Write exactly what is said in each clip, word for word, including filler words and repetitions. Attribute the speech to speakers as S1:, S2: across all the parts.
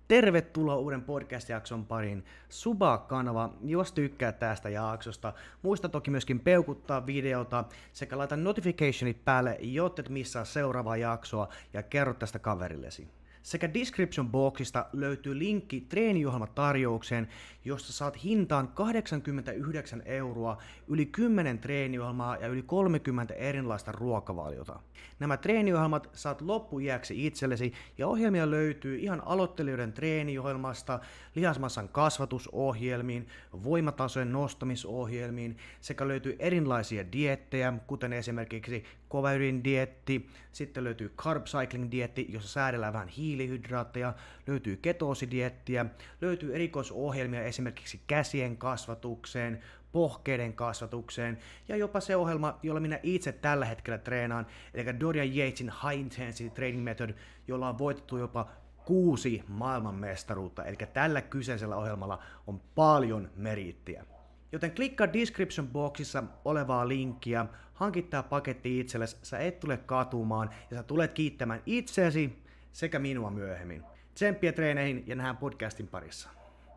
S1: Tervetuloa uuden podcast-jakson pariin. Suba-kanava, jos tykkää tästä jaksosta. Muista toki myöskin peukuttaa videota sekä laita notificationit päälle, jotta et missaa seuraavaa jaksoa ja kerro tästä kaverillesi. Sekä description boxista löytyy linkki treeniohjelmatarjoukseen, josta saat hintaan kahdeksankymmentäyhdeksän euroa, yli kymmenen treeniohjelmaa ja yli kolmekymmentä erilaista ruokavaliota. Nämä treeniohjelmat saat loppujääksi itsellesi ja ohjelmia löytyy ihan aloittelijoiden treeniohjelmasta, lihasmassan kasvatusohjelmiin, voimatasojen nostamisohjelmiin sekä löytyy erilaisia dieettejä, kuten esimerkiksi kovaydindieetti, sitten löytyy carb cycling dieetti, jossa säädellään vähän hiilihydraatteja, löytyy ketosidiettiä, löytyy erikoisohjelmia esimerkiksi käsien kasvatukseen, pohkeiden kasvatukseen ja jopa se ohjelma, jolla minä itse tällä hetkellä treenaan, eli Dorian Yatesin High Intensity Training Method, jolla on voitettu jopa kuusi maailmanmestaruutta, eli tällä kyseisellä ohjelmalla on paljon meriittiä. Joten klikkaa description boxissa olevaa linkkiä, hankit tää paketti itsellesi, sä et tule katumaan ja sä tulet kiittämään itseäsi sekä minua myöhemmin. Tsemppiä treeneihin ja nähdään podcastin parissa.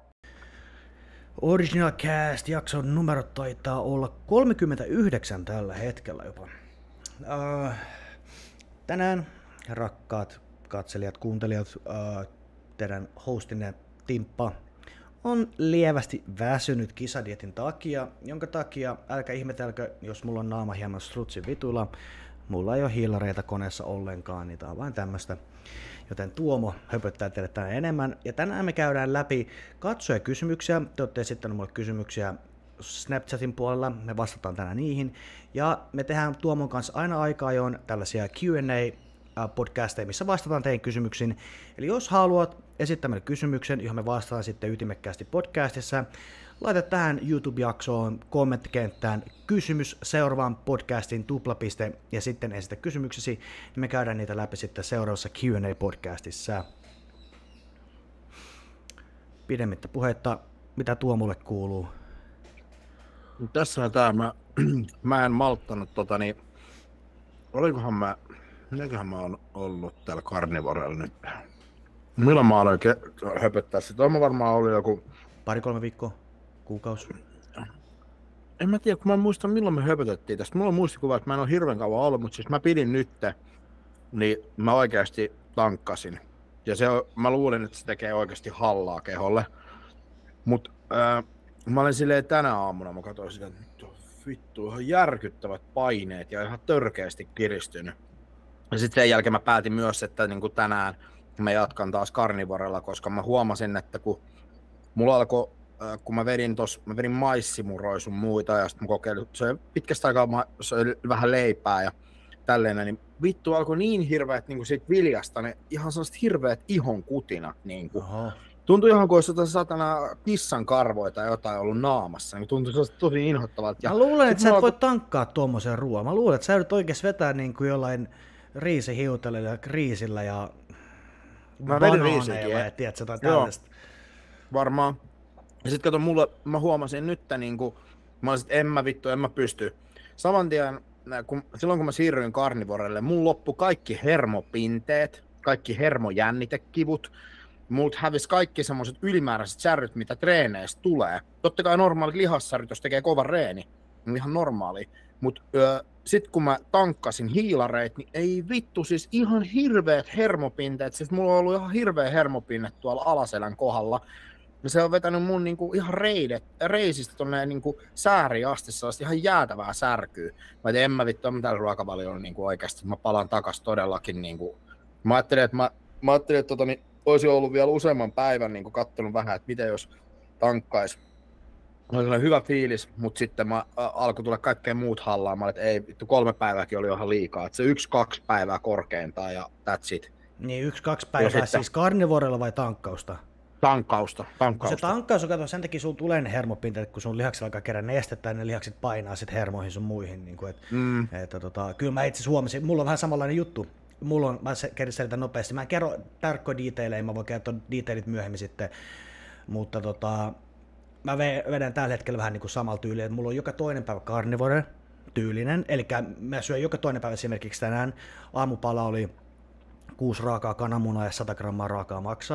S1: Original Cast jakson numero taitaa olla kolmekymmentäyhdeksän tällä hetkellä jopa. Uh, tänään rakkaat katselijat, kuuntelijat, uh, teidän hostinne Timppa on lievästi väsynyt kisadietin takia, jonka takia älkää ihmetelkö, jos mulla on naama hieman strutsin vituilla. Mulla ei ole hiilareita koneessa ollenkaan, niin tää on vain tämmöstä. Joten Tuomo höpöttää teille tänään enemmän. Ja tänään me käydään läpi katsojakysymyksiä. Te olette esittäneet mulle kysymyksiä Snapchatin puolella, me vastataan tänään niihin. Ja me tehdään Tuomon kanssa aina aika ajoin tällaisia Q and A-podcasteja, missä vastataan teidän kysymyksiin. Eli jos haluat esittää meille kysymyksen, johon me vastataan sitten ytimekkäästi podcastissa, laita tähän YouTube-jaksoon kommenttikenttään kysymys seuraavaan podcastin tuplapiste ja sitten esitä kysymyksesi, niin me käydään niitä läpi sitten seuraavassa Q and A-podcastissa. Pidemmittä puhetta, mitä Tuomulle kuuluu?
S2: Tässä on tää, mä, mä en malttanut tota niin, olikohan mä, minäköhän mä oon ollut täällä Carnivorella nyt. Milloin mä aloin ke- höpöttää sitä? Mä varmaan oli joku...
S1: Pari-kolme viikkoa? Kuukausi?
S2: En mä tiedä, kun mä en muista milloin me höpötettiin tästä. Mulla on muistikuva, että mä en ole hirveän kauan ollut, mutta siis mä pidin nyt, niin mä oikeasti tankkasin. Ja se on, mä luulin, että se tekee oikeasti hallaa keholle. Mut äh, mä olin silleen tänä aamuna, mä katsoin sitä, että vittu, ihan järkyttävät paineet ja ihan törkeästi kiristynyt. Ja sitten sen jälkeen mä päätin myös, että niin kuin tänään mä jatkan taas Carnivorella, koska mä huomasin, että kun mulla alkoi, kun mä vedin tos, mä vedin maissimuroja sun muita ja sitten mä kokeilin, se oli pitkästä aikaa se oli vähän leipää ja tälleen, niin vittu alkoi niin hirveät niin kuin siitä viljasta, ne ihan sellaiset hirveät ihon kutinat. Niin kuin. Tuntui ihan kuin olisi jotain satana kissan karvoja tai jotain ollut naamassa, niin tuntui tosi inhottavalta.
S1: Mä luulen, että sä et alko... voi tankkaa tuommoisen ruoan. Mä luulen, että sä yrität oikeasti vetää niin kuin jollain riisihiutelilla ja kriisillä ja
S2: mä vedin riisiäkin.
S1: Ja tiedätkö, jotain tällaista.
S2: Varmaan. Ja sit kato, mulla, mä huomasin nyt, niin kun, mä olisin, että en mä vittu, en mä pysty. Saman tien, kun, silloin kun mä siirryin Carnivorelle, mun loppu kaikki hermopinteet, kaikki hermojännitekivut. Multa hävisi kaikki semmoiset ylimääräiset särryt, mitä treeneistä tulee. Totta kai normaalit lihassärryt, jos tekee kova reeni, on ihan normaali. Mut ö, sit kun mä tankkasin hiilareit, niin ei vittu, siis ihan hirveät hermopinteet. Siis mulla on ollut ihan hirveä hermopinne tuolla alaselän kohdalla. Ja se on vetänyt mun niinku ihan reidet, reisistä tonne niinku sääriin asti sellaista ihan jäätävää särkyä. Mä et en mä vittu, mä täällä ruokavaliolla niinku oikeesti, mä palaan takas todellakin niinku. Mä ajattelin, että mä, mä ajattelin, että tota, niin, olisi ollut vielä useamman päivän niinku kattonut vähän, että miten jos tankkais. Oli hyvä fiilis, mutta sitten mä alkoi tulla kaikkea muut hallaan. Mä olin, että ei vittu, kolme päivääkin oli ihan liikaa. Että se yksi, kaksi päivää korkeintaan ja that's it.
S1: Niin yksi, kaksi päivää sitten... siis Carnivorella vai tankkausta?
S2: Tankkausta, tankkausta.
S1: Se tankkaus on, kato, sen takia sulla tulee ne hermopinteet, kun sun lihaksilla alkaa kerran nestettä ja ne lihakset painaa sit hermoihin sun muihin. Niin kuin, et, mm. että, tota, kyllä mä itse asiassa huomasin, mulla on vähän samanlainen juttu. Mulla on, mä kerran selitän nopeasti, mä en kerro tarkkoja detailejä, mä voin kertoa detailit myöhemmin sitten, mutta tota, mä vedän tällä hetkellä vähän niin kuin samalla tyyliin, että mulla on joka toinen päivä carnivore tyylinen, eli mä syön joka toinen päivä esimerkiksi tänään, aamupala oli kuusi raakaa kananmunaa ja sata grammaa raakaa maksaa,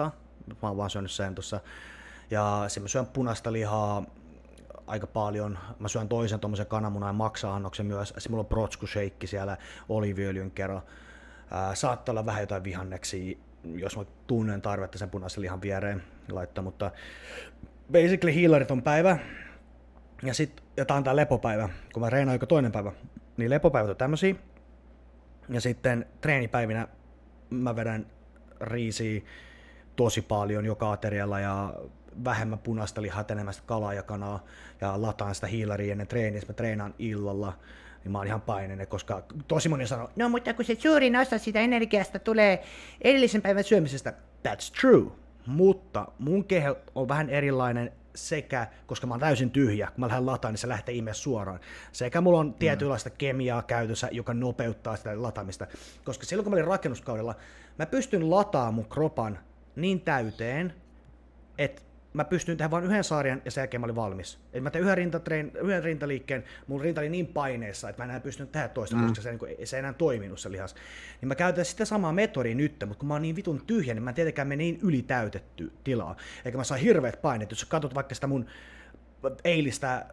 S1: mä oon vaan syönyt sen tuossa. Ja sitten mä syön punaista lihaa aika paljon. Mä syön toisen tommosen kananmunan ja maksa-annoksen myös. Sitten mulla on protsku shake siellä oliiviöljyn kerran. Ää, saattaa olla vähän jotain vihanneksia, jos mä tunnen tarvetta sen punaisen lihan viereen laittaa, mutta basically healerit on päivä. Ja sit, ja tää on tää lepopäivä, kun mä reenaan joka toinen päivä, niin lepopäivät on tämmösiä. Ja sitten treenipäivinä mä vedän riisiä tosi paljon joka aterialla ja vähemmän punaista lihaa, enemmän kalaa ja kanaa ja lataan sitä healeria ennen treeniä, mä treenaan illalla, niin mä oon ihan paininen, koska tosi moni sanoo, no mutta kun se suurin osa sitä energiasta tulee edellisen päivän syömisestä, that's true, mutta mun keho on vähän erilainen sekä, koska mä oon täysin tyhjä, kun mä lähden lataan, niin se lähtee imeä suoraan. Sekä mulla on tietynlaista kemiaa käytössä, joka nopeuttaa sitä lataamista, koska silloin kun mä olin rakennuskaudella, mä pystyn lataamaan mun kropan niin täyteen, että mä pystyin tehdä vain yhden sarjan ja sen jälkeen mä olin valmis. Et mä tein yhden, rintatrein, yhden rintaliikkeen, mun rinta oli niin paineessa, että mä en enää pystynyt tehdä toista, mm. koska se, niin se ei enää toiminut se lihas. Niin mä käytän sitä samaa metodia nyt, mutta kun mä oon niin vitun tyhjä, niin mä en tietenkään mene niin ylitäytetty tilaa. Eikä mä saa hirveät paineet. Jos sä katsot vaikka sitä mun eilistä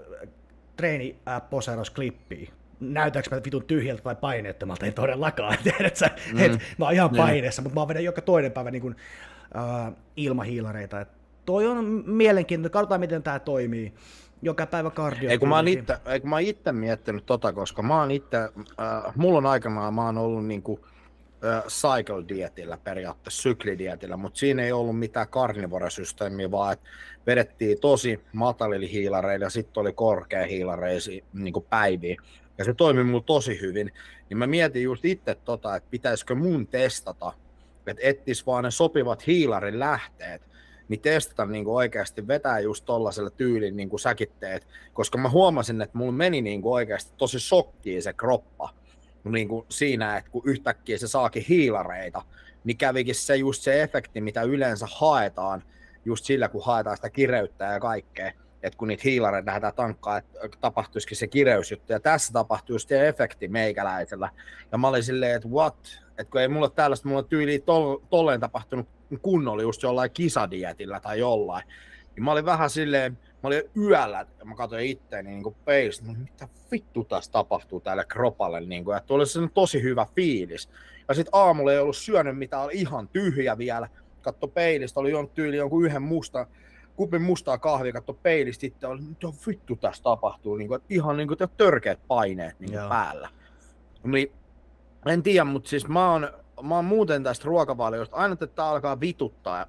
S1: treeniposeerausklippiä, näytäänkö mä vitun tyhjältä vai paineettomalta? Ei todellakaan. Tiedät sä, mm. et, mä oon ihan paineessa, mm. mutta mä oon vedän joka toinen päivä niin kuin, uh, ilmahiilareita. Et toi on mielenkiintoinen, katsotaan miten tää toimii. Joka päivä kardio.
S2: Eikö mä oon itse, eikö mä oon itse miettinyt tota, koska mä oon itse, äh, mulla on aikanaan, mä oon ollut niinku äh, cycle-dietillä periaatteessa, syklidietillä, mutta siinä ei ollut mitään carnivore-systeemiä, vaan että vedettiin tosi matalilla hiilareilla ja sitten oli korkea hiilareisi niinku päiviä. Ja se toimi mulla tosi hyvin. Niin mä mietin just itse tota, että pitäisikö mun testata, että ettis vaan ne sopivat hiilarin lähteet, niin testata niin kuin oikeasti vetää just tollasella tyylin niin kuin säkin teet, koska mä huomasin, että mulla meni niin kuin oikeasti tosi shokkiin se kroppa niin kuin siinä, että kun yhtäkkiä se saakin hiilareita, niin kävikin se just se efekti, mitä yleensä haetaan just sillä, kun haetaan sitä kireyttä ja kaikkea, että kun niitä hiilareita lähdetään tankkaan, että tapahtuisikin se kireysjuttu, ja tässä tapahtui just se efekti meikäläisellä, ja mä olin silleen, että what, että kun ei mulla tällaista, mulla tyyliin tol, tolleen tapahtunut kunnolla just jollain kisadietillä tai jollain. Ja mä olin vähän silleen, mä olin yöllä, ja mä katsoin itteeni niin kuin peilistä, mitä vittu tässä tapahtuu tälle kropalle, niin kuin, että oli se tosi hyvä fiilis. Ja sit aamulla ei ollut syönyt mitään, oli ihan tyhjä vielä, katso peilistä, oli jon tyyli jonkun yhden musta, kupin mustaa kahvia, katso peilistä itse, oli mitä vittu tässä tapahtuu, niin kuin, että ihan niin kuin törkeät paineet niin kuin päällä. Niin, en tiedä, mutta siis mä oon, mä oon muuten tästä ruokavaliosta, aina että tää alkaa vituttaa.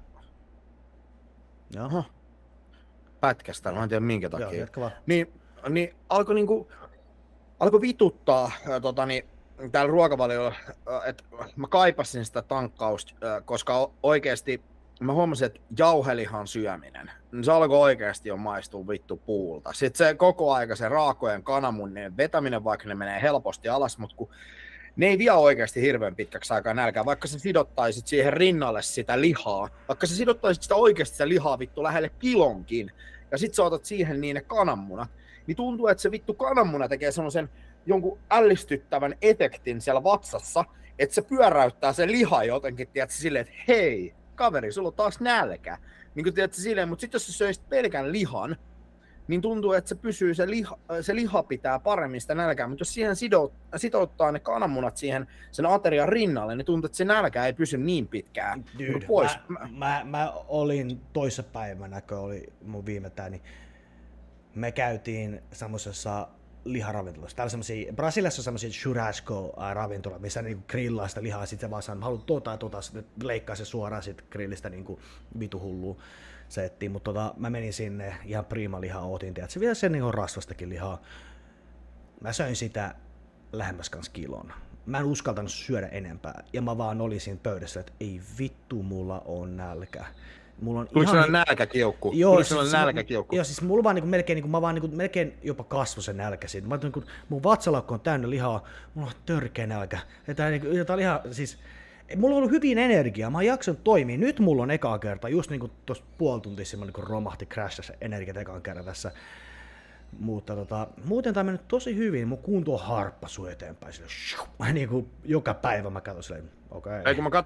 S1: Jaha.
S2: Pätkästä, mä en tiedä minkä takia.
S1: Joo, jatka vaan.
S2: Niin, niin alkoi niinku, alkoi vituttaa äh, tota, niin, täällä ruokavaliolla, äh, että mä kaipasin sitä tankkausta, äh, koska oikeesti mä huomasin, että jauhelihan syöminen, niin se alkoi oikeasti jo maistua vittu puulta. Sitten se koko aika se raakojen kananmunien vetäminen, vaikka ne menee helposti alas, mutta kun ne ei vie oikeasti hirveän pitkäksi aikaa nälkää, vaikka sä sidottaisit siihen rinnalle sitä lihaa, vaikka sä sidottaisit sitä oikeasti sitä lihaa vittu lähelle kilonkin, ja sit sä otat siihen niin ne kananmunat, niin tuntuu, että se vittu kananmuna tekee semmoisen jonkun ällistyttävän efektin siellä vatsassa, että se pyöräyttää sen lihaa jotenkin, tiedätkö, silleen, että hei, kaveri, sulla on taas nälkä. Niin kuin tiedätkö, silleen, mutta sitten jos sä söisit pelkän lihan, niin tuntuu, että se pysyy, se liha, se liha pitää paremmin sitä nälkää, mutta jos siihen sidot, sitouttaa ne kananmunat siihen sen aterian rinnalle, niin tuntuu, että se nälkä ei pysy niin pitkään.
S1: Dude,
S2: pois.
S1: Mä, mä, mä olin toissapäivänä, kun oli mun viime tää, niin me käytiin semmosessa liharavintolassa. Täällä semmosia, Brasiliassa on semmosia churrasco-ravintola, missä niinku grillaa sitä lihaa, sit se vaan sanoo, mä haluan tota ja tota, sit leikkaa se suoraan sit grillistä niinku vitu hullua settiin, mutta tota, mä menin sinne ihan prima lihaa, ootin, tiedät, se vielä sen niinku rasvastakin lihaa. Mä söin sitä lähemmäs kans kilon. Mä en uskaltanut syödä enempää, ja mä vaan olin siinä pöydässä, että ei vittu, mulla on nälkä. Mulla on
S2: Tuliko
S1: ihan...
S2: sellainen nälkäkiukku?
S1: Joo,
S2: Tuliko
S1: siis,
S2: sellainen nälkäkiukku?
S1: Joo, siis mulla vaan niinku melkein, niinku, mä vaan niinku, melkein jopa kasvoi se nälkä siitä. Mä niinku, mun vatsalakko on täynnä lihaa, mulla on törkeä nälkä. Ja tää, niinku, ja tää liha, siis, mulla on ollut hyvin energiaa, mä oon jaksanut toimia. Nyt mulla on ekaa kerta, just niinku tossa puoli tuntia semmoinen niinku romahti, crashasi energiat ekaan kerran tässä. Mutta tota, muuten tää on mennyt tosi hyvin, mun kunto on harppasu eteenpäin. Sille, shup, niinku, joka päivä mä katson silleen, okei. Okay.
S2: Ei kun mä katsoin,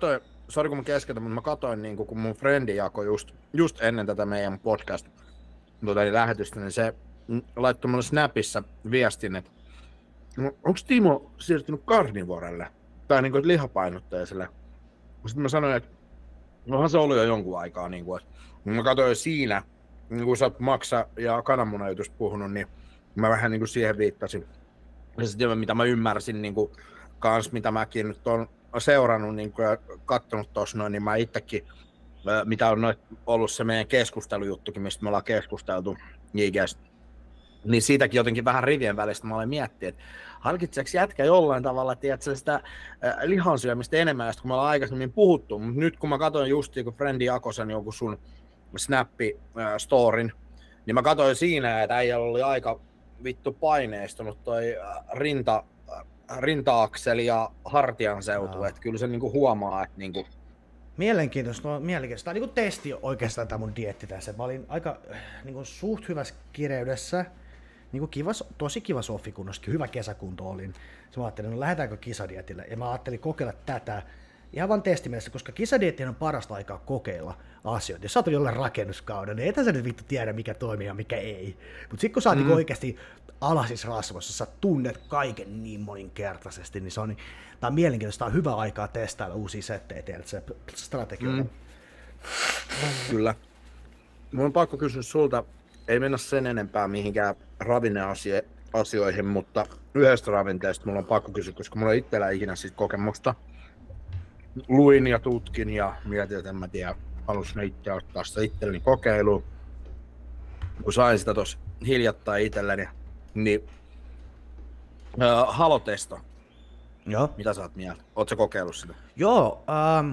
S2: sori kun mä keskeytän, mutta mä katsoin, niin kun mun frendi jakoi just, just ennen tätä meidän podcast tuota, niin lähetystä, niin se laittoi mulle Snapissa viestin, että onko Timo siirtynyt karnivorelle? Tai niin kuin lihapainotteiselle. Sitten mä sanoin, että onhan se ollut jo jonkun aikaa. Niin kuin, että mä katsoin siinä, niin kun sä oot maksa- ja kananmunajutusta puhunut, niin mä vähän niin kuin siihen viittasin. Ja sitten mitä mä ymmärsin niin kuin, kans, mitä mäkin nyt on seurannut niin kuin, ja katsonut tuossa noin, niin mä itsekin, mitä on ollut se meidän keskustelujuttukin, mistä me ollaan keskusteltu I G:stä, niin siitäkin jotenkin vähän rivien välistä mä olen miettinyt, että harkitseeko jätkä jollain tavalla, tiedätkö, sitä äh, lihansyömistä enemmän, josta kun me ollaan aikaisemmin puhuttu, mutta nyt kun mä katsoin justiin, kun Frendi jakoi sen joku sun Snappi-storin, niin mä katsoin siinä, että äijällä oli aika vittu paineistunut toi rinta, rinta-akseli ja hartian seutu, no. Että kyllä se niinku huomaa, että niinku...
S1: Mielenkiintoista, no, mielenkiintoista. Tämä on niin testi oikeastaan tämä mun dieetti tässä. Mä olin aika niin kuin, suht hyvässä kireydessä, niin kuin kivas, tosi kiva soffikunnossakin, hyvä kesäkunto olin. Sitten mä ajattelin, no lähdetäänkö kisadietille, ja mä ajattelin kokeilla tätä ihan vaan testimielessä, koska kisadietti on parasta aikaa kokeilla asioita. Jos sä oot jollain rakennuskauden, niin ethän sä nyt vittu tiedä, mikä toimii ja mikä ei. Mutta sitten kun sä oot mm. oikeasti alasis rasvassa, sä tunnet kaiken niin moninkertaisesti, niin se on, niin, tää on mielenkiintoista, tää on hyvä aikaa testailla uusia settejä, tiedät sä, strategioita. Mm.
S2: Kyllä. Mun on pakko kysyä sulta, ei mennä sen enempää mihinkään ravinneasioihin, mutta yhdestä ravinteesta mulla on pakko kysyä, koska mulla ei itsellä ikinä siitä kokemusta. Luin ja tutkin ja mietin, että en mä tiedä, halusin itse ottaa sitä itselleni kokeiluun. Kun sain sitä tossa hiljattain itselleni, niin äh, halotesto.
S1: Joo.
S2: Mitä sä oot mieltä? Oot sä kokeillut sitä?
S1: Joo. Um,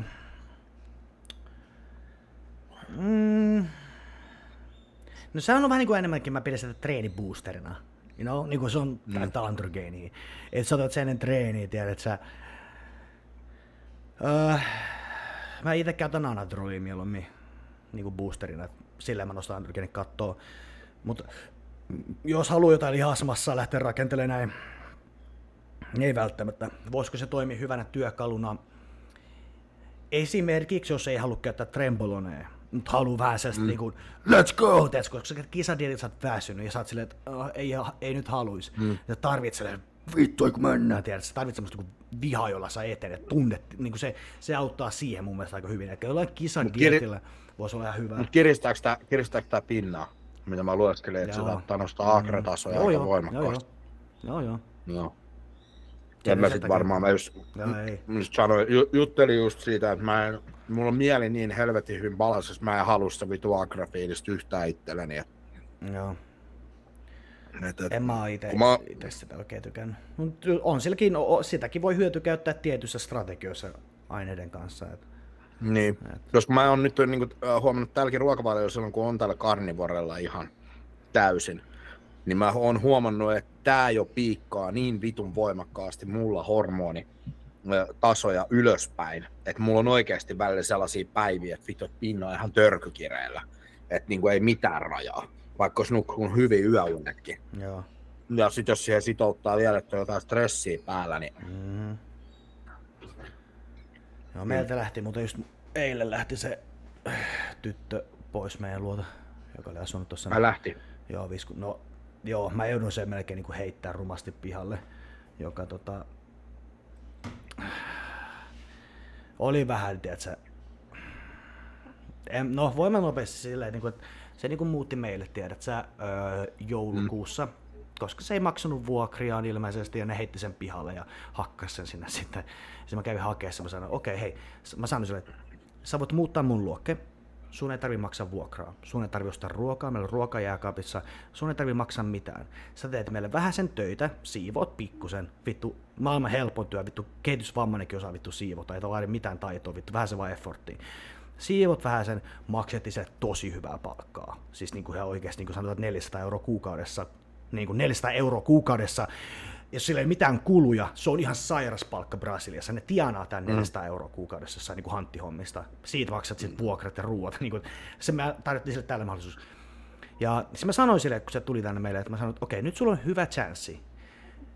S1: mm, no se on vähän niin kuin enemmänkin, mä pidän sitä treeniboosterina. You know? Niin kuin se on mm. androgeenia. Että sä otat sen ennen treeniä, tiedät sä. Uh, mä itse käytän anadrolia mieluummin niin kuin boosterina. Sillä mä nostan androgeenit kattoo. Mutta jos haluaa jotain lihasmassaa lähteä rakentelemaan näin, ei välttämättä. Voisiko se toimia hyvänä työkaluna? Esimerkiksi, jos ei halua käyttää trembolonea, mutta haluaa vähän sellaista mm. niin kuin, let's go, teetkö? Koska sä kisadietit sä oot väsynyt ja sä oot silleen, että oh, ei, ei nyt haluis. Mm. Ja tarvitset vittu, eikö mennään, tiedät, sä tarvitset semmoista niin vihaa, jolla sä etenet, tunnet, niin kuin se, se auttaa siihen mun mielestä aika hyvin. Että jollain kisadietillä kiri... voisi olla ihan hyvä.
S2: Mutta kiristääkö tää, kiristääkö tää pinnaa, mitä mä lueskelin, että se saattaa nostaa akratasoja mm. aika voimakkaasti?
S1: Joo, joo.
S2: Joo. En mä sit varmaan, mä just, just sanoin, juttelin just siitä, että mä en, mulla on mieli niin helvetin hyvin balansissa, mä en halua sitä vitu agrafiilista yhtään itselleni.
S1: Joo.
S2: Et, et,
S1: en mä oo ite,
S2: mä...
S1: ite sitä oikein tykännyt. On silläkin, sitäkin voi hyötykäyttää tietyissä strategioissa aineiden kanssa. Et.
S2: Niin, et. Koska mä oon nyt niin kuin, huomannut tälläkin ruokavaliolla silloin, kun on täällä karnivorella ihan täysin, niin mä oon huomannut, että tää jo piikkaa niin vitun voimakkaasti mulla hormonitasoja ylöspäin, että mulla on oikeasti välillä sellaisia päiviä, että vittu, että pinna on ihan törkykireillä, että niinku ei mitään rajaa, vaikka olisi nukkunut hyvin yöunetkin.
S1: Joo.
S2: Ja sit jos siihen sitouttaa vielä, että on jotain stressiä päällä, niin...
S1: Mm. Joo, meiltä mm. lähti, mutta just eilen lähti se tyttö pois meidän luota, joka oli asunut tuossa.
S2: Mä lähti?
S1: Joo, visku... no joo, mä joudun sen melkein niin heittää rumasti pihalle, joka tota... oli vähän, tiedätkö, en, no voin mä nopeasti silleen, niin kuin, että se niin kuin muutti meille, tiedät sä, öö, joulukuussa, mm. koska se ei maksanut vuokriaan ilmeisesti ja ne heitti sen pihalle ja hakkas sen sinne sitten. Sitten mä kävin hakeessa, mä sanoin, okei, okay, hei, mä sanoin sille, että sä voit muuttaa mun luokke. Sun ei tarvitse maksaa vuokraa, sun ei tarvitse ostaa ruokaa, meillä on ruoka jääkaapissa, sun ei tarvitse maksaa mitään. Sä teet meille vähäsen töitä, siivoot pikkusen, vittu, maailman helpoin työ, vittu, kehitysvammainenkin osaa vittu siivota, ei ole mitään taitoa, vittu, vähäsen vaan efforttia. Siivot vähäsen, maksettiin se tosi hyvää palkkaa, siis niin kuin he oikeasti niin kuin sanotaan neljäsataa euroa kuukaudessa, niin kuin neljäsataa euroa kuukaudessa, jos sillä ei mitään kuluja, se on ihan sairas palkka Brasiliassa. Ne tienaa tämän neljäsataa mm. euroa kuukaudessa jossain niin hanttihommista. Siitä maksat sitten vuokrat ja ruuat. Niin kuin, se me tarjottiin sille tälle mahdollisuus. Ja se mä sanoin sille, kun se tuli tänne meille, että mä sanoin, että okei, nyt sulla on hyvä chanssi.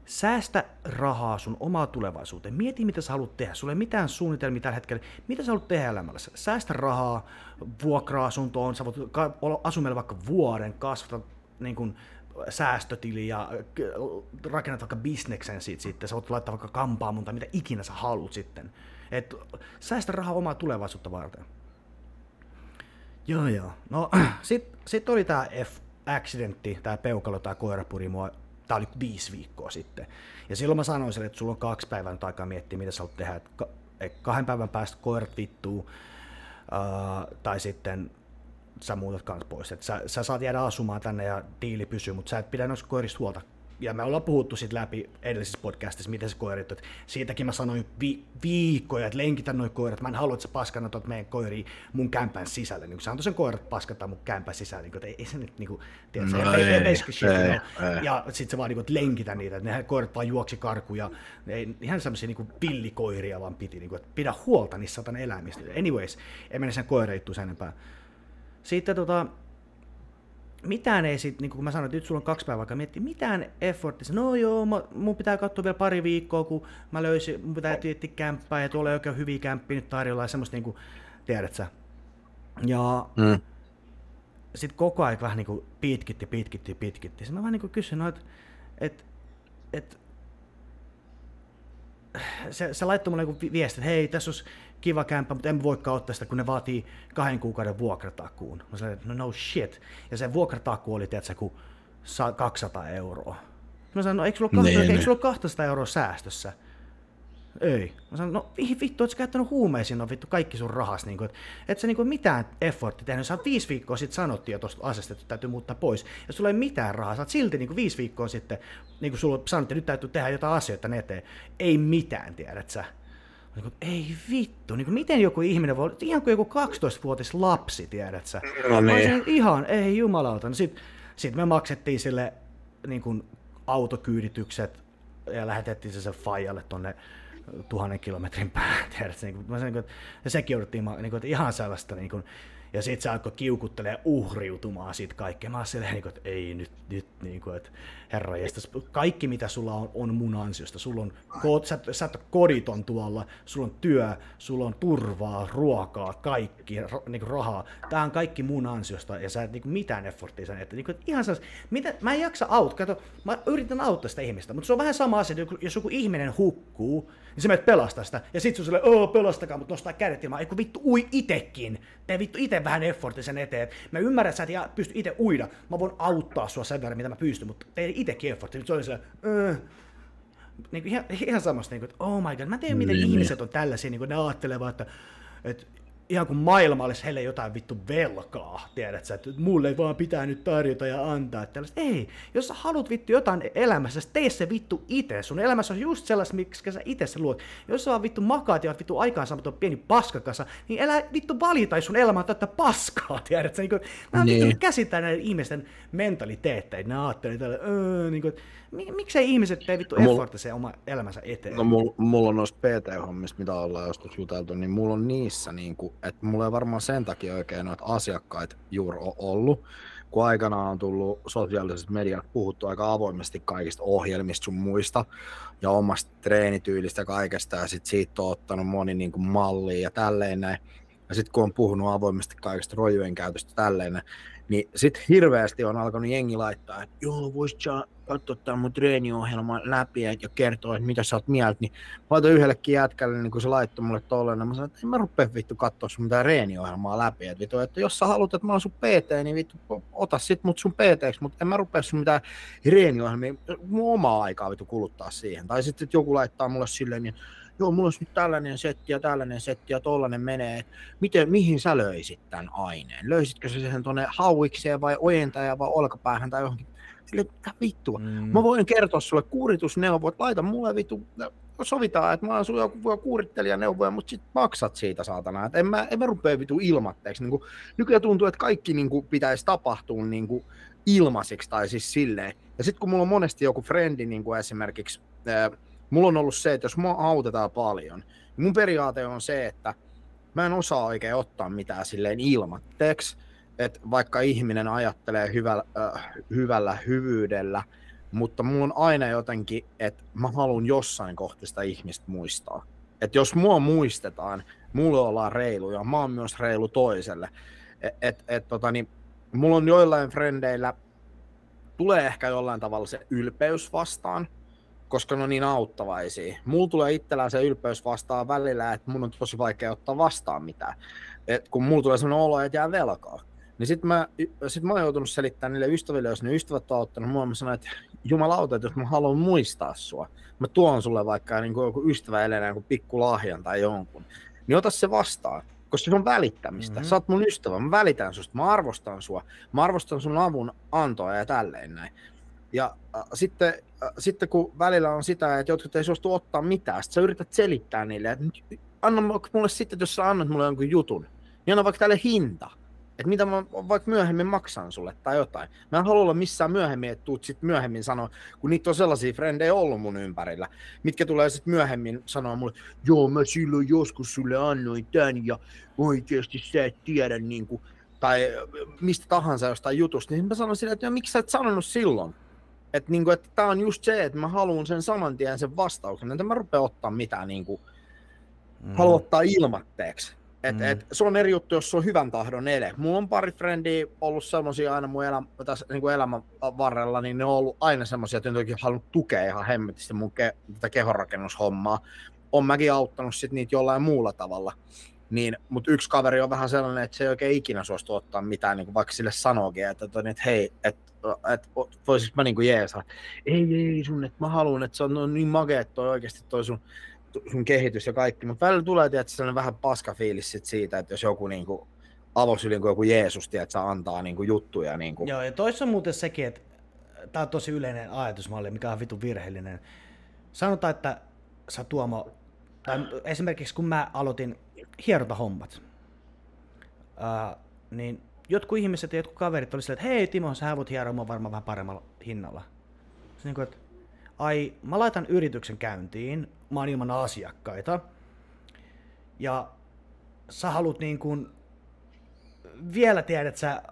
S1: Säästä rahaa sun omaa tulevaisuuteen. Mieti, mitä sä haluat tehdä. Sulla ei mitään suunnitelmia tällä hetkellä. Mitä sä haluat tehdä elämässä? Säästä rahaa, vuokra-asuntoon. Sä voit asua meillä vaikka vuoden, kasvata niin kuin säästötili ja rakennat vaikka bisneksen siitä sitten. Sä voit laittaa vaikka kampaamun tai mitä ikinä sä haluat sitten. Et säästä rahaa omaa tulevaisuutta varten. Joo joo. No sit, sit oli tää F-accidentti, tää peukalo, tää koira puri mua. Tää oli viisi viikkoa sitten. Ja silloin mä sanoin sille, että sulla on kaksi päivän aikaa miettiä, mitä sä haluat tehdä. Et kahden päivän päästä koirat vittuu, uh, tai sitten sä muutat kans pois. Et sä, sä saat jäädä asumaan tänne ja diili pysyy, mutta sä et pidä noista koirista huolta. Ja me ollaan puhuttu sit läpi edellisessä podcastissa, miten se koirit, että siitäkin mä sanoin vi- viikkoja, että lenkitä noin koirat. Mä en halua, että sä paskana tuot meidän koiria mun kämpän sisälle. Niin sä antoi sen koirat paskata mun kämpän sisälle. Niin, ei, ei se nyt niinku, tiedätkö, no, ei, ei, ei, shit, ei, ei. Ja sit se vaan niinku, lenkitä niitä, että ne koirat vaan juoksi karkuun ja ei, ihan semmosia niinku pillikoiria vaan piti, niinku, että pidä huolta niistä satan eläimistä. Anyways, ei mene sen koirajuttuun sen enempää. Sitten tota, mitään ei sit, niin kun mä sanoin, että nyt sulla on kaksi päivää aikaa miettiä, mitään effortissa. No joo, mä, mun pitää katsoa vielä pari viikkoa, kun mä löysin, mun pitää tietää kämppää ja tuolla ei oikein hyviä kämppiä nyt tarjolla ja semmoista niinku, tiedät sä. Ja mm. sit koko ajan vähän niinku pitkitti, pitkitti, pitkitti. Sitten mä vähän niinku kysyin, no, että et, et, se, se laittoi mulle niinku viesti, että hei, tässä olisi kiva kämppä, mutta en voikaan ottaa sitä, kun ne vaatii kahden kuukauden vuokratakuun. Mä sanoin, että no no shit. Ja se vuokrataku oli, tiedätkö, kun kaksisataa euroa. Mä sanoin, no eikö sulla ole kaksisataa, eikö sulla ole kaksisataa euroa säästössä? Ei. Mä sanoin, no vittu, oot sä käyttänyt huumeisiin, no vittu kaikki sun rahas, niin että et sä niin mitään effortti tehnyt. Sä viisi viikkoa sitten sanottiin jo tuosta asiasta, että täytyy muuttaa pois. Ja sulla ei mitään rahaa, sä oot silti niin viisi viikkoa sitten, niin kuin sulla sanottiin, nyt täytyy tehdä jotain asioita ne eteen. Ei mitään, tiedät sä. Niin, ei vittu, niin miten joku ihminen voi, ihan kuin joku kaksitoistavuotias lapsi, tiedät sä. No niin. Ihan, ei jumalauta. No sitten sit me maksettiin sille niin kuin autokyyditykset ja lähetettiin se sen faijalle tonne tuhannen kilometrin päähän, tiedät sä. Niin kuin, niin ja sekin jouduttiin niin kuin, ihan sellaista, niin kuin, ja sit se alkoi kiukuttelee uhriutumaan siitä kaikkea. Mä oon silleen, niin kuin, että ei nyt, nyt niin kuin, että herranjestas, kaikki mitä sulla on, on mun ansiosta. Sulla on, sä, sä et ole koditon tuolla, sulla on työ, sulla on turvaa, ruokaa, kaikki, niin kuin rahaa. Tää on kaikki mun ansiosta ja sä et niin kuin, mitään efforttia sen eteen. Niin kuin, ihan sellais, mitä, mä en jaksa auttaa, kato, mä yritän auttaa sitä ihmistä, mutta se on vähän sama asia, että jos joku ihminen hukkuu, niin sä menet pelastaa sitä, ja sit sun silleen, oo pelastakaa, mutta nostaa kädet ilmaan, eikö vittu ui itekin, tee vittu ite vähän effortin sen eteen, mä ymmärrän, että sä et pysty ite uida, mä voin auttaa sua sen verran, mitä mä pystyn, mutta tee itekin effortin, nyt se oli silleen, öö. Niin ihan, ihan samasta, niin kuin, että oh my god, mä tiedän, miten niin, ihmiset on tällaisia, niin kuin ne ajattelee vaan, että, että ihan kuin maailma olisi heille jotain vittu velkaa, tiedät sä, että mulle ei vaan pitää nyt tarjota ja antaa, että tällaista. Ei, jos sä haluat vittu jotain elämässä, tee se vittu itse. Sun elämässä on just sellaista, miksi sä itse sä luot. Jos sä vaan vittu makaat ja oot vittu aikaansaamaton pieni paskakasa, niin elä vittu valita, sun elämä on täyttä paskaa, tiedät sä. Niin kuin, mä niin. vittu käsittää näiden ihmisten mentaliteetteja, ne ajattelee tällä, öö, niin kuin, miksei ihmiset tee vittu efforttia oma elämänsä eteen?
S2: No mulla, mulla on noissa P T-hommista, mitä ollaan joskus juteltu, niin mulla on niissä niinku, että mulla ei varmaan sen takia oikein noita asiakkaita juuri ole ollut, kun aikanaan on tullut sosiaaliset mediat puhuttu aika avoimesti kaikista ohjelmista sun muista ja omasta treenityylistä kaikesta ja sit siitä on ottanut moni niinku mallia ja tälleen näin. Ja sit kun on puhunut avoimesti kaikista rojujen käytöstä tälleen, niin sit hirveästi on alkanut jengi laittaa, että joo, voisit sä katsoa tämän mun treeniohjelman läpi ja kertoa, että mitä sä oot mieltä, niin mä laitan yhdellekin jätkälle, niin kun se laittoi mulle tolleen, niin mä sanoin, että en mä rupea vittu katsoa sun mitään treeniohjelmaa läpi, että vittu, että jos sä haluat, että mä oon sun P T, niin vittu, ota sit mut sun P T:ksi, mutta en mä rupea sun mitään treeniohjelmia, mun omaa aikaa vittu kuluttaa siihen, tai sitten joku laittaa mulle silleen, niin joo, mulla olisi nyt tällainen setti ja tällainen setti ja tollainen menee, että miten, mihin sä löysit tämän aineen? Löysitkö sä sen tuonne hauikseen vai ojentajaan vai olkapäähän tai johonkin? Sille, mitä vittua? Mm. Mä voin kertoa sulle kuuritusneuvot, laita mulle vittu, sovitaan, että mä oon sun joku kuurittelijaneuvoja, mutta sit maksat siitä saatana. Et en mä, en mä rupea vittu ilmatteeksi. Niin nykyään tuntuu, että kaikki niin kuin, pitäisi tapahtua niin kuin, ilmaisiksi tai siis silleen. Ja sit kun mulla on monesti joku frendi niin kuin esimerkiksi, ää, mulla on ollut se, että jos mua autetaan paljon, niin mun periaate on se, että mä en osaa oikein ottaa mitään silleen ilmatteeksi, että vaikka ihminen ajattelee hyvällä, äh, hyvällä hyvyydellä mutta mulla on aina jotenkin, että mä haluan jossain kohtaa sitä ihmistä muistaa. Että jos mua muistetaan, mulle ollaan reilu ja mä oon myös reilu toiselle. Että et, et, tota, niin, mulla on joillain frendeillä, tulee ehkä jollain tavalla se ylpeys vastaan, koska ne on niin auttavaisia. Mulla tulee itsellään se ylpeys vastaan välillä, että mun on tosi vaikea ottaa vastaan mitään. Et kun mulla tulee sellainen olo, että jää velkaa. Niin sit mä, sit mä oon joutunut selittämään niille ystäville, jos ne ystävät on auttanut mua, mä sanon, että jumalauta, että jos mä haluan muistaa sua, mä tuon sulle vaikka niin kuin joku ystävä elenä, joku pikku lahjan tai jonkun, niin ota se vastaan, koska se on välittämistä. Mm-hmm. Sä oot mun ystävä, mä välitän susta, mä arvostan sua, mä arvostan sun avun antoa ja tälleen näin. Ja äh, sitten, äh, sitten kun välillä on sitä, että jotkut ei suostu ottaa mitään, sit sä yrität selittää niille, että anna mulle sitten, että jos sä annat mulle jonkun jutun, niin anna vaikka tälle hinta. Että mitä mä vaikka myöhemmin maksan sulle tai jotain. Mä en halua olla missään myöhemmin, että tuut sit myöhemmin sanoa, kun niitä on sellaisia frendejä ollut mun ympärillä, mitkä tulee sit myöhemmin sanoa mulle, joo mä silloin joskus sulle annoin tän ja oikeesti sä et tiedä niinku, tai mistä tahansa jostain jutusta, niin mä sanon sille, että miksi sä et sanonut silloin? Että niinku, et tää on just se, että mä haluan sen saman tien sen vastauksen, että mä rupean ottaa mitään niinku, mm. haluan ottaa ilmatteeksi. Et, mm. et, se on eri juttu, jos se on hyvän tahdon ele. Mulla on pari frendiä ollut semmosia aina mun elä, tässä, niin kuin elämän varrella, niin ne on ollut aina semmosia, että ne on halunnut tukea ihan hemmetisti mun ke, tätä kehonrakennushommaa. On mäkin auttanut sit niitä jollain muulla tavalla. Niin, mutta yksi kaveri on vähän sellainen, että se ei oikein ikinä suostu ottaa mitään, niin kuin vaikka sille sanookin, että, että, että hei, että et, voisinko mä niin jeesaa. Ei, ei sun, että mä haluan, että se on niin makea, että toi oikeasti toi sun sun kehitys ja kaikki, mutta välillä tulee tietysti sellainen vähän paska fiilis sit siitä, että jos joku niinku avosyli kuin joku Jeesus, tiedät, sä antaa niinku juttuja. Niinku.
S1: Joo, ja toissa on muuten sekin, että tää on tosi yleinen ajatusmalli, mikä on vitun virheellinen. Sanotaan, että sä Tuomo, tai esimerkiksi kun mä aloitin hierontahommat, ää, niin jotkut ihmiset ja jotkut kaverit oli silleen, että hei Timo, sä voit hieroa mua varmaan vähän paremmalla hinnalla. Se niin kuin, että ai, mä laitan yrityksen käyntiin, mä oon ilman asiakkaita, ja sä haluat niin kuin vielä tiedät, että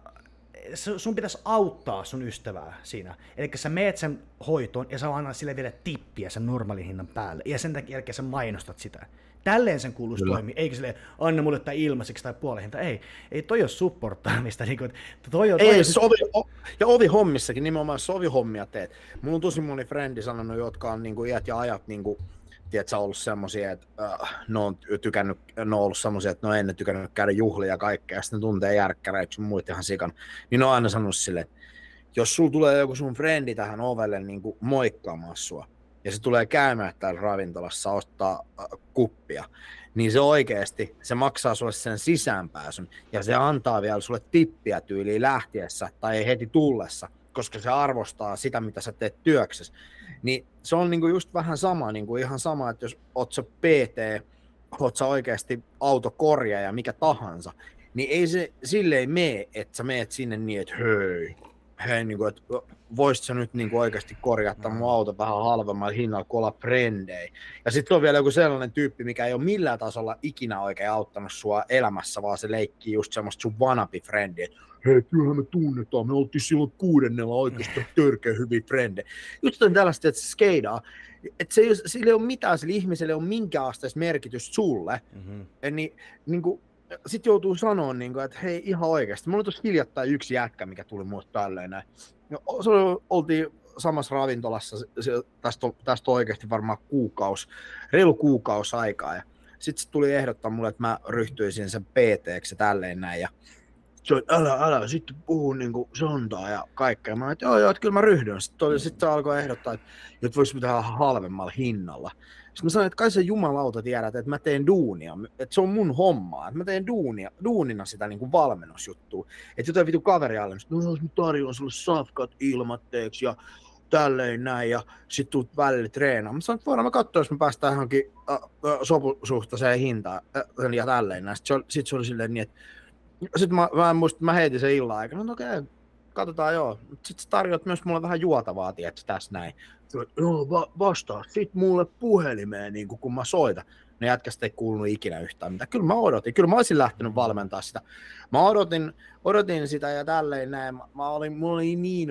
S1: sä, sun pitäisi auttaa sun ystävää siinä. Eli sä meet sen hoitoon ja sä annat sille vielä tippiä sen normaalin hinnan päälle, ja sen jälkeen sä mainostat sitä. Tälleen sen kuuluisi toimia, eikä silleen, anna mulle tää ilmaiseksi tai puolen hinta. Ei, ei toi ole supporttaamista. Niin kuin, toi on, toi
S2: ei,
S1: on...
S2: sovi, ja ovihommissakin nimenomaan sovihommia teet. Mulla on tosi moni frendi sanonut, jotka on niin kuin iät ja ajat niin kuin, tiedätkö, ollut semmosia, että äh, ne on tykännyt, ne on ollut semmosia, että ne on ennen tykännyt käydä juhlia ja kaikkea, ja sitten ne tuntee järkkäreiksi sun muut ihan sikan. Niin ne on aina sanonut silleen, että jos sulla tulee joku sun frendi tähän ovelle niin kuin moikkaamaan sua, ja se tulee käymään täällä ravintolassa ottaa äh, kuppia, niin se oikeasti, se maksaa sulle sen sisäänpääsyn, ja se antaa vielä sulle tippiä tyyliin lähtiessä, tai heti tullessa, koska se arvostaa sitä, mitä sä teet työksessä. Niin se on niinku just vähän sama, niinku ihan sama, että jos oot sä P T, oot sä oikeasti autokorjaaja ja mikä tahansa, niin ei se silleen mene, että sä meet sinne niin, että hei, hei niinku, että voisit sä nyt niinku oikeasti korjata mun auto vähän halvemmalla hinnalla, kun olla frendei. Ja sitten on vielä joku sellainen tyyppi, mikä ei ole millään tasolla ikinä oikein auttanut sua elämässä, vaan se leikkii just semmoista sun wannabe-frendiä, hei, kyllähän me tunnetaan, me oltiin silloin kuudennella oikeasti törkeä hyviä frendejä. Just on tällaista, että se skeidaa, että se ei, sillä ei ole mitään, sillä ihmiselle ei ole minkäänasteista merkitystä sulle, mm-hmm. niin, niin kuin, sit joutuu sanoa, niin kuin, että hei, ihan oikeasti. Mulla oli tuossa hiljattain yksi jätkä, mikä tuli muista tälleen näin. Se oli, oltiin samassa ravintolassa, se, tästä, tästä oikeasti varmaan kuukausi, reilu kuukausi aikaa. Ja sitten se tuli ehdottaa mulle, että mä ryhtyisin sen P T:ksi ja tälleen näin. Ja se oli, älä, älä, sitten puhu niinku sontaa ja kaikkea. Mä sanoin, että joo, joo, että kyllä mä ryhdyn. Sitten sit se alkoi ehdottaa, että, että voisi pitää halvemmalla hinnalla. Sitten mä sanoin, että kai sä jumalauta tiedät, että mä teen duunia, että se on mun hommaa, että mä teen duunia, duunina sitä niin kuin valmennusjuttua. Että jotain vitu kaveri alle, että no jos mä tarjoan sulle safkat ilmatteeksi ja tälleen näin, ja sit tuut välillä treenaamaan. Mä sanoin, että voidaan me katsoa, jos me päästään johonkin äh, äh, sopusuhtaiseen hintaan äh, ja tälleen näin. Sitten se, sit se oli silleen niin, että sitten mä, mä muistin, mä heitin sen illan aikana, no okei, okay, katsotaan joo. Sitten sä tarjoat myös mulle vähän juotavaa, tiedätkö, tässä näin. Joo, va- vastaa sit mulle puhelimeen, niin kun mä soitan. Ne jätkästä ei kuulunut ikinä yhtään mitään. Kyllä mä odotin, kyllä mä olisin lähtenyt valmentaa sitä. Mä odotin, odotin sitä ja tälleen näin. Mä olin, mulla oli niin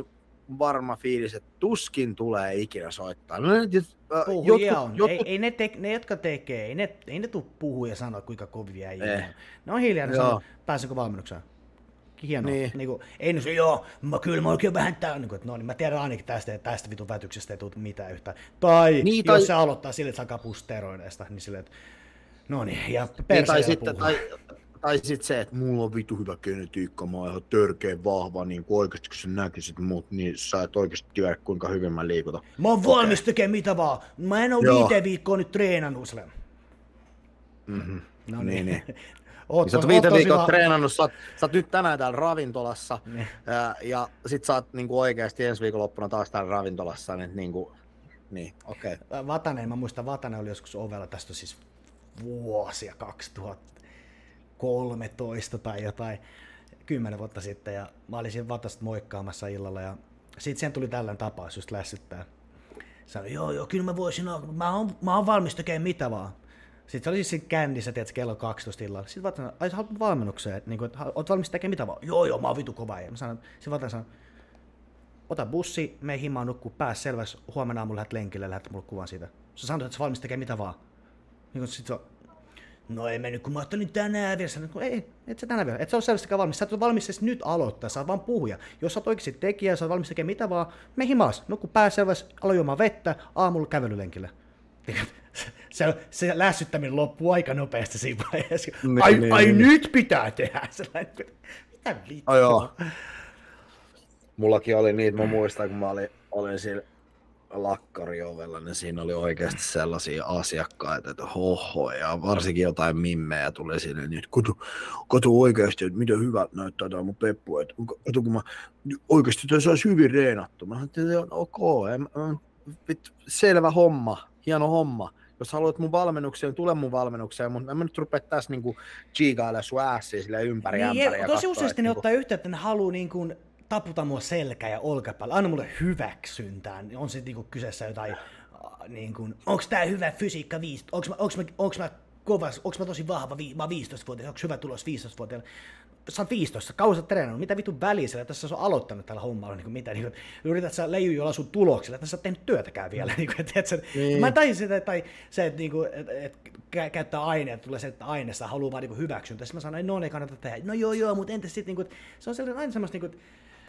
S2: varma fiilis, että tuskin tulee ikinä soittaa. No,
S1: puhujia jotkut, on. Jotkut... Ei, ei ne, te, ne, jotka tekee, ei ne, ei ne tule puhua ja sanoa, kuinka kovia ei eh. Ne on hiljaa, ne sanoo, pääsenkö valmennukseen. Hienoa. Niin. Niin kuin, ei ne sanoo, joo, mä kyllä mä oikein vähän tää, niin kuin, että no niin mä tiedän ainakin tästä, että tästä vitun vätyksestä ei tule mitään yhtään. Tai niin, jos tai... se aloittaa sille, että se alkaa puhua steroideista, niin silleen, että no niin, ja perseellä niin, tai sitten, tai,
S2: tai sitten se, että mulla on vitu hyvä genetiikka, mä oon ihan törkeä vahva, niin kuin oikeasti kun sä näkisit mut, niin sä et oikeasti tiedä, kuinka hyvin mä liikutan.
S1: Mä oon valmis okay. tekemään mitä vaan. Mä en oo Joo. viite viikkoa nyt treenannut sille.
S2: Mm-hmm.
S1: No niin.
S2: niin, niin. Oot, sä oot viite viikkoa treenannut, sä oot, sä oot nyt tänään täällä ravintolassa, ja, ja sit sä oot niin kuin oikeasti ensi viikonloppuna taas täällä ravintolassa, niin niin kuin, niin, okei. Okay.
S1: Vatanen, mä muistan, Vatanen oli joskus ovella, tästä siis vuosia, kaksituhattakolmetoista tai jotain, kymmenen vuotta sitten, ja mä olin siinä Vatasta moikkaamassa illalla, ja sit sen tuli tällainen tapaus just lässyttää. Sanoin, joo, joo, kyllä mä voisin, mä oon, mä oon valmis tekemään mitä vaan. Sitten se oli siis siinä kännissä, tiedätkö, kello kaksitoista illalla. Sitten Vatanen, ai sä haluat valmennukseen, niin kuin, että oot valmis tekemään mitä vaan? Joo, joo, mä oon vitu kova. Ja mä sanoin, sitten Vatanen sanoi, ota bussi, mene himaan nukkuu, pääs selväksi, huomenna aamulla lähdet lenkille, lähdet mulle kuvan siitä. Sä sanoit, että sä valmis tekemään mitä vaan. Niin sit se on, no ei mennyt, kun mä ajattelin tänään vielä. Sanoin, ei, et sä tänään vielä, et sä ole sellaistakaan valmis. Sä et ole valmis edes nyt aloittaa, sä oot vaan puhuja. Jos sä oot oikeasti tekijä, sä oot valmis tekemään mitä vaan, mene himaas, nukkuu, pääs selväksi, alo juomaan vettä, aamulla kävelylenkille. Se, se lässyttäminen loppuu aika nopeasti siinä vaiheessa. Niin, ai, niin, ai niin. Nyt pitää tehdä sellainen. Mitä vittua?
S2: Oh, joo. Mullakin oli niitä, mä muistan, kun mä olin, olin siinä lakkariovella, niin siinä oli oikeasti sellaisia asiakkaita, että hoho, ja varsinkin jotain mimmejä tuli sinne, niin kato, kato oikeasti, että miten hyvältä näyttää tämä mun peppu, että kato, kun mä oikeasti tässä olisi hyvin reenattu. Mä ajattelin, että ok, selvä homma, hieno homma. Jos haluat mun valmennukseen, tule mun valmennukseen, mutta en mä nyt rupea tässä niinku chiigailemaan sun äässiä sille ympäri
S1: niin,
S2: ämpäri.
S1: Ja tosi useasti ne niinku... ottaa yhteyttä, että ne haluaa niinku taputa mua selkä ja olkapäällä, anna mulle hyväksyntään. On se niinku kyseessä jotain, niinku, onks tää hyvä fysiikka viisi, onks mä, onks mä, onks mä kovas, onks mä tosi vahva, mä oon viisitoistavuotias, onks hyvä tulos viisitoistavuotiaana. Sä oot viisitoista, kauan sä oot treenannut, mitä vitun väliä siellä, tässä sä oot aloittanut tällä hommalla, niin mitä, niin yrität sä leijujolla sun tuloksilla, että sä oot tehnyt työtäkään vielä, niin kuin, että, että, niin. Mä en tajun sitä, tai se, että, niin kuin, että, että käyttää aineet, tulee se, että aineessa haluaa vaan niin hyväksyntä, sitten mä sanon, että no ei kannata tehdä, no joo joo, mutta entäs sitten, niin se on sellainen aina semmoista, niin kuin,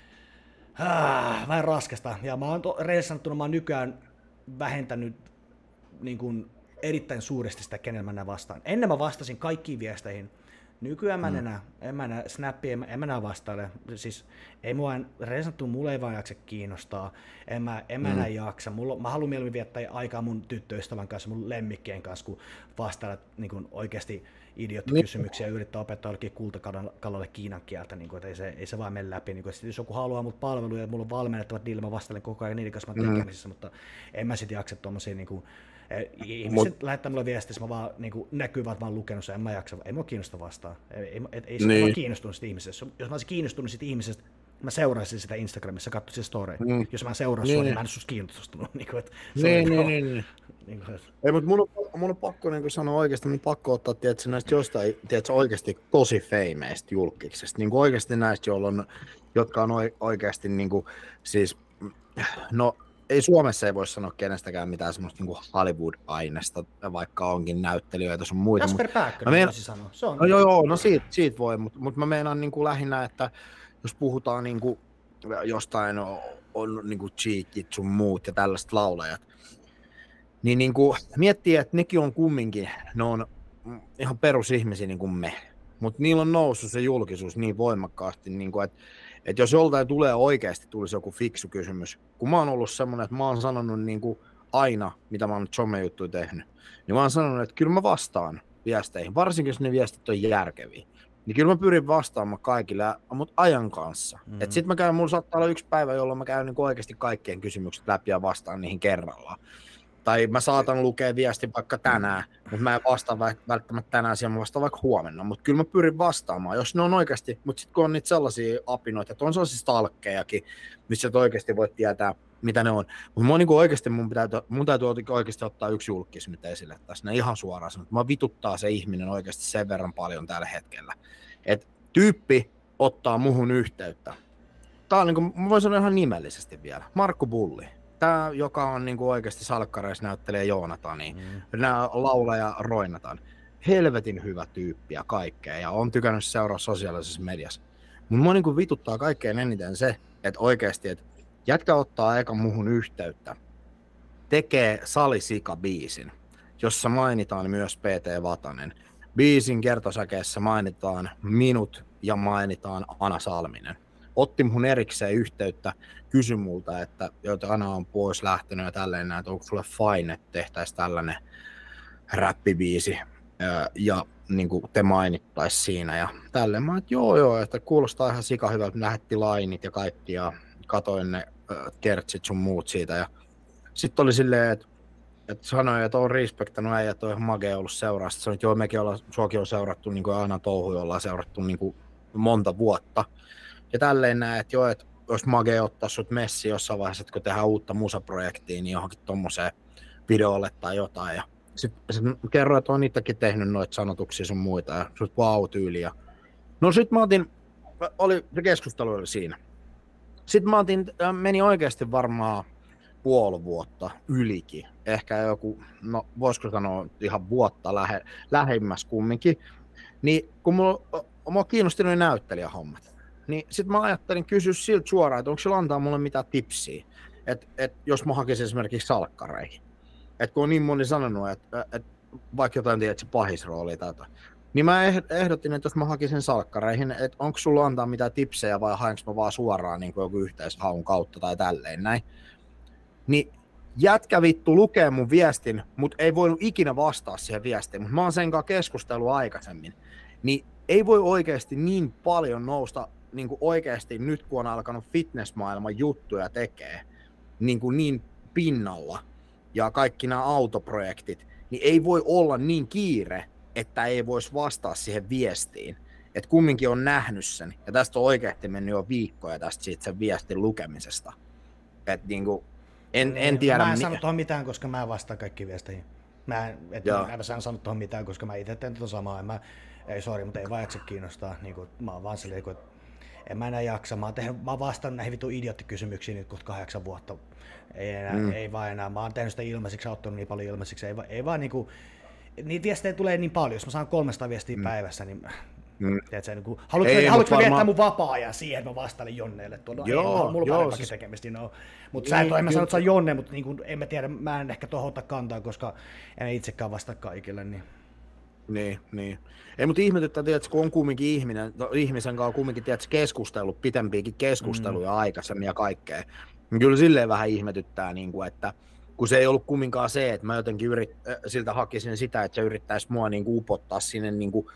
S1: ah, vähän raskasta, ja mä oon reilissä sanottuna, mä oon nykyään vähentänyt niin kuin, erittäin suuresti sitä, kenellä mä näen vastaan. Ennen mä vastasin kaikkiin viesteihin. Nykyään mä en enää, en mä enää snappia, en, en mä enää vastaile. Siis ei mua resanttu, mulla ei vaan jaksa kiinnostaa. En mä, en mä mm. enää jaksa. Mulla, mä haluan mieluummin viettää aikaa mun tyttöystävän kanssa, mun lemmikkien kanssa, kun vastailla niin kun oikeasti idioottikysymyksiä ja yrittää opettaa jollekin kultakalalle kiinan kieltä. Niin kun, ei, se, ei se vaan mene läpi. Niin kun, jos joku haluaa mut palveluja ja mulla on valmennettavat niille, mä vastailen koko ajan niiden kanssa mä mm. tekemisissä, mutta en mä sit jaksa tommosia niin kun, ihmiset Mut... lähettää mulle viestissä, mä vaan niin näkyvät, että mä oon lukenut sen, en mä jaksa, ei mua kiinnosta vastaan. Ei, ei, ei, ei niin. Mä kiinnostunut siitä ihmisestä. Jos mä olisin kiinnostunut siitä ihmisestä, mä seuraisin sitä Instagramissa, katsoisin storia. Mm. Jos mä seuraisin niin. sua, niin mä en susta kiinnostunut. Niin, kuin, että
S2: niin, niin, niin, niin. niin kuin, että... Ei, mutta mun on, mun on pakko niin sanoa oikeasti, mun on pakko ottaa tiedätkö, näistä jostain tiedätkö, oikeasti tosi feimeistä julkiksesta. Niin oikeasti näistä, joilla on, jotka on oikeasti niin kuin, siis, no, ei Suomessa ei voi sanoa kenestäkään mitään semmoista niin Hollywood-aineesta, vaikka onkin näyttelijöitä sun muita.
S1: Jasper Pääkkönen meen... voisi sanoa. Se on
S2: no joo, joo, no siitä, siitä voi, mutta mut mä meinaan niin kuin lähinnä, että jos puhutaan niin kuin jostain on, on niin kuin cheekit sun muut ja tällaiset laulajat, niin, niin kuin miettii, että nekin on kumminkin, ne on ihan perusihmisiä niin kuin me, mutta niillä on noussut se julkisuus niin voimakkaasti, niin kuin, että että jos joltain tulee oikeasti tulisi joku fiksu kysymys, kun mä oon ollut semmoinen, että mä oon sanonut niin kuin aina, mitä mä oon some-juttuja tehnyt, niin mä oon sanonut, että kyllä mä vastaan viesteihin, varsinkin jos ne viestit on järkeviä. Niin kyllä mä pyrin vastaamaan kaikille, mutta ajan kanssa. Mm-hmm. Että sit mä käyn, mulla saattaa olla yksi päivä, jolloin mä käyn niin kuin oikeasti kaikkien kysymykset läpi ja vastaan niihin kerrallaan. Tai mä saatan lukea viestin vaikka tänään, mutta mä en vastaa välttämättä tänään siihen, mä vastaan vaikka huomenna. Mutta kyllä mä pyrin vastaamaan, jos ne on oikeasti, mutta sitten kun on niitä sellaisia apinoita, että on sellaisia stalkkejakin, missä et oikeasti voit tietää, mitä ne on. Mutta niin oikeasti mun, pitää, mun täytyy oikeasti ottaa yksi julkis nyt esille tässä, ne ihan suoraan sanoo, että mä vituttaa se ihminen oikeasti sen verran paljon tällä hetkellä. Että tyyppi ottaa muhun yhteyttä tää on niinku, mä voin sanoa ihan nimellisesti vielä, Markku Bulli. Tää, joka on niinku oikeasti salkkareissa näyttelee Joonatania, mm. nää laulaja Roinatan. Helvetin hyvä tyyppi ja kaikkea, ja on tykännyt seuraa sosiaalisessa mediassa. Mut mua niinku vituttaa kaikkein eniten se, että oikeesti, että jätkä ottaa eka muhun yhteyttä, tekee Salisika-biisin, jossa mainitaan myös P T Vatanen. Biisin kertosäkeessä mainitaan minut ja mainitaan Ana Salminen. Otti muhun erikseen yhteyttä, kysyi multa, että joita Ana on pois lähtenyt ja tälleen näin, että onko sulle fine, että tehtäisiin tällainen räppibiisi ja niin kuin te mainittaisi siinä ja tälleen. Mä että joo joo, että kuulostaa ihan sika hyvältä, lähetti lainit ja kaikki ja katoin ne kertsit sun muut siitä ja sitten oli silleen, että et sanoi, että on respektannut äijä, että on ihan magea ollut seuraa. Sitten sanoi, että joo, mekin ollaan, suokin on seurattu, niin kuin aina touhuja ollaan seurattu niin kuin monta vuotta. Ja tälleen näin, että joo, että olisi magea ottaa sut messi jossain vaiheessa, että kun tehdään uutta musaprojektia, niin johonkin tommoseen videolle tai jotain. Ja sitten sit kerroin, että on itsekin tehnyt noita sanotuksia sun muita ja sut wow-tyyliä. No sit mä otin, oli, se keskustelu oli siinä. Sitten mä otin, meni oikeasti varmaan puoli vuotta ylikin, ehkä joku, no voisiko sanoa ihan vuotta lähe, lähemmäs kumminkin, niin kun mulla, mulla kiinnosti noin näyttelijähommat, niin sit mä ajattelin kysyä siltä suoraan, että onko sillä antaa mulle mitään tipsiä, että et, jos mä hakisin esimerkiksi salkkareihin, että kun on niin moni sanonut, että et, vaikka jotain tiedät, se pahisrooli tai jotain, niin mä ehdotin, että jos mä hakisin salkkareihin, että onko sulla antaa mitään tipsejä vai haenko mä vaan suoraan niin kuin joku yhteishaun kautta tai tälleen näin. Niin jätkä vittu lukee mun viestin, mut ei voinut ikinä vastaa siihen viestiin, mutta mä oon sen kanssa keskustellut aikaisemmin. Niin ei voi oikeasti niin paljon nousta niin kuin oikeasti nyt, kun on alkanut fitnessmaailman juttuja tekee, niin, kuin niin pinnalla ja kaikki nämä autoprojektit, niin ei voi olla niin kiire, että ei voisi vastaa siihen viestiin. Että kumminkin on nähnyt sen, ja tästä on oikeasti mennyt jo viikkoja tästä siitä sen viestin lukemisesta. Että niinku En, en tiedä.
S1: Mä en sano tuohon mitään, koska mä vastaan kaikki viesteihin. Mä en, et mä en sano tuohon mitään, koska mä itse teen tuota samaa. En mä, ei sori, mutta ei vaan jaksa kiinnostaa. Niin kuin, mä oon vaan silleen, että en mä enää jaksa. Mä oon, tehnyt, mä oon vastannut näihin vittu idioottikysymyksiin nyt kohta kahdeksan vuotta. Ei, enää, mm. ei vaan enää. Mä oon tehnyt sitä ilmaiseksi, auttanut niin paljon ilmaiseksi. Ei, ei vaan niinku, niitä viestejä tulee niin paljon. Jos mä saan kolmesataa viestiä mm. päivässä, niin Mm. Tiedätkö, niin kuin, haluatko, ei, haluatko varmaan viettää mun vapaa-ajan siihen, että mä vastailen Jonneelle tuolla? No, joo, ei, mulla on parempaakin siis tekemistä. No. Mutta sä et ole, en mä sano, että sä on Jonne, mutta niin kuin, en mä tiedä, mä en ehkä tuohon ottaa kantaa, koska en itsekään vastaa kaikille. Niin,
S2: niin. niin. Ei, mutta ihmetyttää, tiedätkö, kun on kumminkin ihminen, ihmisen kanssa kumminkin tiedätkö, keskustellut, pitempiäkin keskusteluja mm. aikaisemmin ja kaikkea. Niin kyllä silleen vähän ihmetyttää, niin kuin, että kun se ei ollut kumminkaan se, että mä jotenkin yrit, siltä hakisin sitä, että se yrittäisi mua niin kuin upottaa sinne niin kuin,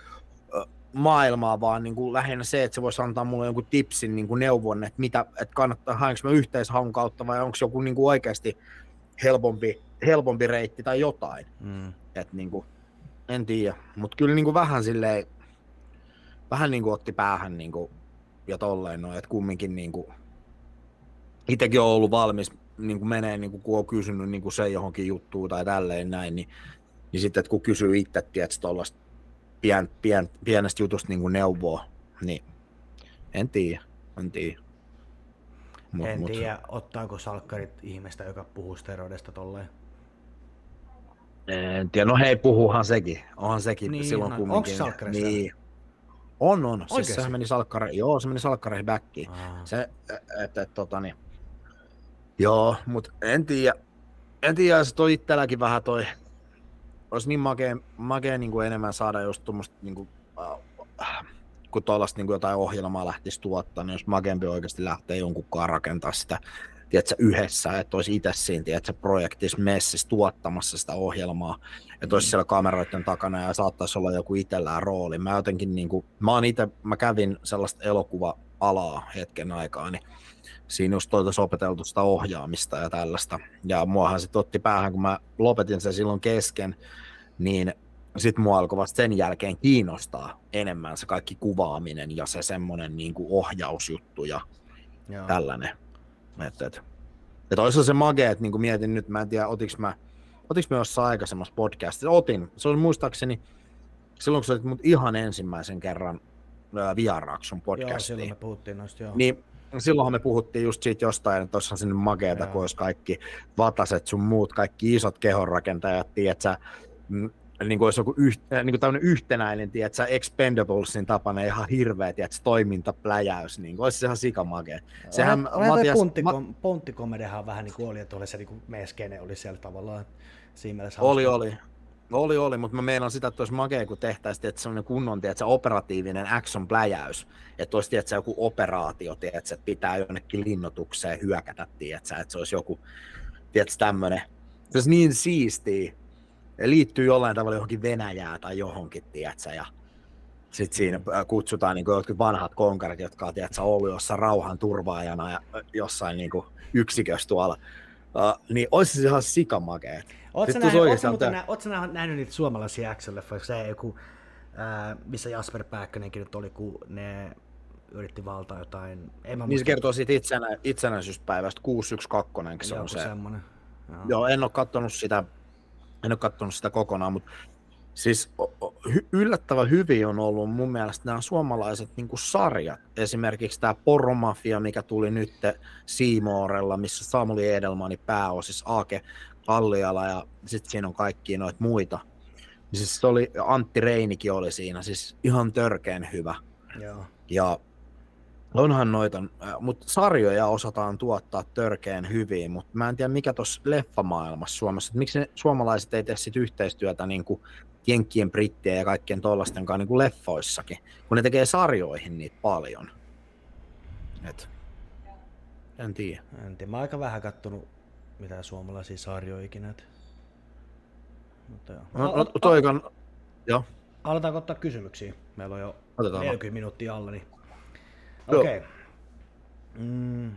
S2: maailmaa, vaan niin kuin lähinnä se, että se voisi antaa mulle jonkun tipsin niin kuin neuvon, että, mitä, että kannattaa, haenko mä yhteishaun kautta vai onko joku niin kuin oikeasti helpompi, helpompi reitti tai jotain. Mm. Et niin kuin, en tiedä, mutta kyllä niin kuin vähän silleen, vähän niin kuin otti päähän niin kuin, ja tolleen noin, että kumminkin niin kuin, itsekin on ollut valmis niin kuin menee, niin kuin, kun on kysynyt niin kuin se johonkin juttuun tai tälleen näin, niin, niin sitten, että kun kysyy itse, tiedätkö, tollaista Pien, pien, pienestä jutusta niin kuin neuvoa, niin en tiedä, en tiedä.
S1: Mut, en tiedä, mut. Ottaako salkkarit ihmistä, joka puhuu steroidesta tolleen?
S2: En tiedä, no hei, puhuuhan sekin, onhan sekin
S1: niin,
S2: silloin
S1: no,
S2: kumminkin.
S1: Onko salkkarista?
S2: Niin. On, on. Siis sehän meni salkkareihin, joo, se meni salkkareihin backiin. Se, että, et, tota niin. Joo, mut en tiedä, en tiedä, se toi itselläkin vähän toi, olisi niin makea, makea niin kuin enemmän saada just tuommoista, niin kuin, äh, kun tuollaista niin kuin jotain ohjelmaa lähtisi tuottaa, niin jos makeampi oikeasti lähtee jonkunkaan rakentaa sitä, tiedätkö, yhdessä, että olisi itse siinä, tiedätkö, projektissa messissä tuottamassa sitä ohjelmaa, että olisi siellä kameroiden takana ja saattaisi olla joku itsellään rooli. Mä jotenkin, niin kuin, mä oon itse, mä kävin sellaista elokuva-alaa hetken aikaa, niin siinä just toitaisiin opeteltu sitä ohjaamista ja tällaista. Ja muahan sitten otti päähän, kun mä lopetin sen silloin kesken, niin sitten mua alkoi vasta sen jälkeen kiinnostaa enemmän se kaikki kuvaaminen ja se semmoinen niin kuin ohjausjuttu ja Joo. tällainen. Että et, et olisi se magea, että niin kuin mietin nyt, mä en tiedä, otinko mä, otinko mä jossain aikaisemmassa podcastissa. Otin. Se oli muistaakseni silloin, kun sä olit mut ihan ensimmäisen kerran vieraaksi sun podcastiin.
S1: Joo, silloin me puhuttiin noista, joo.
S2: Niin silloinhan me puhuttiin just siitä jostain, että olisihan sinne makeeta, kun olisi kaikki vataset sun muut, kaikki isot kehonrakentajat, tiedätkö, niin kuin olisi joku yht, niin kuin tämmöinen yhtenäinen, tiedätkö, Expendablesin tapainen ihan hirveä, tiedätkö, toimintapläjäys, niin kuin olisi se ihan sikamakea.
S1: Sehän Matias... Ponttikomedehan ponttikomedehan vähän niin kuin oli, että oli se niin kuin meidän skene oli siellä tavallaan siinä mielessä.
S2: Oli, oli. Oli, oli, mutta mä meinaan sitä, että olisi makea, kun tehtäisiin, että sellainen kunnon, tiedätkö, operatiivinen action-pläjäys, että olisi, tiedätkö, joku operaatio, tiedätkö, että pitää jonnekin linnoitukseen hyökätä, tiedätkö, että se olisi joku, tiedätkö, tämmöinen, se olisi niin siistiä, ja liittyy jollain tavalla johonkin Venäjään tai johonkin, tiedätkö, ja sitten siinä kutsutaan niin kuin jotkut vanhat konkarit, jotka on, tiedätkö, ollut jossain rauhan turvaajana ja jossain niin kuin yksikössä tuolla, uh, niin olisi se ihan sikamakeet.
S1: Oletko nähnyt, nä- nähnyt niitä suomalaisia action-leffoja, se joku, ää, missä Jasper Pääkkönenkin nyt oli, kun ne yritti valtaa jotain...
S2: Niin se kertoo siitä itsenä, itsenäisyyspäivästä, kuusi yksi kaksi, se on se.
S1: Semmoinen.
S2: Joo. Joo, en ole katsonut sitä, en ole katsonut sitä kokonaan, mutta siis yllättävän hyvin on ollut mun mielestä nämä suomalaiset niin kuin sarjat. Esimerkiksi tämä Poromafia, mikä tuli nyt C Morella, missä Samuli Edelmani pääosissa, Aake Kalliala ja sitten siinä on kaikkia noita muita. Siis se oli, Antti Reinikin oli siinä, siis ihan törkeen hyvä.
S1: Joo.
S2: Ja onhan noita, mutta sarjoja osataan tuottaa törkeen hyvin, mutta mä en tiedä mikä tuossa leffamaailmassa Suomessa, että miksi ne suomalaiset ei tee sit yhteistyötä niin kuin jenkkien, brittien ja kaikkien tollasten kanssa niin kuin leffoissakin, kun ne tekee sarjoihin niitä paljon. Et, en tiedä.
S1: En tiedä, mä oon aika vähän kattonut mitään suomalaisia sarjoja ikinä. Mutta joo.
S2: No, no, toikan... Joo.
S1: Aletaanko ottaa kysymyksiä? Meillä on jo
S2: Otetaan
S1: neljäkymmentä minuuttia alla. Niin... Okei. Okay. Mm.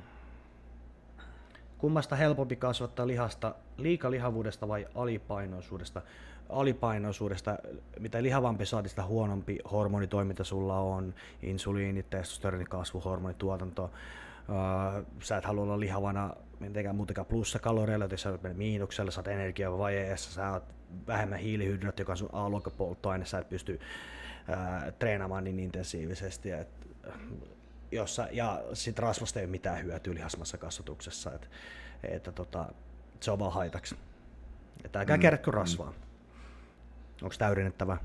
S1: Kummasta helpompi kasvattaa lihasta, liikalihavuudesta vai alipainoisuudesta? Alipainoisuudesta, mitä lihavampi saat, sitä huonompi hormonitoiminta sulla on, insuliini, testosteroni, kasvu, hormonituotanto. Uh, sä et halua olla lihavana mitenkään muutenkaan plussakaloreilla, jos sä oot miinuksella, sä oot energiavajeessa, sä oot vähemmän hiilihydraatti, joka on sun A-luokan polttoaine, sä et pysty uh, treenaamaan niin intensiivisesti. Et, jos sä, ja sit rasvasta ei ole mitään hyötyä lihasmassa kasvatuksessa, et, että tota, se on vaan haitaksi. Että älkää mm, kerrotko rasvaa. Mm. Onko täydennettävä?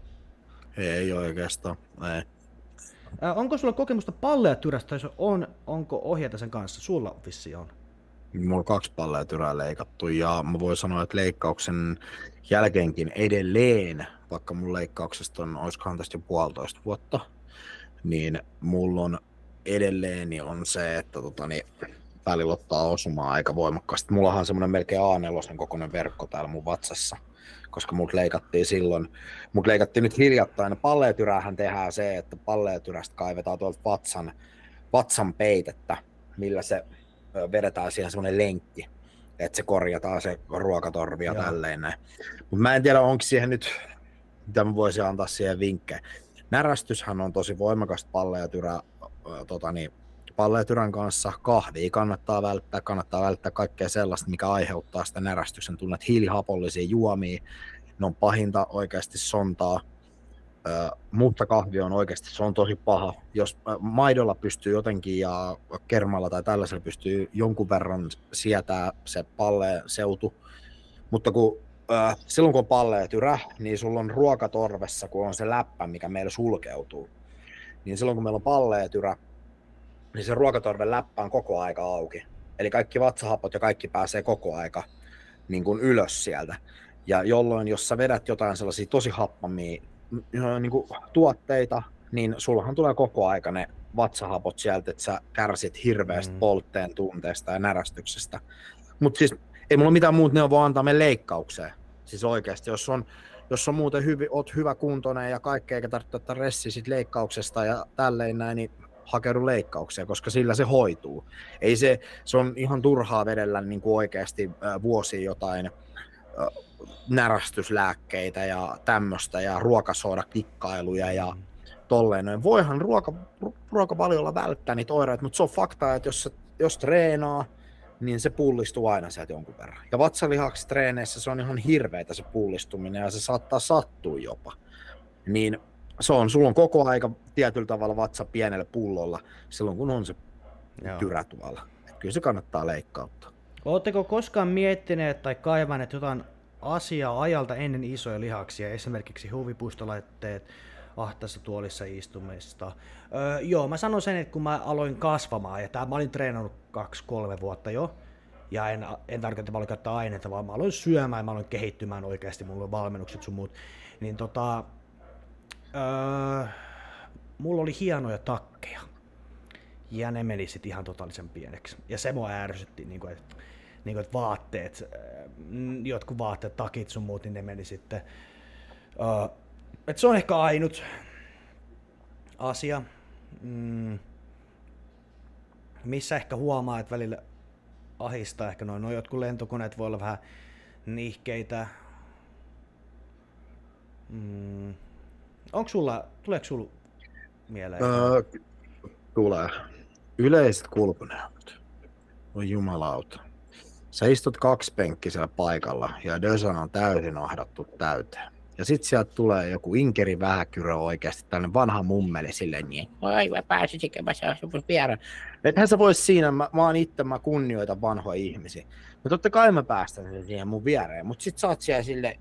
S2: Ei oikeastaan, ei.
S1: Äh, onko sulla kokemusta palleatyrästä, jos on, onko ohjeita sen kanssa? Sulla vissiin on.
S2: Mulla on kaksi palleatyrää leikattu ja mä voin sanoa, että leikkauksen jälkeenkin edelleen, vaikka mun leikkauksesta on, olisikohan tästä jo puolitoista vuotta, niin mulla on edelleen niin on se, että tota, niin, välillä ottaa osumaa aika voimakkaasti. Mullahan on semmoinen melkein A neljä kokoinen verkko täällä mun vatsassa, koska mut leikattiin silloin, mut leikattiin nyt hiljattain. Palleatyrähän tehdään se, että palleatyrästä kaivetaan tuolta vatsan, vatsan peitettä, millä se vedetään siihen semmoinen lenkki, että se korjataan se ruokatorvi ja tälleen näin. Mut mä en tiedä, onko siihen nyt, mitä mä voisin antaa siihen vinkkejä. Närästyshän on tosi voimakas palleatyrä, tota niin, palleatyrän kanssa. Kahvia kannattaa välttää, kannattaa välttää kaikkea sellaista, mikä aiheuttaa sitä närästyksen tunnet. Hiilihapollisia juomia, ne on pahinta oikeasti sontaa. Ö, mutta kahvi on oikeasti, se on tosi paha. Jos maidolla pystyy jotenkin ja kermalla tai tällaisella pystyy jonkun verran sietää se palleen seutu, mutta kun ö, silloin kun on palleatyrä, niin sulla on ruokatorvessa, kun on se läppä, mikä meillä sulkeutuu. Niin silloin kun meillä on palleatyrä, niin se ruokatorven läppä on koko aika auki. Eli kaikki vatsahapot ja kaikki pääsee koko aika niin kuin ylös sieltä. Ja jolloin, jos sä vedät jotain sellaisia tosi happamia niin kuin tuotteita, niin sullahan tulee koko aika ne vatsahapot sieltä, että sä kärsit hirveästä mm. poltteen tunteesta ja närästyksestä. Mutta siis ei mulla mitään muuta neuvoa antaa meidän leikkaukseen. Siis oikeasti, jos on, jos on muuten hyvi, oot hyvä kuntoinen ja kaikkea, eikä tarvitse ottaa ressiä sit leikkauksesta ja tälleen näin, niin hakeudu leikkaukseen, koska sillä se hoituu. Ei se, se on ihan turhaa vedellä niin kuin oikeasti äh, vuosia jotain äh, närästyslääkkeitä ja tämmöistä ja ruokasodakikkailuja ja tolleen. No, voihan ruoka, ruokavaliolla välttää niitä oireita, mutta se on fakta, että jos, jos treenaa, niin se pullistuu aina sieltä jonkun verran. Ja vatsalihaksi treeneissä se on ihan hirveitä se pullistuminen ja se saattaa sattua jopa. Niin se on, sulla on koko aika tietyllä tavalla vatsa pienellä pullolla silloin, kun on se tyrä tuolla. Et kyllä se kannattaa leikkauttaa.
S1: Oletteko koskaan miettineet tai kaivaneet jotain asiaa ajalta ennen isoja lihaksia, esimerkiksi huvipuistolaitteet, ahtaassa tuolissa istumista? Öö, joo, mä sanon sen, että kun mä aloin kasvamaan, ja tää, mä olin treenannut kaksi kolme vuotta jo, ja en, en tarkoita, että mä aloin käyttää aineita, vaan mä aloin syömään, ja mä aloin kehittymään oikeasti, mulla oli valmennukset sun muut, niin tota, öö, mulla oli hienoja takkeja, ja ne meni sit ihan totaalisen pieneksi, ja se mua ärsytti, niin kuin, että niin kuin, että vaatteet, jotkut vaatteet, takit sun muut, niin ne meni sitten. Uh, et se on ehkä ainut asia, mm, missä ehkä huomaa, että välillä ahistaa ehkä noin. No, jotkut lentokoneet voi olla vähän nihkeitä. Mm. Onko sulla, tuleeko sulla mieleen?
S2: Öö, tulee. Yleiset kulkuneuvot. Oi jumalauta. Sä istut kaksipenkkisellä paikalla ja Dösan on täysin ahdattu täyteen. Ja sit sieltä tulee joku inkeri vähäkyrö oikeasti, tällainen vanha mummeli silleen niin, oi mä pääsisikö mä saa sun vieraan. Ethän sä vois siinä, mä, mä oon itse, mä kunnioitan vanhoja ihmisiä. No totta kai mä päästän siihen mun viereen, mut sit sä oot siellä silleen,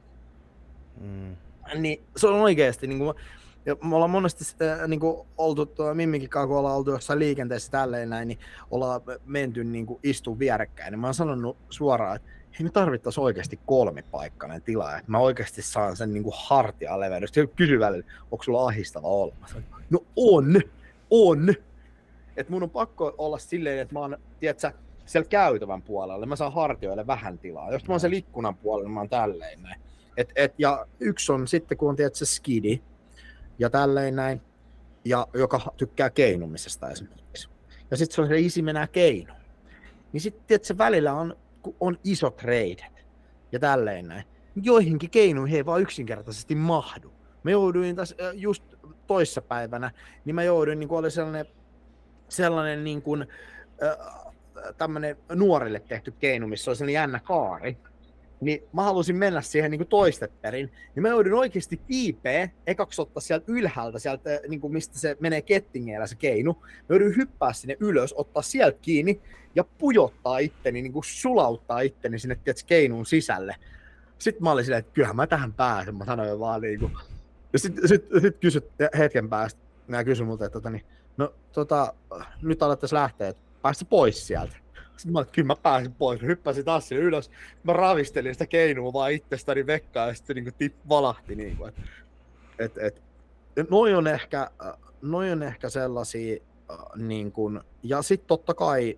S2: mm. niin se on oikeesti niinku, ja me ollaan monesti äh, niin kuin oltu tuolla Mimminkin kanssa, kun ollaan oltu jossain liikenteessä tälleen näin, niin ollaan menty niin kuin istuun vierekkäin. Niin mä oon sanonut suoraan, että hei, me tarvittaisiin oikeasti kolmipaikkainen tila, että mä oikeasti saan sen niin kuin hartian leveydestä. Ja kysy välillä, onko sulla ahistava olla? Mä sanon, no on, on. Että mun on pakko olla silleen, että mä oon, tiedätkö, siellä käytävän puolella, mä saan hartioille vähän tilaa. Jos mä oon siellä ikkunan puolella, niin mä oon tälleen näin. Et, et, ja yksi on sitten, kun on tiedätkö, skidi, ja tälleen näin, ja joka tykkää keinumisesta esimerkiksi. Ja sitten se on se isi mennään keinu. Niin sitten se välillä on, on isot reidet ja tälleen näin. Joihinkin keinuihin ei vaan yksinkertaisesti mahdu. Mä jouduin tässä just toissapäivänä, niin mä jouduin, niin kuin oli sellainen, sellainen niin kuin, äh, tämmönen nuorille tehty keinu, missä oli sellainen jännä kaari. Niin mä halusin mennä siihen niin kuin toisteperin, niin mä joudun oikeasti kiipeä, ekaksi ottaa sieltä ylhäältä, sieltä, niin kuin mistä se menee kettingeellä se keinu. Mä joudun hyppää sinne ylös, ottaa sieltä kiinni ja pujottaa itteni, niin kuin sulauttaa itteni sinne tietysti keinuun sisälle. Sitten mä olin silleen, että kyllähän mä tähän pääsen, mä sanoin vaan niin kuin. Ja sitten sit, sit kysyt hetken päästä, nää kysyi multa, että tota, niin, no tota, nyt alettaisiin lähteä, että päästä pois sieltä. Sitten mä olin, että kyllä mä pääsin pois, mä hyppäsin taas sinne ylös, mä ravistelin sitä keinua vaan itsestäni vekkaan ja sitten niin tip valahti. Niin kuin, et, et, et, noi, on ehkä, noi on ehkä sellaisia, niin kuin, ja sitten totta kai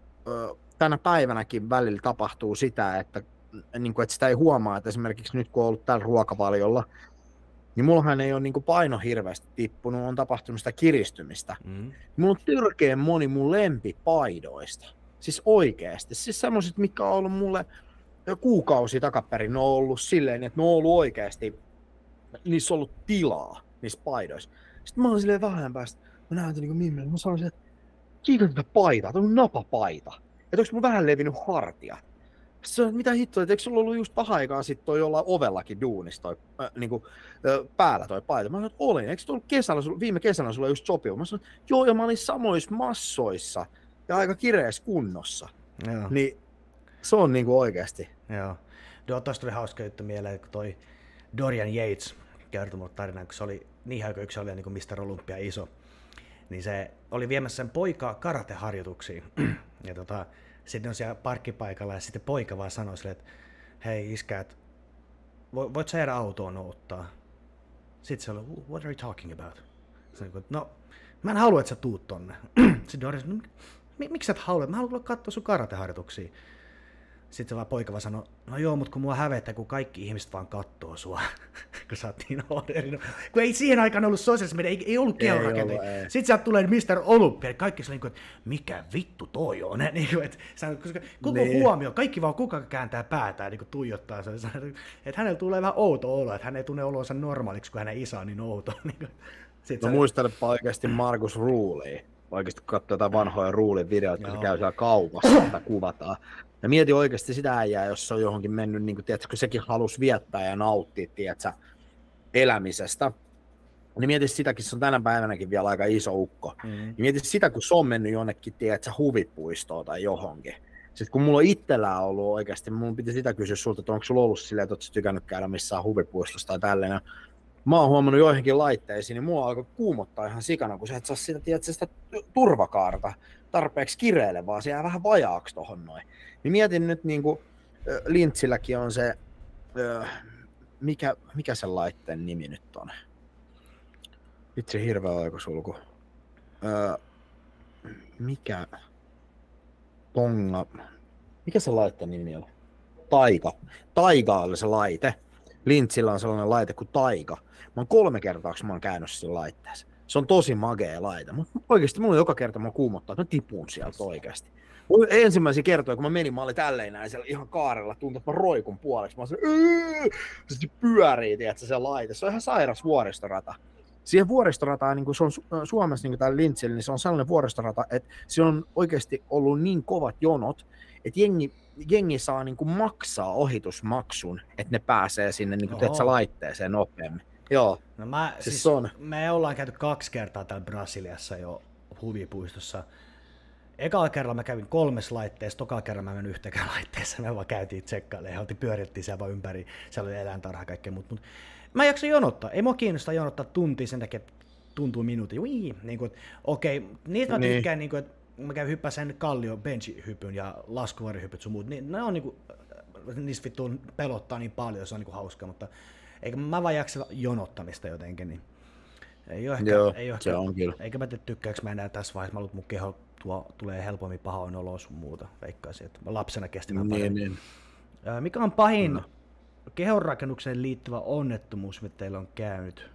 S2: tänä päivänäkin välillä tapahtuu sitä, että, niin kuin, että sitä ei huomaa, että esimerkiksi nyt kun on ollut tällä ruokavaliolla, niin mullahan ei ole niin kuin paino hirveästi tippunut, on tapahtunut sitä kiristymistä. Mm. Mulla on törkeän moni mun lempipaidoista. Siis oikeesti. Siis semmoiset, mitkä on ollut mulle kuukausi takaperin, ne on ollut silleen, että ne on ollut oikeesti, niissä on ollut tilaa, niissä paidoissa. Sitten mä oon silleen vähän päästä, mä näytän niinku Mimmille, mä sanoin silleen, että kiitos tätä paitaa, tää on napapaita. Että onks mulla vähän levinnyt hartia? Sitten on, mitä hittoa, että eikö sulla ollut just vähän aikaa sit toi jollain ovellakin duunissa toi, äh, niinku, äh, päällä toi paita? Mä sanoin, että olin, eikö tullut kesällä, viime kesänä sulla just sopiva? Mä sanoin, joo, ja mä olin samoissa massoissa. Ja aika kireessä kunnossa. Joo. Niin se on niinku oikeasti.
S1: Joo. No, tosta tuli hauska juttu mieleen, kun toi Dorian Yates kertoi mulle tarinan, kun se oli niin hauska, yksi oli niin kuin mister Olympia iso. Niin se oli viemässä sen poikaa karateharjoituksiin. Ja tota, sitten on siellä parkkipaikalla ja sitten poika vaan sanoi sille, että hei iskä, et voit sä jäädä autoon ottaa? Sitten se oli, what are you talking about? Se, no, mä en halua, että sä tuut tonne. Sitten Dorian sanoi, miksi sä et halua? Mä haluan katsoa sun karateharjoituksia. Sitten se vaan poika vaan sanoi, no joo, mutta kun mua hävettää, kun kaikki ihmiset vaan kattoo sua, kun sä oot niin orderina. Kun ei siihen aikaan ollut sosiaalista media, ei, ei ollut kehonrakenteita. Sitten sieltä tulee mister Olympia, kaikki se niin kuin, että mikä vittu toi on. Niin kuin, että, koska koko nee. huomio, kaikki vaan kuka kääntää päätään, niin kuin tuijottaa. Että hänellä tulee vähän outo olo, että hän ei tunne olonsa normaaliksi, kun hänen isä on niin outo.
S2: No muistelepa oikeasti Markus Ruulia. Oikeasti kun katsoo jotain vanhoja Ruulin videoita, kun se käy siellä kaupassa, että kuvataan. Ja mieti oikeasti sitä äijää, jos se on johonkin mennyt, niin kuin, tiedätkö, sekin halusi viettää ja nauttia, tiedätkö, elämisestä. Niin mieti sitäkin, se on tänä päivänäkin vielä aika iso ukko.
S1: Mm.
S2: Niin mieti sitä, kun se on mennyt jonnekin, tiedätkö, huvipuistoon tai johonkin. Sitten kun mulla on itsellään ollut oikeasti, mun piti sitä kysyä sulta, että onko sulla ollut silleen, että ootko tykännyt käydä missään huvipuistossa tai tälleen. Mä oon huomannut joihinkin laitteisiin, niin mulla alkoi kuumottaa ihan sikana, kun sä et saa sitä, tiedätkö, sitä turvakaarta tarpeeksi kireelle, vaan se jää vähän vajaaksi tohon noin. Niin mietin nyt, niin kuin Lintsilläkin on se, mikä, mikä sen laitteen nimi nyt on? Itse hirveä oikosulku. Öö, mikä? Ponga. Mikä se laitteen nimi on? Taika. Taika oli se laite. Lintsillä on sellainen laite kuin Taika. Mä oon kolme kertaa, kun mä oon käynyt sillä laitteessa. Se on tosi magea laite. Mutta oikeesti mulla joka kerta mä kuumottaa, että mä tipun sieltä oikeesti. Ensimmäisiä kertoja, kun mä menin, mä olin tälleen näin siellä ihan kaarella, tuntui, että mä roikun puoleksi. Mä olin se pyörii, tiedätkö, se laite. Se on ihan sairas vuoristorata. Siihen vuoristorataan, niin kuin se on Suomessa niin kuin täällä Lintsillä, niin se on sellainen vuoristorata, että se on oikeasti ollut niin kovat jonot, että jengi, jengi saa niin kuin maksaa ohitusmaksun, että ne pääsee sinne niin kuin, tiedätkö, laitteeseen nopeammin. Joo,
S1: no mä,
S2: siis
S1: siis
S2: on.
S1: Me ollaan käyty kaksi kertaa täällä Brasiliassa jo huvipuistossa. Ekalla kerralla mä kävin kolmessa laitteessa, tokalla kerralla mä menin yhtekään laitteessa, me vaan käytiin tsekkailemaan, ja pyörittiin siellä vaan ympäri, siellä oli eläintarha ja kaikkea muut. Mut mä en jaksa jonottaa, ei mua kiinnosta jonottaa tuntia sen takia, että tuntuu minuutin. Ui, niin kuin, okei, niitä mä tykkään, niin kuin, että mä kävin hyppää sen kallio bench-hypyn ja laskuvarjohypyt sun muut, niin ne on niin kuin, niissä vittu pelottaa niin paljon, se on niin kuin hauska, mutta eikä mä vaan jaksa jonottamista jotenkin, niin ei ole ehkä,
S2: Joo,
S1: ei ole
S2: se
S1: ehkä,
S2: on kyllä.
S1: eikä mä tiedä tykkääks mä enää tässä vaiheessa, mä luulen, että mun keho tuo, tulee helpommin pahoin oloa sun muuta, veikkaisin, että mä lapsena kestin niin, paremmin. Niin. Mikä on pahin no. kehonrakennukseen liittyvä onnettomuus, mitä teillä on käynyt?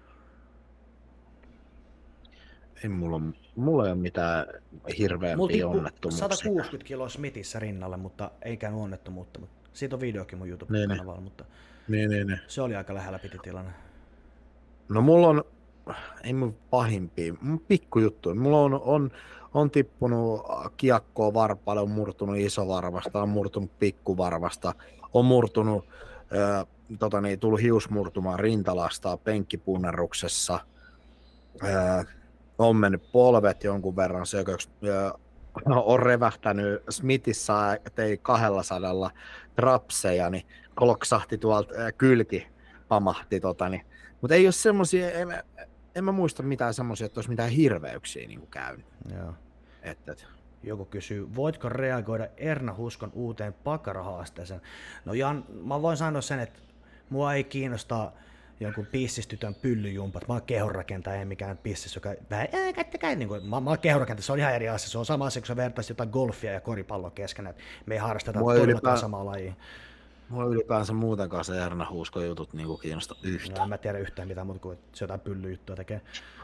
S2: Ei mulla, mulla ei ole mitään hirveämpiä onnettomuuksia.
S1: sata kuusikymmentä kiloa Smithissä rinnalle, mutta ei käynyt onnettomuutta. Mutta siitä on videokin mun YouTube-kanavalla, mutta
S2: niin, niin, niin.
S1: se oli aika lähellä piti tilanne.
S2: No mulla on, ei mun pahimpia, mun pikkujuttuja. Mulla on, on, on tippunut kiekkoa varpaalle, on murtunut isovarvasta, on murtunut pikkuvarvasta, on murtunut, äh, tota niin, tullut hiusmurtumaan rintalasta penkkipunneruksessa. Äh, on mennyt polvet jonkun verran sököksi. Äh, on revähtänyt Smithissä, tei kahdella sadalla trapseja, niin kolksahti tuolta äh, kylki, pamahti tota niin. Mutta ei ole semmosia, en, en mä muista mitään semmosia, että olisi mitään hirveyksiä niin käynyt.
S1: Joo.
S2: Et, et.
S1: Joku kysyy, voitko reagoida Erna Huskon uuteen pakarahaasteeseen? No Jan, mä voin sanoa sen, että mua ei kiinnosta jonkun pissistytön pyllyjumpat. Mä oon kehonrakentaja, en mikään pissis, joka vähän, ää, kättäkää, niin kuin, mä, mä oon kehonrakentaja, se on ihan eri asia. Se on sama asia, kun sä vertaisit jotain golfia ja koripalloa keskenään. Me ei harrasteta todellakaan ylipä... samaa lajia.
S2: Mua ylipäänsä muutenkaan se Erna Huskon jutut niinku kiinnosta yhtään.
S1: No, en mä tiedä yhtään mitään muuta kuin, että se jotain pyllyjuttua tekee.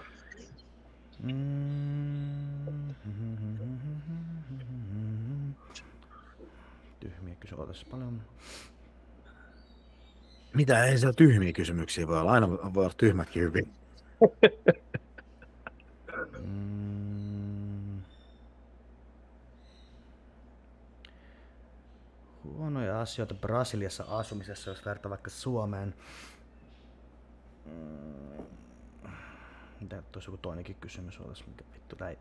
S1: Tyhmiä kysymyksiä tässä paljon.
S2: Mitä, ei siellä tyhmiä kysymyksiä voi olla, aina voi olla tyhmätkin hyvin.
S1: Huonoja asioita Brasiliassa asumisessa, jos vertaa vaikka Suomeen. Mitä tuossa joku toinenkin kysymys olisi, mikä vittu näin.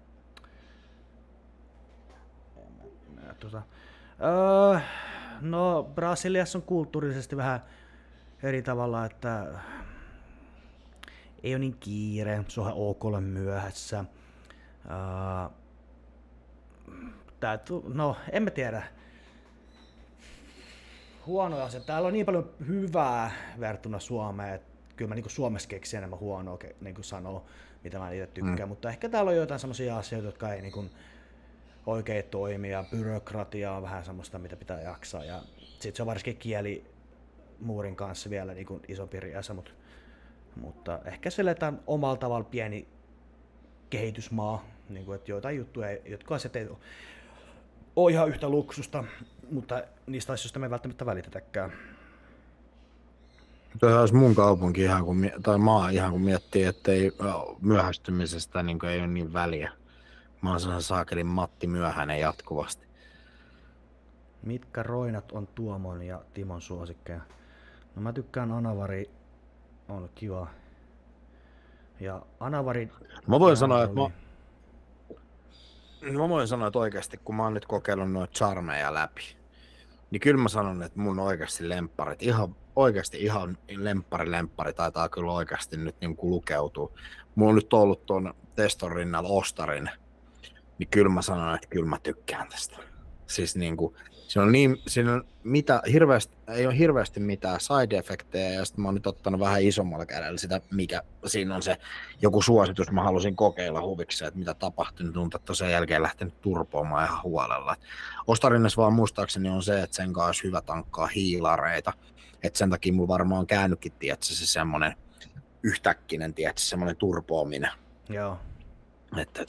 S1: Tuota. Öö, no Brasiliassa on kulttuurisesti vähän eri tavalla, että ei ole niin kiire, se on ihan ok olla myöhässä. Öö, tää, no en mä tiedä. Huonoja asioita. Täällä on niin paljon hyvää verrattuna Suomeen, että kyllä mä niin kuin Suomessa keksin enemmän huonoa niin kuin sanoo, mitä mä itse tykkään, mm. mutta ehkä täällä on jotain semmoisia asioita, jotka ei niin kuin oikein toimi, ja byrokratiaa on vähän semmoista, mitä pitää jaksaa, ja sitten se on varsinkin kielimuurin kanssa vielä niin kuin isompi riesa, mutta, mutta ehkä se eletään omalla tavalla pieni kehitysmaa, niin kuin, että joitain juttuja, jotka asiat ei ole ihan yhtä luksusta, mutta niistä asioista me ei välttämättä välitetäkään.
S2: Tuo olisi mun kaupunki ihan kun, tai maa ihan kun miettii, että ei, myöhästymisestä niin ei ole niin väliä. Mä oon sellainen saakelin Matti Myöhänen jatkuvasti.
S1: Mitkä roinat on Tuomon ja Timon suosikkeja? No mä tykkään Anavari, on kiva. Ja Anavari...
S2: Mä voin sanoa, että mä, mä voin sanoa, että oikeasti kun mä oon nyt kokeillut noita charmeja läpi, niin kyllä mä sanon, että mun oikeasti lempparit, ihan oikeasti ihan lemppari lemppari taitaa kyllä oikeasti nyt niin kuin lukeutua. Mulla on nyt ollut tuon teston rinnalla Ostarin, niin kyllä mä sanon, että kyllä mä tykkään tästä. Siis niin kuin, siinä on niin, siinä on mitä, hirveästi, ei ole hirveästi mitään side-efektejä, ja sitten mä oon nyt ottanut vähän isommalla kädellä sitä, mikä siinä on se joku suositus, mä halusin kokeilla huviksi, että mitä tapahtui, niin tuntuu, että sen jälkeen lähtenyt turpoamaan ihan huolella. Ostarinnassa vaan muistaakseni on se, että sen kanssa olisi hyvä tankkaa hiilareita, että sen takia mulla varmaan on käynytkin, tiedätkö, se semmoinen yhtäkkinen, tiedätkö, semmoinen turpoaminen.
S1: Joo.
S2: Että,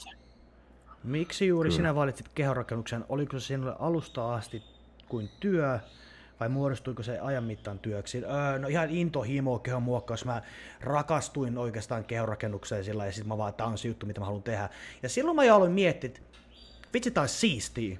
S1: Miksi juuri
S2: Kyllä.
S1: sinä valitsit kehonrakennuksen? Oliko se sinulle alusta asti kuin työ, vai muodostuiko se ajan mittaan työksi? Öö, no ihan intohimo kehon muokkaus. Mä rakastuin oikeastaan kehonrakennukseen sillä ja sitten mä vaan, tää on se juttu, mitä mä haluan tehdä. Ja silloin mä jo aloin miettiä, että vitsi tää olisi siistiä.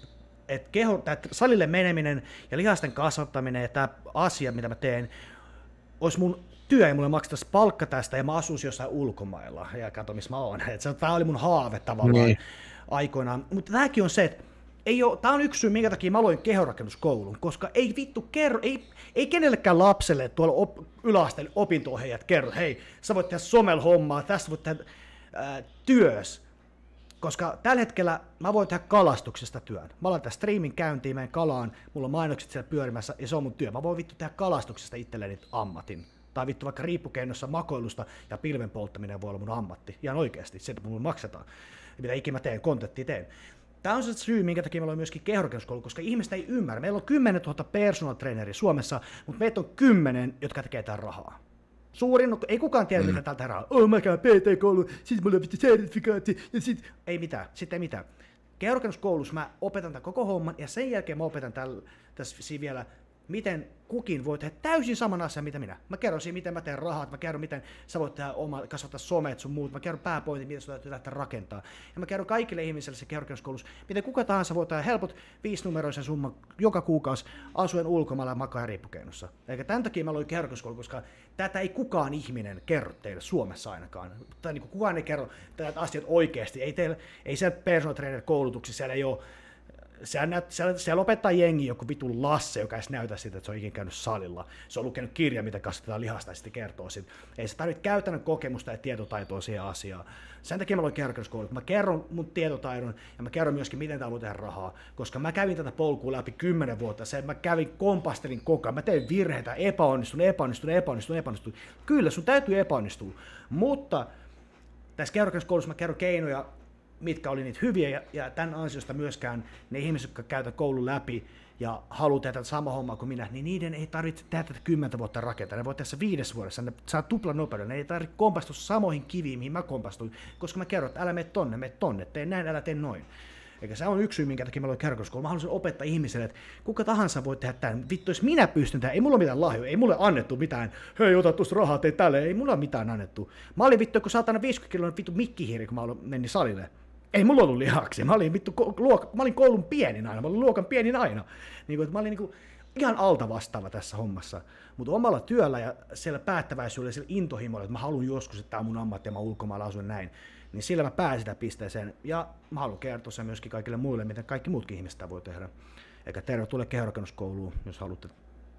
S1: Että keho, tää salille meneminen ja lihasten kasvattaminen ja tää asia, mitä mä teen, olisi mun työ ja mulle maksettaisiin palkka tästä ja mä asuisin jossain ulkomailla ja katso missä mä oon. Tämä oli mun haave tavallaan niin. aikoinaan. Mutta tämäkin on se, että ei ole, tää on yksi syy, minkä takia mä aloin kehonrakennuskoulun, koska ei vittu kerro, ei, ei kenellekään lapselle tuolla op, yläasteen opinto-ohjaajat kerro, hei, sä voit tehdä somel hommaa, tässä voit tehdä ää, työs. Koska tällä hetkellä mä voin tehdä kalastuksesta työn. Mä laitan streamin käyntiin, menen kalaan, mulla on mainokset siellä pyörimässä ja se on mun työ. Mä voin vittu tehdä kalastuksesta itselleni ammatin. Tai vittu vaikka riippukeinossa makoilusta ja pilven polttaminen voi olla mun ammatti. Ihan oikeasti, se mun maksetaan. Ja mitä ikinä mä teen, kontenttia teen. Tämä on se syy, minkä takia meillä on myöskin kehonrakennuskoulu, koska ihmiset ei ymmärrä. Meillä on kymmenen tuhatta personal traineria Suomessa, mutta meitä on kymmenen, jotka tekee tämän rahaa. Suurin, ei kukaan tiedä, mm. mitä täältä rahaa. Oh, mä käyn P T-koulu, sit mulla on vittu sertifikaatti, ja sit... Ei mitään, sit ei mitään. Kehonrakennuskoulussa mä opetan tämän koko homman, ja sen jälkeen mä opetan täl, tässä vielä, miten kukin voi tehdä täysin saman asian, mitä minä. Mä kerron siinä, miten mä teen rahat, mä kerron, miten sä voit tehdä oma, kasvattaa somet sun muut, mä kerron pääpointit, miten sä täytyy lähteä rakentaa. Ja mä kerron kaikille ihmisille se kehonrakennuskoulussa, miten kuka tahansa voi tehdä helpot viisinumeroisen summan joka kuukausi asuen ulkomailla ja makaa riippukeinossa. Eikä tämän takia mä aloin kehonrakennuskoulu, koska tätä ei kukaan ihminen kerro teille Suomessa ainakaan. Tai niin kuin kukaan ei kerro tätä asiat oikeasti. Ei, teille, ei siellä personal trainer koulutuksissa, siellä ei ole. Siellä, siellä, siellä opettaa jengi joku vitun Lasse, joka ei näytä sitä, että se on ikinä käynyt salilla. Se on lukenut kirja, mitä kasvatetaan lihasta ja sitten kertoo siitä. Ei se tarvitse käytännön kokemusta ja tietotaitoa siihen asiaan. Sen takia mä aloin kehonrakennuskoulun. Mä kerron mun tietotaidon ja mä kerron myöskin, miten tää voi tehdä rahaa. Koska mä kävin tätä polkua läpi kymmenen vuotta. Se, mä kävin, kompastelin koko ajan. Mä tein virheitä, epäonnistun, epäonnistun, epäonnistun, epäonnistun. Kyllä, sun täytyy epäonnistua. Mutta tässä kehonrakennuskoulussa mä kerron keinoja, mitkä oli niitä hyviä, ja, ja tämän ansiosta myöskään ne ihmiset, jotka käyvät koulun läpi ja haluaa tehdä sama homma kuin minä, niin niiden ei tarvitse tehdä tätä kymmentä vuotta rakentaa. Ne voi tehdä se viides vuodessa, ne saa tupla nopeudella, ne ei tarvitse kompastua samoihin kiviin, mihin mä kompastuin, koska mä kerron, että älä mene tonne, mene tonne, tee näin, älä tee noin. Eikä se on yksi syy, minkä takia mä aloin kehonrakennuskoulun. Mä haluaisin opettaa ihmiselle, että kuka tahansa voi tehdä tämän. Vittu, jos minä pystyn tähän, ei mulla ole mitään lahjoja, ei mulle annettu mitään, hei, ota tuosta rahaa, tee tälle, ei mulla ole mitään annettu. Mä olin vittu, kun saatana viisikymmentä kiloinen vittu mikkihiiri, kun mä menin salille. Ei mulla ollut lihaksia, mä olin, vittu, luok, mä olin koulun pienin aina, mä olin luokan pienin aina. Niin kuin, mä olin niin kuin, ihan alta vastaava tässä hommassa. Mutta omalla työllä ja siellä päättäväisyydellä, siellä intohimolla, että mä haluan joskus, että tämä on mun ammatti ja mä ulkomailla asun näin, niin sillä mä pääsin sitä pisteeseen. Ja mä haluan kertoa sen myöskin kaikille muille, miten kaikki muutkin ihmiset voi tehdä. Eikä tervetuloa kehonrakennuskouluun, jos haluatte.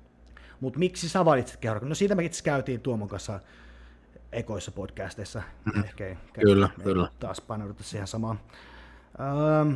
S1: Mutta miksi sä valitsit kehonrakennus? No siitä me itse käytiin Tuomon kanssa ekoissa podcasteissa.
S2: Mm.
S1: Ehkä,
S2: kyllä, kyllä.
S1: Taas paneudutaan siihen samaan. Um,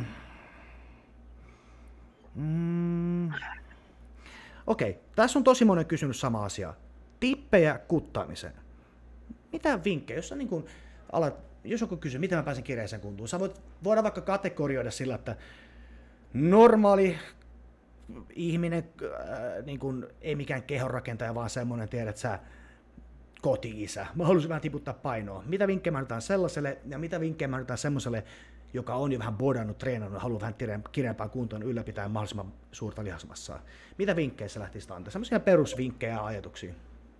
S1: mm, Okei, okay. Tässä on tosi monen kysynyt sama asia. Tippejä kuttaamiseen. Mitä vinkkejä, jos, niin kun alat, jos joku kysyy, miten mä pääsen kireeseen kuntoon, sä voit voida vaikka kategorioida sillä, että normaali ihminen, äh, niin kun, ei mikään kehonrakentaja, vaan semmoinen, tiedät, että sä koti-isä. Mä haluaisin vähän tiputtaa painoa. Mitä vinkkejä mä annetaan sellaiselle, ja mitä vinkkejä mä annetaan semmoiselle, joka on jo vähän bodannut, treenannut, haluaa vähän kireempään kuntoon ylläpitää mahdollisimman suurta lihasmassaa. Mitä vinkkejä sä lähtisit antaa? Semmoisia perusvinkkejä ja ajatuksia.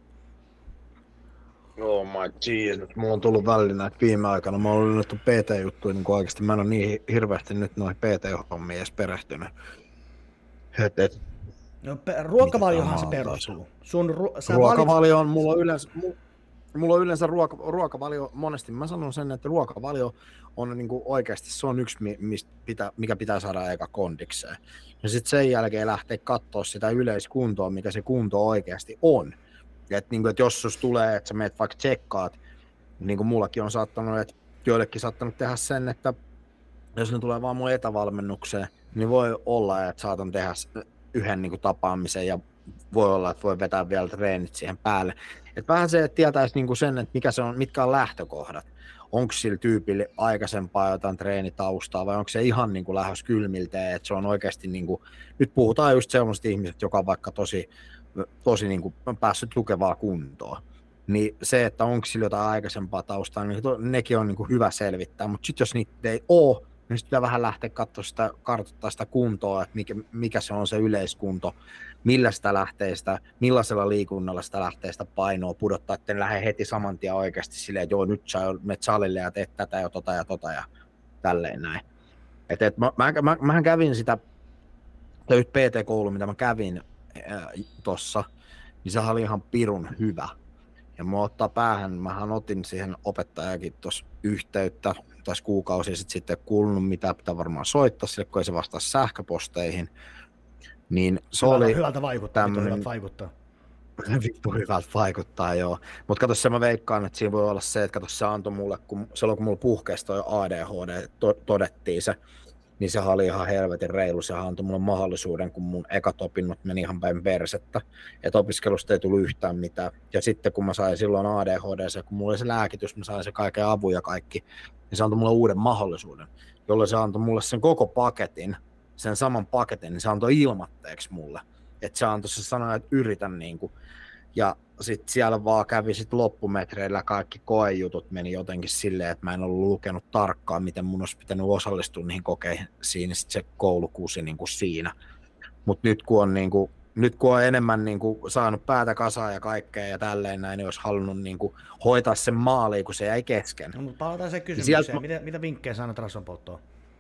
S2: Oh my Jesus, mulla on tullut välillä näitä viime aikana. Mä oon nyt P T-juttuja niin oikeasti. Mä en ole niin hirveästi nyt noihin P T-hommiin edes perehtynyt. Et, et.
S1: No, ruokavaliohan se perustuu. Sun ru-
S2: ruokavalio on mulla yleensä... mulla on yleensä ruoka, ruokavalio, monesti mä sanon sen, että ruokavalio on niin kuin oikeasti, se on yksi, mistä pitää, mikä pitää saada eka kondikseen. Ja sitten sen jälkeen lähtee katsoa sitä yleiskuntoa, mikä se kunto oikeasti on. Että niin et jos sus tulee, että sä meet vaikka tsekkaat, niin kuin mullakin on saattanut, että joillekin saattanut tehdä sen, että jos ne tulee vaan mun etävalmennukseen, niin voi olla, että saatan tehdä yhden niin kuin tapaamisen ja voi olla, että voi vetää vielä treenit siihen päälle. Et vähän se, että tietäisi niin kuin sen, että mikä se on, mitkä on lähtökohdat. Onko sillä tyypillä aikaisempaa jotain treenitaustaa vai onko se ihan niin kuin lähdös kylmiltä, että se on oikeasti, niin kuin, nyt puhutaan just sellaiset ihmiset, joka on vaikka tosi, tosi niin kuin päässyt tukevaa kuntoon. Niin se, että onko sillä jotain aikaisempaa taustaa, niin to, nekin on niin kuin hyvä selvittää, mutta sitten jos niitä ei ole, niin sitten pitää vähän lähteä katsoa sitä, kartoittaa sitä kuntoa, että mikä, mikä se on se yleiskunto, millä sitä lähtee sitä, millaisella liikunnalla sitä lähtee sitä painoa pudottaa, että en lähde heti saman tien oikeasti silleen, että joo, nyt sä menet salille ja teet tätä ja tota ja tota ja tälleen näin. Et, et mä, mä, mä, mähän kävin sitä, tämä P T-koulu, mitä mä kävin äh, tossa, niin sehän oli ihan pirun hyvä. Ja mä ottaa päähän, mähän otin siihen opettajakin tuossa yhteyttä, tässä kuukausia sitten sitten kuulunut mitä pitää varmaan soittaa sille, kun ei se vastaa sähköposteihin. Niin se
S1: hyvältä,
S2: oli
S1: hyvältä vaikuttaa,
S2: tämmönen...
S1: vittu hyvältä vaikuttaa.
S2: Vittu hyvältä vaikuttaa, joo. Mutta kato se mä veikkaan, että siinä voi olla se, että kato se antoi mulle, kun silloin kun mulla puhkesi toi A D H D, to, todettiin se, niin se oli ihan helvetin reilu. Se antoi mulle mahdollisuuden, kun mun ekat opinnot meni ihan päin persettä. Että opiskelusta ei tullut yhtään mitään. Ja sitten kun mä sain silloin A D H D, kun mulla oli se lääkitys, mä sain se kaiken avun ja kaikki, niin se antoi mulle uuden mahdollisuuden, jolloin se antoi mulle sen koko paketin, sen saman paketin, niin se antoi ilmatteeksi mulle. Että se antoi se sanoa, että yritän niinku. Ja sitten siellä vaan kävi sit loppumetreillä kaikki koejutut meni jotenkin silleen, että mä en ollut lukenut tarkkaan, miten mun olisi pitänyt osallistua niihin kokeisiin, niin sit se koulu kusi niinku siinä. Mutta nyt kun on niinku, nyt kun on enemmän niinku saanut päätä kasaan ja kaikkea ja tälleen näin, niin olisi halunnut niinku hoitaa sen maaliin, kun se jäi kesken.
S1: No, mutta palataan se kysymykseen. Sieltä... Mitä, mitä vinkkejä sanot rasvanpolttoon?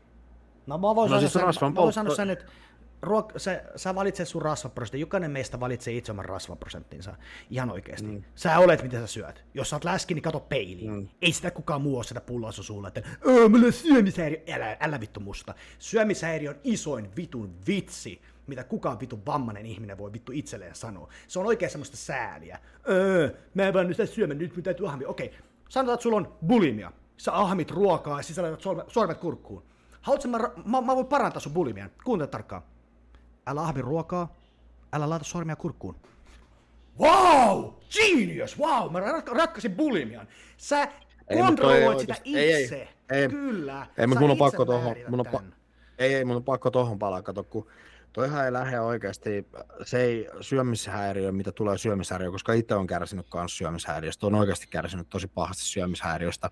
S1: No mä voin
S2: no,
S1: sanoa
S2: siis
S1: sen, mä voin sanoa sen, että ruok- se, sä valitset sun rasvaprosentin. Jokainen meistä valitsee itse oman rasvaprosenttinsa. Ihan oikeasti. Mm. Sä olet, mitä sä syöt. Jos sä oot läski, niin kato peiliin. Mm. Ei sitä kukaan muu ole sitä pulloa sun suulla, että mulla on syömishäiriö. Älä, älä vittu musta. Syömishäiriö on isoin vitun vitsi, mitä kukaan vitun vammainen ihminen voi vittu itselleen sanoa. Se on oikein semmoista sääliä. Öö, mä en vaan nyt sitä syömään, nyt mun täytyy ahmia. Okei, sanotaan, että sulla on bulimia. Sä ahmit ruokaa ja sisälläät sormet, sormet kurkkuun. Haluatko mä, mä, mä voin parantaa sun bulimian? Kuuntele tarkkaan. Älä ahmi ruokaa, älä laita sormia kurkkuun. Wow! Genius! Wow! Mä rat- ratkaisin bulimian. Sä ei, kontrolloit sitä itse.
S2: Ei, ei,
S1: Kyllä.
S2: Ei, mutta mun on pakko tohon, mun on pa- ei, ei, mun on pakko tohon palaa. Kato, kun toihan ei lähde oikeasti, se ei syömishäiriö, mitä tulee syömishäiriö, koska itse on kärsinyt kanssa syömishäiriöstä. On oikeasti kärsinyt tosi pahasti syömishäiriöstä.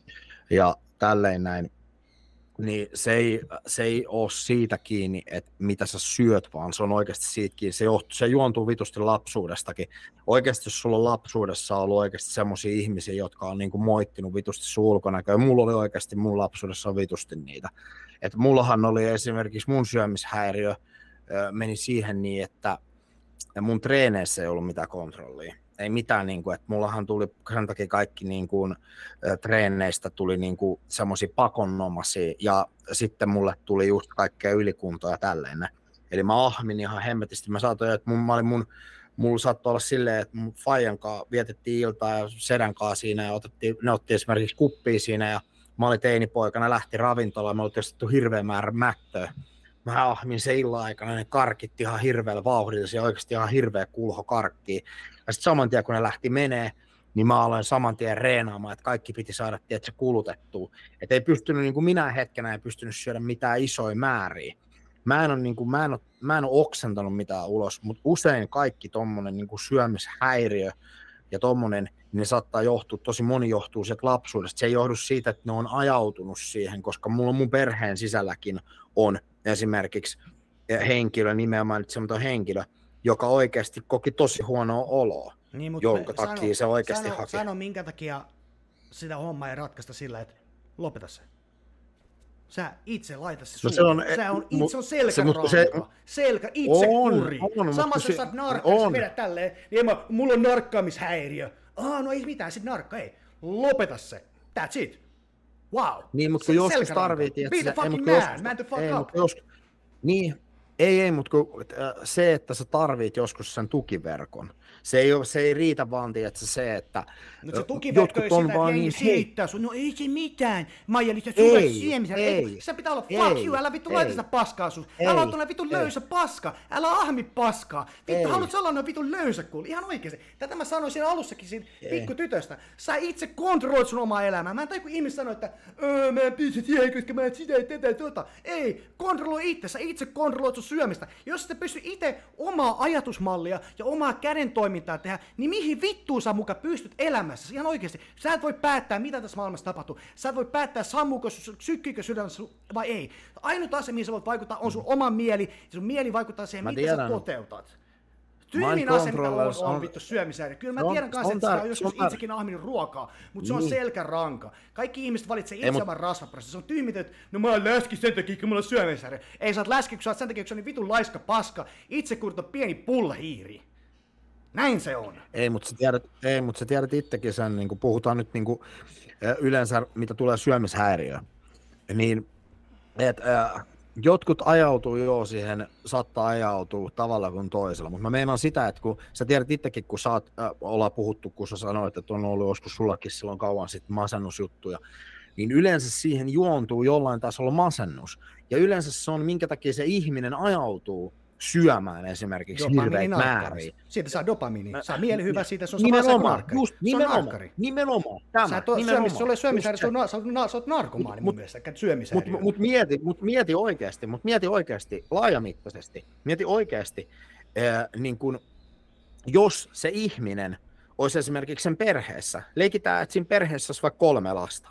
S2: Ja tälleen näin. Niin se ei, se ei ole siitä kiinni, että mitä sä syöt, vaan se on oikeasti siitä kiinni. Se, johtuu, se juontuu vitusti lapsuudestakin. Oikeasti jos sulla on lapsuudessa ollut oikeasti semmoisia ihmisiä, jotka on niinku moittinut vitusti sun ulkonäköä. Mulla oli oikeasti mun lapsuudessa vitusti niitä. Et mullahan oli esimerkiksi mun syömishäiriö meni siihen niin, että mun treeneissä ei ollut mitään kontrollia. Ei mitään, niin kuin, että mullahan tuli sen takia kaikki niin kuin, treeneistä tuli niin kuin, semmoisia pakonnomaisia ja sitten mulle tuli just kaikkea ylikuntoa ja tälleen. Eli mä ahmin ihan hemmetisti. Mä saatoin, että mun, mä olin mun, mulla saattoi olla silleen, että mun faijan kanssa vietettiin iltaa ja sedän kanssa siinä ja otettiin, ne otti esimerkiksi kuppia siinä ja mä olin teinipoikana, lähti ravintolaan, me oltiin ostettu hirveän määrä mättöä. Mä ahmin se illan aikana, ne karkitti ihan hirveällä vauhdilla, se oikeasti ihan hirveä kulho karkkii. Ja sitten saman tien, kun ne lähti menee, niin mä aloin saman tien reenaamaan, että kaikki piti saada tietysti kulutettua. Että ei pystynyt, niin kuin minä hetkenä ei pystynyt syödä mitään isoja määriä. Mä en ole, niin kuin, mä en ole, mä en ole oksentanut mitään ulos, mutta usein kaikki tommonen niin kuin syömishäiriö ja tommonen, niin ne saattaa johtua, tosi moni johtuu sieltä lapsuudesta. Se ei johdu siitä, että ne on ajautunut siihen, koska mulla mun perheen sisälläkin on esimerkiksi henkilö, nimenomaan semmoinen henkilö, joka oikeasti koki tosi huonoa oloa, niin, jonka takia sano, se oikeasti
S1: sano,
S2: haki.
S1: Sano, minkä takia sitä hommaa ei ratkaista sillä, että lopeta se. Sä itse laita se, no se on, se on, mu, itse on selkäranka, se, selkä, itse
S2: on,
S1: kuri.
S2: On,
S1: samassa jos sä oot narkka, jos vedät tälleen, niin mä, mulla on narkkaamishäiriö. Aa, no ei mitään, sit narkka, ei. Lopeta se. That's it. Wow.
S2: Niin, mutta kun joskus tarvii...
S1: Be the fucking man, joskus, man the fuck
S2: ei,
S1: up.
S2: Jos, niin, ei, ei, mutta se, että sä tarvit joskus sen tukiverkon, se ei, ole, se ei riitä vaan, tiedätkö, se, että
S1: no se tukiverkko ei sitä, että jengi silittää sun. No ei se mitään. Maija-Liisa, sulle siemisellä. Ei, se pitää olla fuck you, älä vittu laita sitä paskaa sun. Älä ole tuollainen vittu löysä paska. Älä ahmi paskaa. Vittu, haluat sä olla noin vittu löysä kuuli. Ihan oikeesti. Tätä mä sanoin siinä alussakin siinä pikkutytöstä. Sä itse kontrolloit sun omaa elämää. Mä en tai kun ihmiset sanoo, että öö, mä en pysy siihen, koska mä en sitä ja tätä tota. Ei, kontrolloi itse. Sä itse kontrolloit sun syömistä. Jos sä pysty itse omaa ajatusmallia ja omaa kädentoimintaa tehdä, niin mihin vittuun sä muka pystyt elämässä? Ihan oikeesti. Sä et voi päättää, mitä tässä maailmassa tapahtuu. Sä et voi päättää, sammuuko, sykkikö sydämessä vai ei. Ainut asia, mihin sä voit vaikuttaa, on sun oma mieli. Ja sun mieli vaikuttaa siihen, mä mitä tiedän. Sä toteutat. Tyhmin asia, mitä on, on, on vittu syömisääriä. Kyllä mä on, tiedän kanssa, että sä on joskus on itsekin ahminut ruokaa, mutta se on niin. Selkäranka. Kaikki ihmiset valitsee itse oman rasvaprosessin. Se on tyhmitä, että no mä oon läski sen takia, kun mulla on syömisääriä. Ei sä oot läski, kun sä oot sen takia, kun sä on niin vitun laiska paska. Itse kun on pieni pullahiiri. Näin se on.
S2: Ei, mutta sä tiedät, ei, mutta sä tiedät itsekin sen, niin kun puhutaan nyt niin kun, yleensä, mitä tulee syömishäiriöön, niin et, äh, jotkut ajautuu jo siihen, saattaa ajautua tavalla kuin toisella, mutta mä meinaan sitä, että kun sä tiedät itsekin, kun sä oot, äh, ollaan puhuttu, kun sä sanoit, että on ollut joskus sullakin silloin kauan sitten masennusjuttuja, niin yleensä siihen juontuu jollain tasolla masennus. Ja yleensä se on, minkä takia se ihminen ajautuu syömään esimerkiksi hirveitä määriä.
S1: Siitä saa dopamiini. Saa mielihyvä siitä, se on sama asia kuin narkkari.
S2: Just, nimenomaan, nimenomaan. Tämä,
S1: sä et ole syömis, sulle syömishäiriö, sä oot narkomaani mun mielestä, että syömishäiriö.
S2: Mutta mut mieti, mut mieti oikeasti, mut mieti oikeasti, laajamittaisesti, mieti oikeasti, äh, niin kun, jos se ihminen olisi esimerkiksi sen perheessä, leikitään, että siinä perheessä olisi vaikka kolme lasta,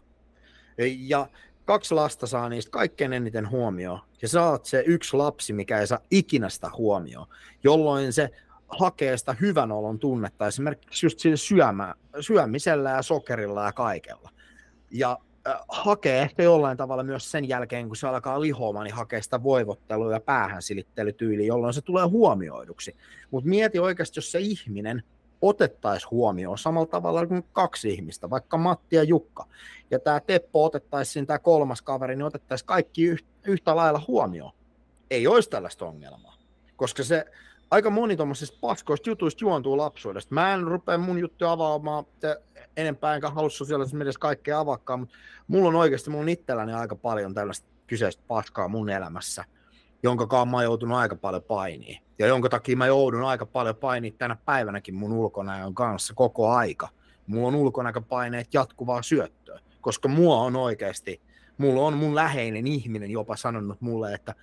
S2: ja kaksi lasta saa niistä kaikkein eniten huomioon, ja sä oot se yksi lapsi, mikä ei saa ikinä sitä huomioon, jolloin se hakee sitä hyvän olon tunnetta esimerkiksi just sillä syömä, syömisellä ja sokerilla ja kaikella. Ja äh, hakee ehkä jollain tavalla myös sen jälkeen, kun se alkaa lihoamaan, niin hakee sitä voivottelua ja päähän silittelytyyliä, jolloin se tulee huomioiduksi. Mutta mieti oikeasti, jos se ihminen otettaisiin huomioon samalla tavalla kuin kaksi ihmistä, vaikka Matti ja Jukka, ja tämä Teppo otettaisiin, tämä kolmas kaveri, niin otettaisiin kaikki yhtä lailla huomioon. Ei olisi tällaista ongelmaa, koska se aika moni tuommoisista paskoista jutuista juontuu lapsuudesta. Mä en rupea mun juttuja avaamaan enempää, enkä halua sosiaalisessa mediassa kaikkea avakkaan, mutta mulla on oikeasti mun itselläni aika paljon tällaista kyseistä paskaa mun elämässä, jonka kanssa mä oon joutunut aika paljon painiin. Ja jonka takia mä joudun aika paljon painiin tänä päivänäkin mun ulkonäön kanssa koko aika. Mulla on ulkonäköpaineet jatkuvaa syöttöä, koska mua on oikeasti, mulla on mun läheinen ihminen jopa sanonut mulle, että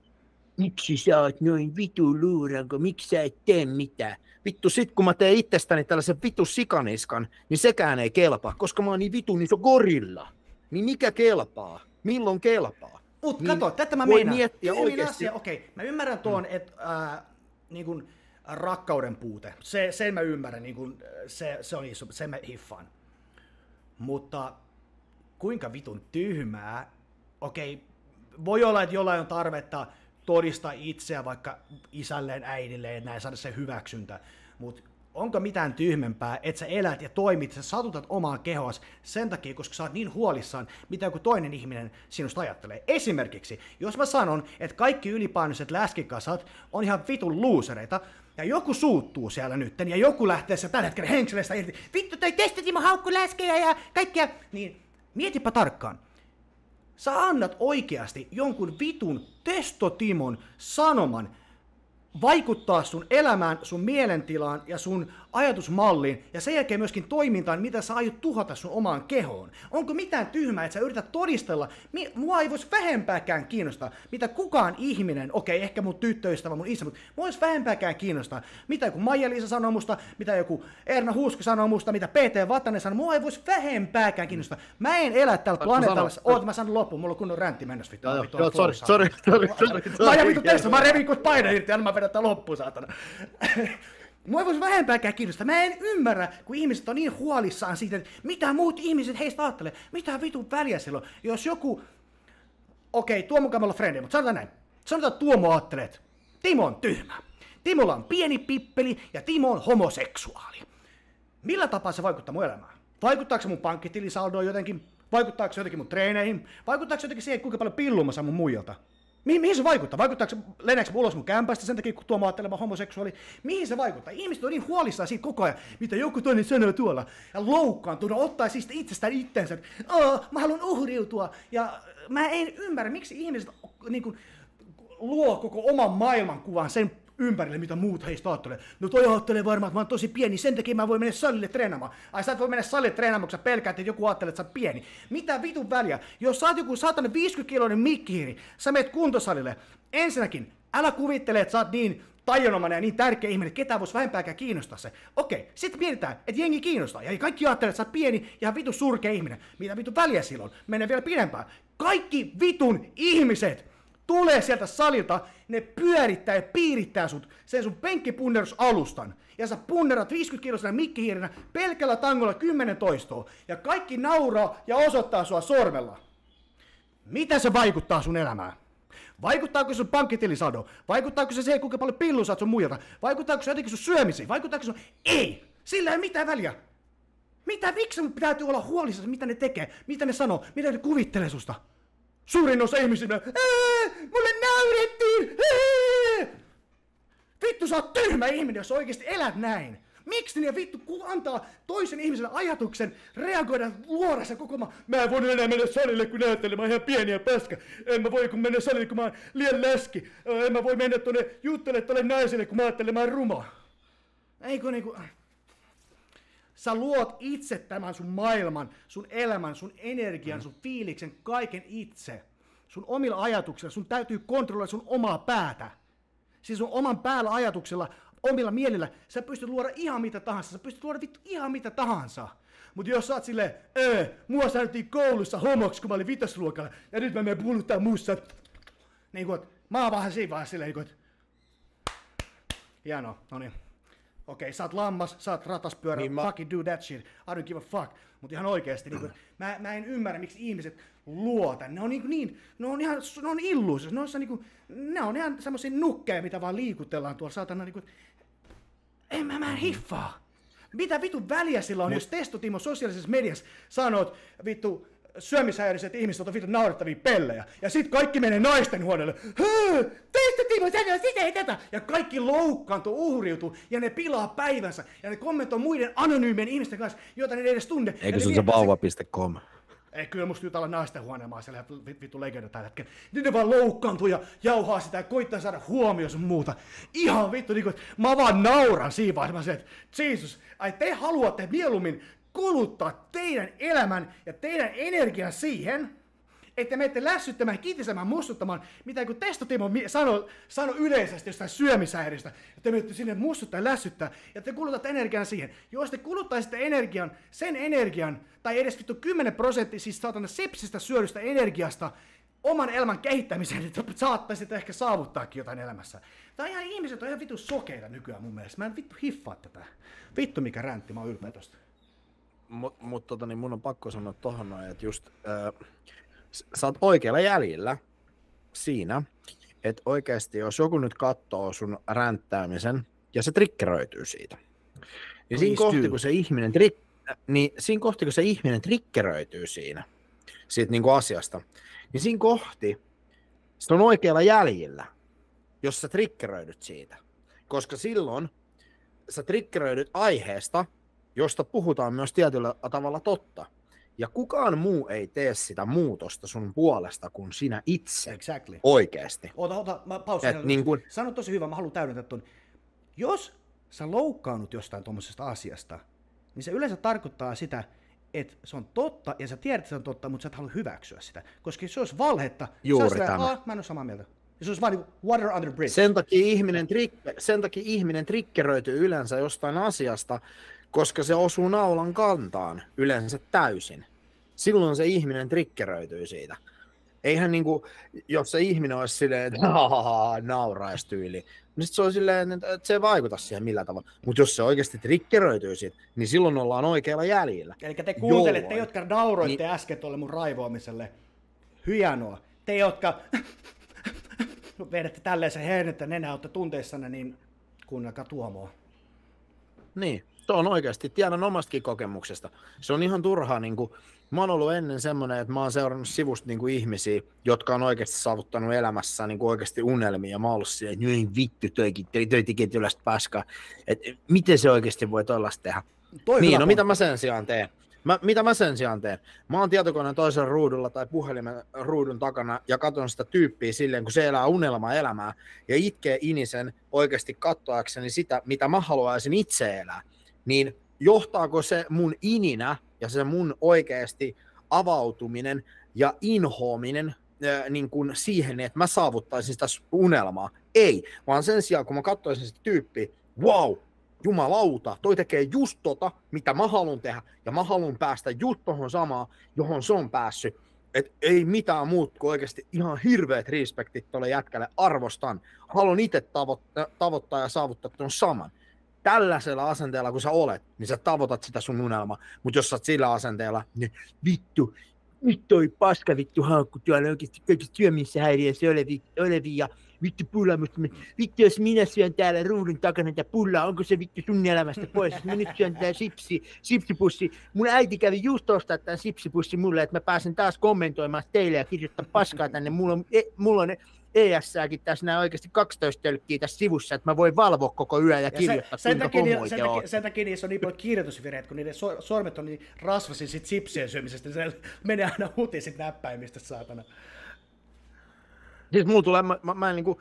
S2: miksi sä oot noin vitu luuranko, miksi sä et tee mitään? Vittu, sit kun mä teen itsestäni tällaisen vitu sikaniskan, niin sekään ei kelpaa, koska mä oon niin vitu niin se gorilla. Niin mikä kelpaa? Milloin kelpaa?
S1: Mut niin, kato, tätä mä meinaan. Asia, okei, okay, mä ymmärrän tuon, mm. että äh, niin kun, rakkauden puute, se, sen mä ymmärrän, niin kun, se, se on iso, sen mä hiffaan. Mutta kuinka vitun tyhmää, okei, okay, voi olla, että jollain on tarvetta todistaa itseä vaikka isälleen, äidilleen, että näin saada se hyväksyntä, mutta onko mitään tyhmempää, että sä elät ja toimit, sä satutat omaa kehoas sen takia, koska sä oot niin huolissaan, mitä joku toinen ihminen sinusta ajattelee. Esimerkiksi, jos mä sanon, että kaikki ylipainoiset läskikasat on ihan vitun luusereita, ja joku suuttuu siellä nytten, ja joku lähtee se tällä hetkellä henkselestä irti, vittu toi testitimo haukku läskejä ja kaikkea, niin mietipä tarkkaan. Sä annat oikeasti jonkun vitun testotimon sanoman vaikuttaa sun elämään, sun mielentilaan ja sun ajatusmalliin ja sen jälkeen myöskin toimintaan, mitä sä aiot tuhota sun omaan kehoon. Onko mitään tyhmää, että sä yrität todistella, mua ei vois vähempääkään kiinnostaa, mitä kukaan ihminen, okei, ehkä mun tyttöystävä, mun isä, mutta mua ei vois vähempääkään kiinnostaa, mitä joku Maija-Liisa sanoo musta, mitä joku Erna Huusko sanoo musta, mitä P T Vatanen sanoo, mua ei vois vähempääkään kiinnostaa. Mä en elä tällä planeetalla, oot mä sanon loppuun, mulla on kunnon räntti mennäs vittu.
S2: Joo, sori, sori, sori, sori.
S1: Mä oon vittu teistä, mä revin kuin paina irti, anna mä vedän tää loppuun, saatana. Mua ei voisi vähempääkään kiinnostaa. Mä en ymmärrä, kun ihmiset on niin huolissaan siitä, että mitä muut ihmiset heistä ajattelee. Mitä vitun väliä silloin, jos joku... Okei, Tuomon kanssa me ollaan frendi, mutta sanotaan näin. Sanotaan, että Tuomo ajattelee, että Timo on tyhmä. Timolla on pieni pippeli ja Timo on homoseksuaali. Millä tapaa se vaikuttaa mun elämään? Vaikuttaako se mun pankkitilisaldoon jotenkin? Vaikuttaako se jotenkin mun treeneihin? Vaikuttaako se jotenkin siihen, kuinka paljon pillua mä saan mun muijalta? Mihin, mihin se vaikuttaa? Vaikuttaako se, lennääkö mä ulos mun kämpästä sen takia, kun tuo mä ajattelemaan homoseksuaali? Mihin se vaikuttaa? Ihmiset on niin huolissaan siitä koko ajan, mitä joku toinen sanoo tuolla. Ja loukkaantunut, ottaa siis itsestään itsensä, että mä haluan uhriutua. Ja mä en ymmärrä, miksi ihmiset niin kuin, luo koko oman maailmankuvan sen ympärille, mitä muut heistä ajattelee. No toi ajattelee varmaan, että mä oon tosi pieni, sen takia mä voin mennä salille treenaamaan. Ai sä et voi mennä salille treenaamaan, kun sä pelkäät, että joku ajattelee, että sä oot pieni. Mitä vitun väliä? Jos sä oot joku saatana viisikymmentä-kiloinen mikkihiiri, sä meet kuntosalille. Ensinnäkin, älä kuvittele, että sä oot niin tajanomainen ja niin tärkeä ihminen, että ketään vois vähempääkään kiinnostaa se. Okei, sitten mietitään, että jengi kiinnostaa. Ja kaikki ajattelee, että sä oot pieni ja vitun surkea ihminen. Mitä vitun väliä silloin? Mennään vielä pidempään. Kaikki vitun ihmiset tulee sieltä salilta, ne pyörittää ja piirittää sut sen sun penkkipunnerusalustan. Ja sä punnerat viisikymmentä-kilosena mikkihiirenä pelkällä tangolla kymmenen toistoa. Ja kaikki nauraa ja osoittaa sua sormella. Mitä se vaikuttaa sun elämään? Vaikuttaako se sun pankkitilisado? Vaikuttaako se siihen, kuinka paljon pillua saat sun muijalta? Vaikuttaako se jotenkin sun syömisiin? Vaikuttaako se sun... Ei! Sillä ei mitään väliä. Mitä? Miksi sun täytyy olla huolissasi, mitä ne tekee? Mitä ne sanoo? Mitä ne kuvittelee susta? Suurin osa ihmisistä, mulle naurettiin! Ää! Vittu, sä oot tyhmä ihminen, jos oikeesti elät näin. Miksi ne vittu antaa toisen ihmiselle ajatuksen reagoida luodassa koko maa? Mä en voi enää mennä salille, kun näyttelen, mä oon ihan pieni ja paska. En mä voi kun mennä salille, kun mä oon liian läski. En mä voi mennä tuonne juttele tolle naiselle, kun mä ajattelen, mä oon ruma. Eikö niinku... Sä luot itse tämän sun maailman, sun elämän, sun energian, sun fiiliksen, kaiken itse. Sun omilla ajatuksilla, sun täytyy kontrolloida sun omaa päätä. Siis sun oman päällä ajatuksella, omilla mielillä, sä pystyt luoda ihan mitä tahansa, sä pystyt luoda vittu ihan mitä tahansa. Mut jos sä oot silleen, ee, mua säännettiin koulussa homoksi, kun mä olin vitosluokalla, ja nyt mä menen pulluttaa mussa. Niin kuin, mä oon vähän siinä vaiheessa silleen, että... Hienoa, no niin. Okei, sä oot lammas, sä oot rataspyörä, niin mä... fucking do that shit, I don't give a fuck. Mut ihan oikeesti, niin kuin, mä, mä en ymmärrä, miksi ihmiset luo tän. Ne on niin, niin ne on ihan, ne on illuusios, ne on, niin kuin, ne on ihan semmosia nukkeja, mitä vaan liikutellaan tuolla saatana niin kuin, en mä, mä en hiffaa. Mitä vitun väliä sillä on, Mut... jos Testo Timo sosiaalisessa mediassa sanoo, että vittu, syömishäiriöiset ihmiset on vittu naurettavia pellejä. Ja sit kaikki menee naisten huoneelle. Teistä Timo sanoo sitä ja tätä. Ja kaikki loukkaantuu, uhriutuu ja ne pilaa päivänsä. Ja ne kommentoi muiden anonyymien ihmisten kanssa, joita ne ei edes tunne.
S2: Eikö se ole se vauva piste com?
S1: Ei, kyllä musta jutella naisten huoneen, mä oon siellä vittu legenda tällä hetkellä. Nyt ne vaan loukkaantuu ja jauhaa sitä ja koittaa saada huomioon sun muuta. Ihan vittu niinku, että mä vaan nauran siinä vaiheessa, että Jesus, ai te haluatte mieluummin kuluttaa teidän elämän ja teidän energian siihen, että menette lässyttämään, kitisemään, mussuttamaan, mitä kun Testo Timo sanoi sano yleisesti jostain syömishäiristä, että te menette sinne mussuttaa ja lässyttää, ja te kulutatte energian siihen. Jos te kuluttaisitte energian, sen energian, tai edes vittu kymmenen prosenttia siis saatana sepsistä syödystä energiasta, oman elämän kehittämiseen, niin saattaisitte ehkä saavuttaakin jotain elämässä. Tai ihan ihmiset on ihan vittu sokeita nykyään mun mielestä. Mä en vittu hiffaa tätä. Vittu mikä räntti, mä oon ylpeä tosta.
S2: Mut, mut tota, niin mun on pakko sanoa tohon noin, että just äh, sä oot oikealla jäljellä siinä, että oikeasti jos joku nyt katsoo sun ränttäämisen ja se triggeröityy siitä, niin siinä kohti, kun se ihminen, tri- niin siinä kohti, kun se ihminen triggeröityy siinä, siitä niin kuin asiasta, niin siinä kohti se on oikealla jäljellä, jos sä triggeröidyt siitä, koska silloin sä triggeröidyt aiheesta, josta puhutaan myös tietyllä tavalla totta. Ja kukaan muu ei tee sitä muutosta sun puolesta kuin sinä itse.
S1: Exactly.
S2: Oikeesti.
S1: Ota, ota, mä pausin.
S2: Niin kun...
S1: Sano tosi hyvä, mä haluan täydentää ton. Jos sä loukkaannut jostain tuommoisesta asiasta, niin se yleensä tarkoittaa sitä, että se on totta, ja sä tiedät, että se on totta, mutta sä et halua hyväksyä sitä. Koska jos se olisi valhetta,
S2: Juuri
S1: sä
S2: tämä.
S1: Aa, mä en ole samaa mieltä. Ja se olisi vaan niin water under bridge.
S2: Sen takia ihminen, trikke, sen takia ihminen triggeröityy yleensä jostain asiasta, koska se osuu naulan kantaan yleensä täysin. Silloin se ihminen triggeröityy siitä. Eihän niinku, jos se ihminen olisi silleen, että nauraistyyli, niin sit se on silleen, että se ei vaikuta siihen millään tavalla. Mutta jos se oikeasti triggeröityy siitä, niin silloin ollaan oikealla jäljellä.
S1: Eli te kuuntelette,
S2: Jolloin.
S1: te jotka nauroitte
S2: niin...
S1: äsken tuolle mun raivoamiselle. Hienoa. Te, jotka vedätte tälleen sen hernettä nenää, olette tunteissanne, niin kuunnelkaa Tuomoa.
S2: Niin. Se on oikeasti, tiedän omastakin kokemuksesta. Se on ihan turhaa, niin kuin, mä oon ollut ennen semmoinen, että mä oon seurannut sivusta niin kuin ihmisiä, jotka on oikeasti saavuttanut elämässä niin kuin oikeasti unelmia, ja mä oon ollut silleen, että ei vittu, toikin, toi, toi tekee tällaista paskaa, että miten se oikeasti voi tollaista tehdä. Toi niin, no mitä mä sen sijaan teen? Mä, mitä mä sen sijaan teen? Mä oon tietokoneen toisella ruudulla tai puhelimen ruudun takana ja katson sitä tyyppiä silleen, kun se elää unelmaa elämää ja itkee inisen oikeasti katsoakseni sitä, mitä mä haluaisin itse elää. Niin johtaako se mun ininä ja se mun oikeasti avautuminen ja inhoaminen äh, niin kuin siihen, että mä saavuttaisin sitä unelmaa? Ei, vaan sen sijaan, kun mä katsoisin sitä tyyppiä, wow, jumalauta, toi tekee just tota, mitä mä haluan tehdä, ja mä haluan päästä just tohon samaan, johon se on päässyt. Et ei mitään muuta kuin oikeasti ihan hirveät respektit tolle jätkälle, arvostan. Haluan itse tavoittaa, tavoittaa ja saavuttaa ton saman. Tällaisella asenteella, kun sä olet, niin sä tavoitat sitä sun unelmaa. Mutta jos sä oot sillä asenteella, niin vittu, nyt toi paska vittu haukku tuolla oikeasti kaikki syömishäiriössä olevia, ja vittu pullaa musta, vittu jos minä syön täällä ruudun takana tätä pullaa, onko se vittu sun elämästä pois, jos mä nyt syön tää sipsi, sipsipussi. Mun äiti kävi just ostaa tän sipsipussi mulle, että mä pääsen taas kommentoimaan teille ja kirjoittaa paskaa tänne. Mulla on, e, mulla on E S-sääkin tässä nää oikeasti kaksitoista tölkkiä tässä sivussa, että mä voin valvoa koko yön ja kirjoittaa,
S1: sen, sen,
S2: kuinka
S1: takia, sen, takia, sen takia niissä on niin paljon kirjoitusvireet, kun niiden so, sormet on niin rasvasin sit sipsien syömisestä, niin se menee aina hutiin sit näppäimistä, saatana.
S2: Siis mulla tulee, mä, mä, mä en niinku,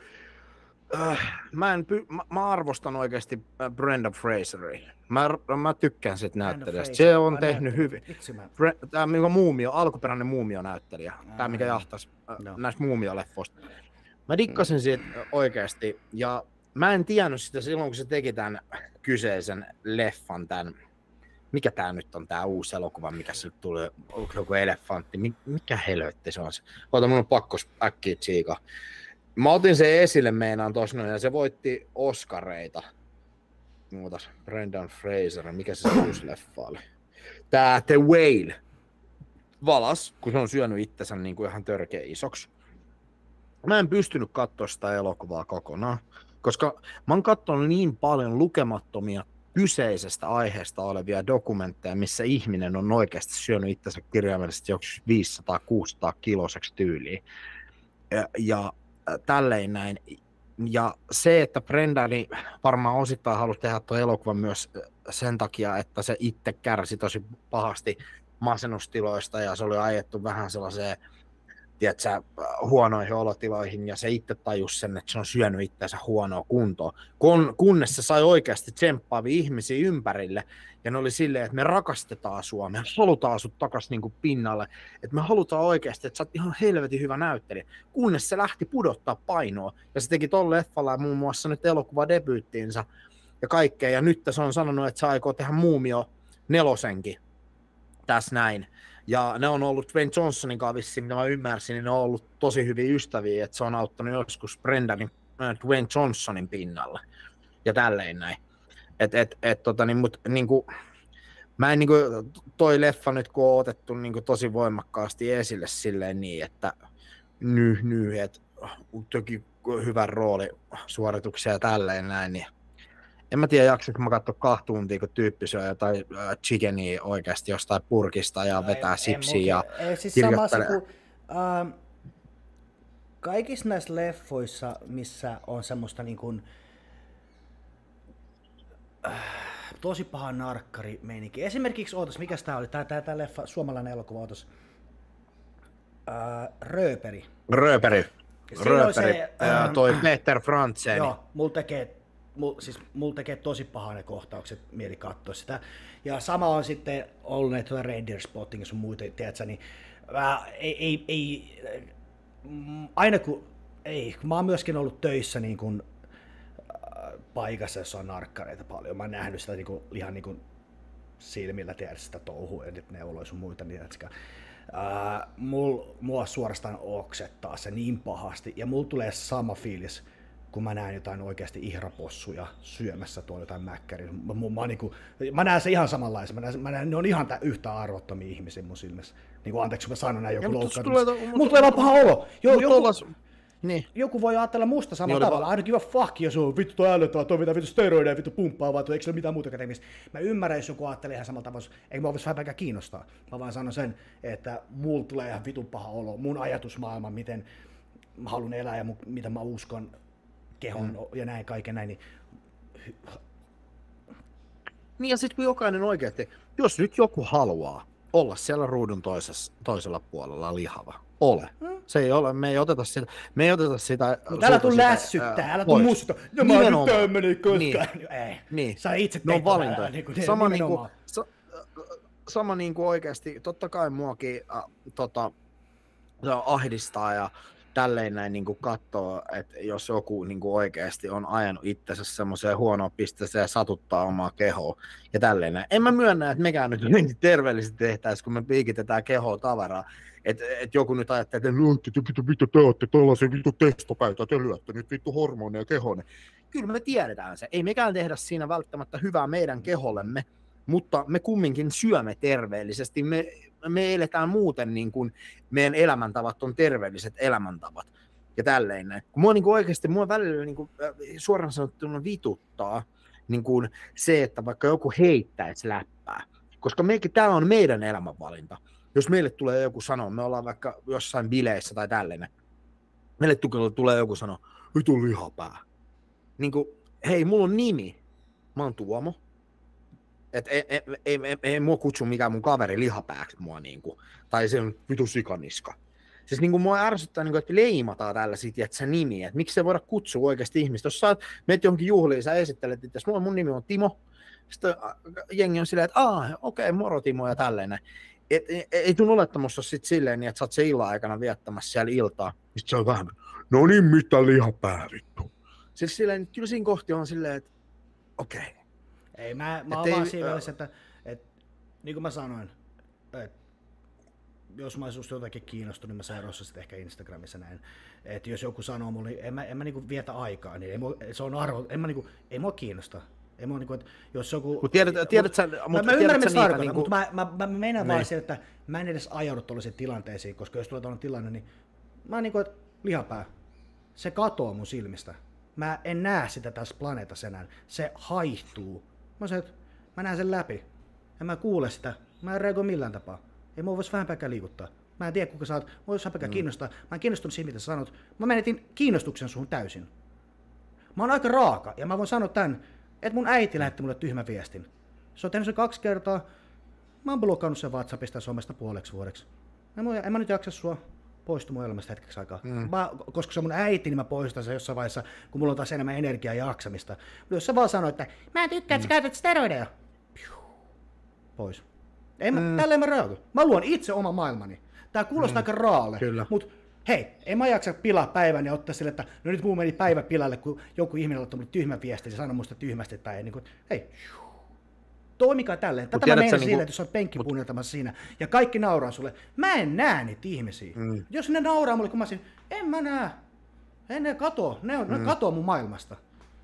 S2: äh, mä, en py, mä, mä arvostan oikeasti Brendan Fraseria. Mä, mä tykkään sit näyttelijästä. Se on tehnyt hyvin. Tää mikä muumio, alkuperäinen muumio-näyttelijä. Tää mikä jahtas äh, no. näistä muumio-leffoista. Mä dikkasin siitä oikeasti, ja mä en tiennyt sitä silloin, kun se teki tämän kyseisen leffan, tämän, mikä tää nyt on tää uusi elokuva, mikä se tuli, joku elefantti, mikä helvetti se on se? Oota, mun on pakko äkkiä tsiikaa. Mä otin sen esille meinaan tossa noin, ja se voitti Oscareita. Muutas, Brendan Fraser, mikä se uusi leffa oli? Tää The Whale. Valas, kun se on syönyt itsensä niin kuin ihan törkeä isoksi. Mä en pystynyt katsoa sitä elokuvaa kokonaan, koska mä oon katsonut niin paljon lukemattomia kyseisestä aiheesta olevia dokumentteja, missä ihminen on oikeasti syönyt itsensä kirjaimellisesti joksi viisisataa kuusisataa kiloseksi tyyliin. Ja, ja tälleen näin. Ja se, että Brendani varmaan osittain halusi tehdä tuon elokuvan myös sen takia, että se itse kärsi tosi pahasti masennustiloista ja se oli ajettu vähän sellaiseen, tiedätkö, huonoihin olotiloihin, ja se itse tajusi sen, että se on syönyt itseänsä huonoa kuntoa, kun, kunnes se sai oikeasti tsemppaavia ihmisiä ympärille, ja ne oli silleen, että me rakastetaan sua, me halutaan sut takas niin kuin pinnalle, että me halutaan oikeasti, että sä oot ihan helvetin hyvä näyttelijä, kunnes se lähti pudottaa painoa, ja se teki ton leffalla muun muassa nyt elokuvadebyyttiinsä ja kaikkea, ja nyt se on sanonut, että se aikoo tehdä Muumio nelosenkin tässä näin. Ja ne on ollut Dwayne Johnsonin kanssa vissiin, mitä mä ymmärsin, niin ne on ollut tosi hyviä ystäviä, että se on auttanut joskus Brendanin äh, Dwayne Johnsonin pinnalle ja tälleen näin. Et, et, et, tota, niin, mut, niinku, mä en, niinku, toi leffa nyt kun on otettu niinku, tosi voimakkaasti esille silleen niin, että nyh, nyh, että toki hyvän rooli suorituksia ja tälleen näin, niin en mä tiedä, jaksanko mä katsoa kahta tuntia, kun tyyppi syö jotain äh, chickenia oikeasti jostain purkista ja no, vetää sipsiä ja
S1: ei, siis kirjoittelee. Kuin, äh, kaikissa näissä leffoissa, missä on semmoista niin kuin, äh, tosi paha narkkarimeininki. Esimerkiksi, ootas, mikäs tää oli? Tää, tää, tää leffa, suomalainen elokuva, ootas. Äh, Rööperi.
S2: Rööperi. Rööperi.
S1: Se,
S2: äh, toi Peter Frantzen.
S1: Joo, mulla tekee Mulla siis, mul tekee tosi pahaa ne kohtaukset, mieli katsoa sitä. Ja sama on sitten ollut näitä Reindeer Spotting ja sun muita, tiedätkö, niin mä, ei, ei, ei, aina kun, ei, kun mä oon myöskin ollut töissä niin kun, äh, paikassa, jossa on narkkareita paljon. Mä oon nähnyt sitä niin kun, ihan niin kun silmillä, tiedätkö, sitä touhua, että neuloja sun muita, niin tiedätkö. Äh, mul, mua suorastaan oksettaa se niin pahasti, ja mulla tulee sama fiilis, kun mä näen jotain oikeasti ihrapossuja syömässä tuolla jotain mäkkäriä. Mä, mä, niin kuin, mä näen se ihan samanlaisen. Mä näen, mä näen, ne on ihan yhtä arvottomia ihmisiä mun silmissä. Niin kuin, anteeksi, kun mä sanon näin joku loukkaantumista. Mulla tulee vaan paha olo. Jo, joku,
S2: tollas, Niin.
S1: Joku voi ajatella musta samalla
S2: niin
S1: tavalla,
S2: va-
S1: I don't give a fuck, jos on vittu toi älyttävä, toi mitä vittu steroideja, vittu pumppaa, vaan eikö se ole mitään muuta tekemistä. Mä ymmärrän, jos joku ajattelee ihan samalla tavalla, ei mua voisi vähänkään kiinnostaa. Mä vaan sanon sen, että mulla tulee ihan vitun paha olo, mun ajatusmaailma, miten mä haluan elää ja mun, mitä mä uskon kehon mm. ja näin kaiken näin, niin
S2: Niin ja sitten kun jokainen oikeasti, jos nyt joku haluaa olla siellä ruudun toisessa, toisella puolella lihava, ole. Hmm. Se ei ole, me ei oteta sitä, me ei oteta sitä...
S1: Mutta älä tuu lässyttää, älä tuu muistuttaa, ja mä oon nyt tämmönen koskaan. Niin. Ei,
S2: niin.
S1: Sä itse
S2: teet valintoja.
S1: Niin kuin,
S2: sama niinku, sa, sama niinku oikeasti, totta kai muakin äh, tota, ahdistaa ja tälleen näin niin kuin katsoo, että jos joku niin kuin oikeasti on ajanut itsensä semmoiseen huonoon pisteeseen ja satuttaa omaa kehoa ja tälleen näin. En mä myönnä, että mekään nyt jotenkin terveellisesti tehtäisiin, kun me piikitetään kehoa tavaraa. Että et joku nyt ajattelee, että no, vittu, vittu, te olette tällaisen vittu testopäitä, te lyötte nyt vittu hormoneja kehoon. Kyllä me tiedetään se. Ei mekään tehdä siinä välttämättä hyvää meidän kehollemme, mutta me kumminkin syömme terveellisesti. Me, me eletään muuten niin kuin meidän elämäntavat on terveelliset elämäntavat ja tälleen näin. Kun mua niin kuin oikeasti, mua välillä niin kuin, suoraan sanottuna vituttaa niin kuin se, että vaikka joku heittäisi läppää, koska meikin, tämä on meidän elämänvalinta. Jos meille tulee joku sanoa, me ollaan vaikka jossain bileissä tai tälleen, meille tulee joku sanoa, vitu lihapää. Niin kuin, hei, mulla on nimi, mä oon Tuomo. Että ei, ei, ei, ei, ei mua kutsu mikään mun kaveri lihapääksi mua niinku, tai se on vitu sikaniska. Siis niinku mua ärsyttää, niinku, että leimataan tällä sit, että se nimi, että miksi se voida kutsua oikeasti ihmistä. Jos sä menet johonkin juhliin, sä esittelet, että mun, mun nimi on Timo, sitten jengi on silleen, että aah, okei, okay, moro Timo ja tälleen. Et, ei, ei tun olettamus ole sit silleen, että sä oot se illan aikana viettämässä siellä iltaa, sit se on vähän, no niin, mitä lihapää vittu. Siis silleen, kyllä siinä kohti on silleen, että okei. Okay.
S1: Ei, mä, mä oon vaan siinä mielessä, että, että niin kuin mä sanoin, että jos mä olisin just jotakin kiinnostunut, niin mä seurassa sitten ehkä Instagramissa näin, että jos joku sanoo mulle, en mä, en mä niinku vietä aikaa, niin ei mua, se on arvo, en mä niinku, ei mua kiinnosta. Ei mua niinku, että jos joku...
S2: Mut tiedät, tiedät sä,
S1: mä,
S2: mut
S1: mä ymmärrän, mitä tarkoitan,
S2: niinku...
S1: mutta mä, mä, mä meinaan vaan se, että mä en edes ajaudu tuollaisiin tilanteisiin, koska jos tulee tuollainen tilanne, niin mä oon niinku, että lihapää, se katoo mun silmistä. Mä en näe sitä tässä planeetassa enää, se haihtuu. Mä sanoin, että mä näen sen läpi. En mä kuule sitä. Mä en reagoi millään tapaa. Ei mua voisi vähänpäkään liikuttaa. Mä en tiedä kuka sä oot. Mua voisi vähänpäkään mm. kiinnostaa. Mä en kiinnostunut siitä, mitä sä sanot. Mä menetin kiinnostuksen suhun täysin. Mä oon aika raaka. Ja mä voin sanoa tän, että mun äiti lähetti mulle tyhmän viestin. Se on tehnyt sen kaksi kertaa. Mä oon blokannut sen WhatsAppista ja somesta puoleksi vuodeksi. En mä, en mä nyt jaksa sua. Poistu mun elämästä hetkeksi aikaa. Mm. Mä, koska se on mun äiti, niin mä poistan sen jossain vaiheessa, kun mulla on taas enemmän energiaa ja jaksamista. Mutta jos sä vaan sanoo, että mä en tykkää, että sä käytät steroideja. Piu. Pois. Ei mä, mm. Tälleen mä reagoin. Mä luon itse oma maailmani. Tää kuulostaa mm. aika raalle. Mut hei, en mä jaksa pilaa päivän ja ottaa sille, että no nyt muu meni päivä pilalle, kun joku ihminen laittoi mulle tyhmän viestin ja sanoi musta tyhmästi tai niin kuin, hei, toimikaa tälleen. Tätä mä menen siinä, että jos olet penkkipunneltamassa siinä ja kaikki nauraa sulle. Mä en näe niitä ihmisiä. Mm. Jos ne nauraa mulle, kun mä sanoin, en mä näe. En ne katoo. Ne, on, mm. ne katoo mun maailmasta.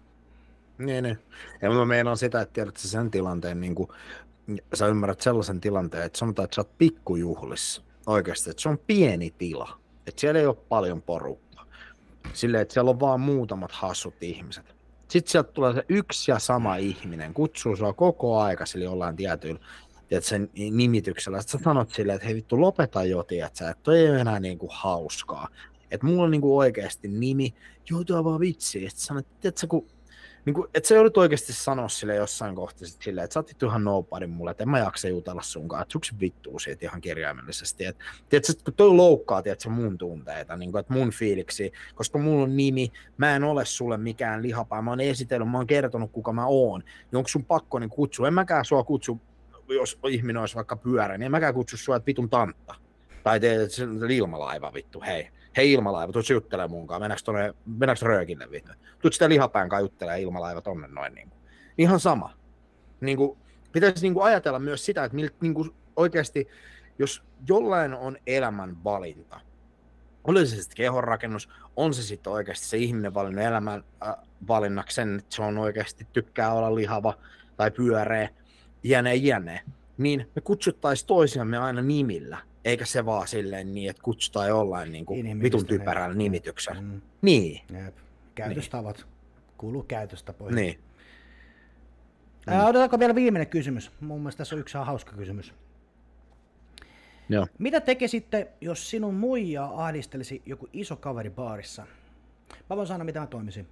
S2: Niin, niin. Ja mä meinaan sitä, että tiedät sä sen tilanteen, niin kuin, sä ymmärrät sellaisen tilanteen, että sanotaan, että sä oot pikkujuhlissa. Oikeasti, että se on pieni tila. Että siellä ei ole paljon porukkaa. Silleen, että siellä on vaan muutamat hassut ihmiset. Sitten sieltä tulee se yksi ja sama ihminen, kutsuu sua koko aika sillä jollain tietyllä sen nimityksellä. Sitten sä sanot silleen, että hei vittu lopeta jo, tiedätkö, että toi ei ole enää niinku hauskaa. Että mulla on niinku oikeasti nimi, joo tää on vaan vitsi. Sitten sanot, tiedätkö, kun, niinku, että sä joudut oikeasti sanoa sille jossain kohtaa silleen, että sä oot vittu ihan nobody mulle, että en mä jaksa jutella sunkaan, että suksi vittuu siitä ihan kirjaimellisesti. Että tiedätkö, kun toi loukkaa, tiedätkö, mun tunteita, niin kuin, että mun fiiliksi, koska mulla on nimi, mä en ole sulle mikään lihapää, mä oon esitellyt, mä oon kertonut kuka mä oon, niin onko sun pakko niin kutsua, en mäkään sua kutsu, jos ihminen olisi vaikka pyörä, niin en mäkään kutsu sua, että vitun tantta, tai teet ilmalaiva vittu, hei. Hei ilmalaiva, tuut juttelee munkaan, mennäänkö tonne, mennäänkö röökille vittu? Tuut sitä lihapään kanssa juttelee ilmalaiva tonne noin niin kuin. Ihan sama. Niin kuin, pitäisi niin kuin ajatella myös sitä, että niin kuin oikeasti, jos jollain on elämän valinta, oli se sitten kehonrakennus, on se sitten oikeasti se ihminen valinnut elämän äh, valinnaksi sen, että se on oikeasti tykkää olla lihava tai pyöreä, jänne jänne, niin me kutsuttaisiin toisiamme aina nimillä. eikä se vaan silleen niin, että kutsutaan jollain niin kuin vitun typerällä nimityksellä. Mm. Niin.
S1: Jep. Käytöstavat. Niin. Kuuluu käytöstapoihin.
S2: Niin.
S1: Mm. Ää, otetaanko vielä viimeinen kysymys? Mun mielestä tässä on yksi hauska kysymys.
S2: Joo.
S1: Mitä tekisitte, jos sinun muijaa ahdistelisi joku iso kaveri baarissa? Mä voin sanoa, mitä mä toimisin.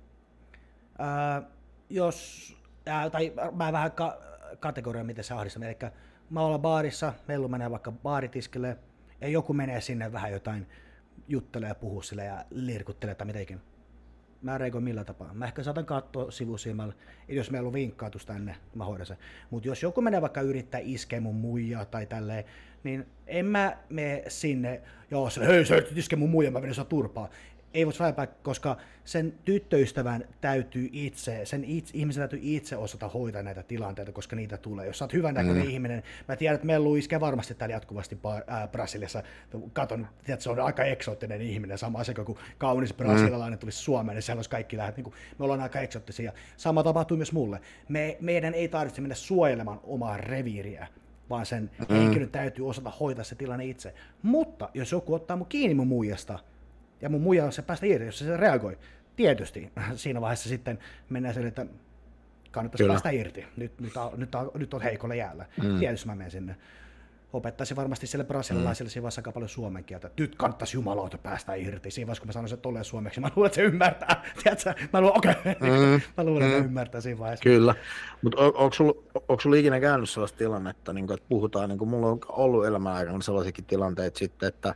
S1: Ää, jos, ää, tai mä vähän ka- kategorian, miten se ahdistaa. Eli mä ollaan baarissa, Mellu menee vaikka baaritiskille, ja joku menee sinne vähän jotain juttelee ja puhuu sille ja lirkuttelee tai mitä ikinä. Mä en reiko millään tapaa. Mä ehkä saatan katsoa sivusilmällä, jos meillä on vinkkaatus tänne, mä hoidan sen. Mutta jos joku menee vaikka yrittää iskeä mun muijaa tai tälleen, niin en mä mene sinne, joo, se, hei sä yritit iskeä mun muijaa, mä menen sua turpaa. Ei voi väipää, koska sen tyttöystävän täytyy itse, sen itse, ihmisen täytyy itse osata hoitaa näitä tilanteita, koska niitä tulee. Jos sä oot hyvän näköinen mm. ihminen, mä tiedän, että Mellu iskee varmasti täällä jatkuvasti äh, Brasiliassa. Katon, että se on aika eksoottinen ihminen, sama asia kuin kaunis brasilialainen tulisi Suomeen, niin siellä olisi kaikki lähet. Niin me ollaan aika eksoottisia. Sama tapahtuu myös mulle. Me, meidän ei tarvitse mennä suojelemaan omaa reviiriä, vaan sen mm. henkilön täytyy osata hoitaa se tilanne itse. Mutta jos joku ottaa mun kiinni mun muijasta, ja mun muija on se päästä irti, jos se reagoi. Tietysti siinä vaiheessa sitten mennään sille, että kannattaisi Kyllä. päästä irti. Nyt, nyt, nyt, nyt on heikolla jäällä. Mm. Tietysti mä menen sinne. Opettaisin varmasti sille brasilialaiselle mm. siinä vaiheessa aika paljon suomen kieltä. Nyt kannattaisi jumalauta päästä irti. Siinä vaiheessa, kun mä sanoin, että tolleen suomeksi, mä luulen, että se ymmärtää. Tiedätkö? Mä luulen, okei. Okay. Mm. mä luulen, että mm. ymmärtää siinä vaiheessa.
S2: Kyllä. Mutta on, onko sulla, onko sulla ikinä käynyt sellaista tilannetta, niin kuin, että puhutaan, niin kuin mulla on ollut elämän aikana sellaisiakin tilanteita sitten, että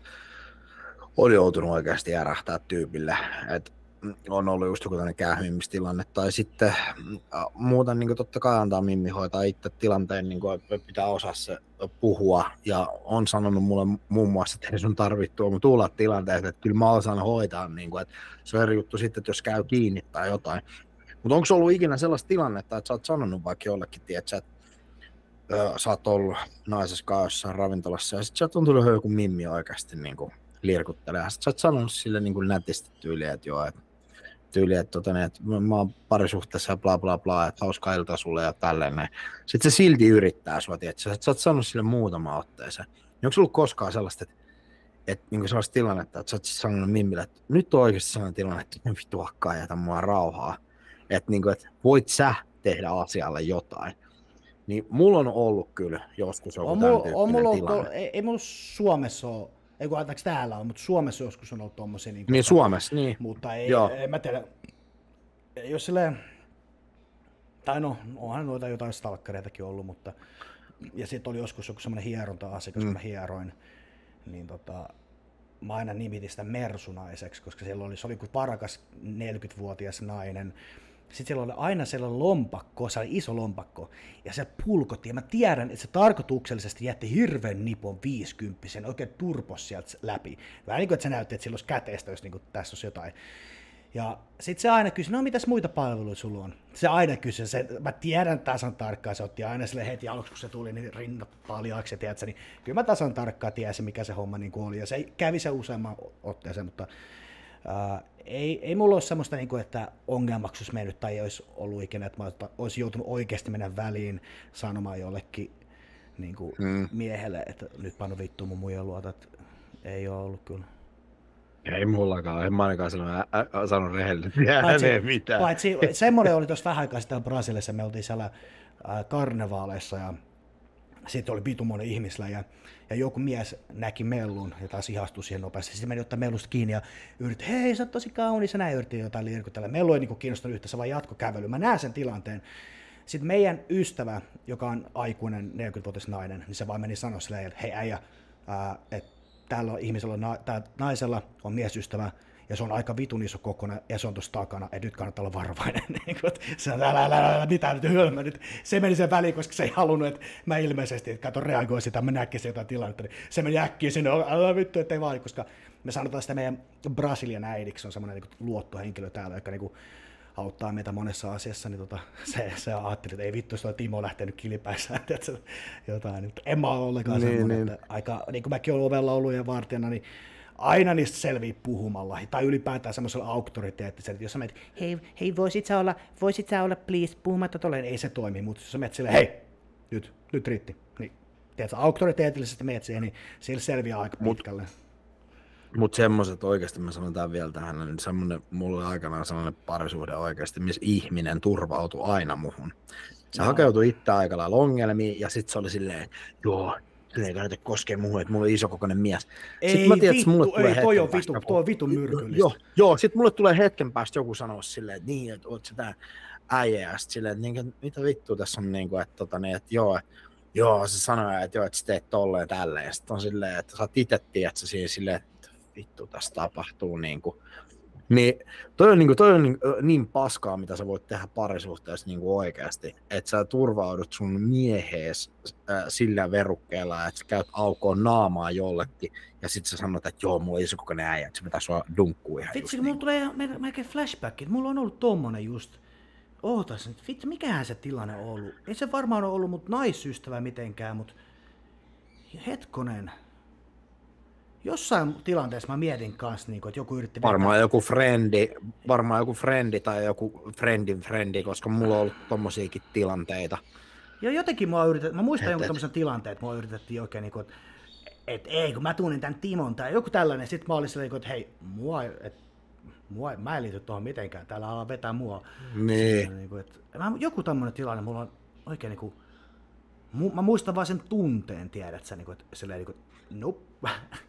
S2: on joutunut oikeasti järähtää tyypille, että on ollut just joku tämmöinen käähmimistilanne, tai sitten muuten niin totta kai antaa Mimmi hoitaa itse tilanteen, niin kuin, pitää osaa se puhua, ja on sanonut mulle muun muassa, että ei sun tarvitse tuolla tulla tilanteeseen, että kyllä mä osaan hoitaa, niin kuin, että se on eri juttu sitten, että jos käy kiinni tai jotain. Mutta onko ollut ikinä sellaista tilannetta, että sä oot sanonut vaikka jollekin, tiedätkö, että sä oot ollut naisessa kanssa jossain ravintolassa, ja sitten sä oot on tullut joku Mimmi oikeasti niin kuin lirkuttelee. Sitten sä oot sanonut sille niin kuin nätisti tyyliä, että joo, että tyyliä, että, tota, että mä oon parisuhteessa ja bla bla bla, että hauska ilta sulle ja tälleen näin. Sitten se silti yrittää sua, että sä, sä oot sanonut sille muutama otteeseen. Niin onko sulla koskaan sellaista, että, että niin kuin sellaista tilannetta, että sä oot sanonut Mimmille, että nyt on oikeasti sellainen tilanne, että vittu hakkaa jätä mua rauhaa. Että, niin kuin, että voit sä tehdä asialle jotain. Niin mulla on ollut kyllä joskus joku tämän tyyppinen tilanne.
S1: Ei, ei mulla Suomessa ole. Ei kun ajataks täällä on, mutta Suomessa joskus on ollut tommosia. Niin,
S2: niin Suomessa, niin.
S1: Mutta ei, en mä tiedä, jos silleen, tai no, onhan noita jotain stalkkereitakin ollut, mutta, ja sitten oli joskus joku semmoinen hieronta-asiakas, mm. kun mä hieroin, niin tota, mä aina nimitin sitä mersunaiseksi, koska siellä oli, se oli kuin parakas neljäkymmentävuotias nainen. Sitten siellä oli aina sellainen lompakko, se oli iso lompakko, ja se pulkotti, ja mä tiedän, että se tarkoituksellisesti jätti hirveän nipon viisikymppisen, oikein turpos sieltä läpi. Vähän niin kuin, että se näytti, että sillä olisi käteistä, jos niin kuin, tässä olisi jotain. Ja sitten se aina kysyi, no mitäs muita palveluita sulla on? Se aina kysyi, se, mä tiedän tasan tarkkaan, se otti aina sille heti aluksi, kun se tuli, niin rinnat paljaaksi, tiedätkö, niin kyllä mä tasan tarkkaan tiesin, mikä se homma niin kuin oli, ja se kävi se useamman otteeseen, mutta Uh, ei, ei mulla ole semmoista, niin kuin, että ongelmaksi olisi mennyt tai ei olisi ollut ikinä, että mä olisin joutunut oikeasti mennä väliin sanomaan jollekin niin kuin mm. miehelle, että nyt panu vittuun mun muijan luota, että ei ole ollut kyllä.
S2: Ei mullakaan, en mä ainakaan sanonut rehellisesti ääneen mitään.
S1: Paitsi semmoinen oli tuossa vähän aikaa sitten Brasiliassa, me oltiin siellä äh, karnevaaleissa ja sitten oli vitumoinen ihmisellä ja, ja joku mies näki Mellun ja taas ihastui siihen nopeasti. Sitten meni ottaa Mellusta kiinni ja yritti, hei sä oot tosi kaunis ja näin yritti jotain lirkutella. Mellu ei niinku kiinnostunut yhtä, se vaan jatkokävely. Mä näen sen tilanteen. Sitten meidän ystävä, joka on aikuinen neljäkymmentävuotias nainen, niin se vaan meni sanoa silleen, että hei äijä, että täällä on ihmisellä, na- täällä naisella on miesystävä, ja se on aika vitun iso kokona, ja se on tuossa takana, että nyt kannattaa olla varovainen. Se on älä, älä, älä, mitä nyt hölmö nyt. Se meni sen väliin, koska se ei halunnut, että mä ilmeisesti, että kato reagoi sitä, mä näkisin jotain tilannetta, niin se meni äkkiä sinne, älä vittu, ettei vaadi, koska me sanotaan sitä meidän Brasilian äidiksi, se on semmoinen niin luottohenkilö täällä, joka niin auttaa meitä monessa asiassa, niin tota, se, se ajatteli, että ei vittu, jos tuo Timo lähtenyt kilipäissään, jotain. Niin, en mä ole ollenkaan niin, semmoinen, niin. Että aika, niin kuin mäkin olen ovella ollut ja vartijana, niin aina niistä selvii puhumalla, tai ylipäätään semmoisella auktoriteettisella, että jos sä menet, hei, hei voisit sä olla, voisit sä olla please puhumatta tolleen, ei se toimi, mutta jos sä menet silleen, hei, nyt, nyt riitti, niin tiedätkö, auktoriteetillisesti meet siihen, niin sillä selviää aika pitkälle.
S2: Mutta semmoiset oikeasti, mä sanon tämän vielä tähän, niin semmoinen, mulla aikanaan sellainen parisuhde oikeasti, missä ihminen turvautui aina muhun. Se no. hakeutui itse aika lailla ongelmiin, ja sitten se oli silleen, joo, se ei kannata koskea muuhun, että mulla on isokokoinen mies.
S1: Ei
S2: mä tiedän,
S1: vittu,
S2: mulle tulee
S1: ei, toi on vittu,
S2: joku,
S1: toi on vittu myrkyllistä.
S2: Joo, joo, sit mulle tulee hetken päästä joku sanoa silleen, että niin, että oot sä tää äijä, ja sit silleen, että niin, mitä vittu tässä on, niin kuin, että, tota, niin, että joo, joo, se sanoo, että joo, että sä teet tolleen tälleen, ja sit on silleen, että sä oot ite tiedät sä siinä silleen, että vittu tässä tapahtuu, niin kuin. Niin, toi on, niin, kuin, toi on niin, niin paskaa, mitä sä voit tehdä parisuhteessa niin kuin oikeasti, että sä turvaudut sun miehees äh, sillä verukkeella, että sä käyt aukoon naamaa jollekin, ja sit sä sanot, että joo, mulla on isokokoinen äijä, että se pitää sua dunkkuu ihan
S1: vitsi,
S2: just
S1: mulla
S2: niin.
S1: tulee melkein flashback, että mulla on ollut tommonen just, ootas nyt, vitsi, mikähän se tilanne on ollut? Ei se varmaan ole ollut mut naisystävä mitenkään, mut hetkonen. Jossain tilanteessa mä mietin kanssa, niin kuin, että joku yritti...
S2: Varmaan
S1: vetää.
S2: joku frendi, varmaan joku frendi tai joku friendin frendi, koska mulla on ollut tommosiakin tilanteita.
S1: Ja jotenkin mua yritettiin, mä muistan
S2: Et,
S1: jonkun
S2: et.
S1: tämmöisen tilanteen, että mua yritettiin oikein niin kuin, että et, ei, kun mä tunnin tän Timon tai joku tällainen, sit mä olin silleen, että hei, mua, et, mua, mä en liity tuohon mitenkään, täällä alaa vetää mua.
S2: Niin.
S1: Niin kuin, että, mä, joku tämmöinen tilanne, mulla on oikein niin kuin, mu, mä muistan vaan sen tunteen, tiedät sä, niin kuin, että silleen niin kuin, nope.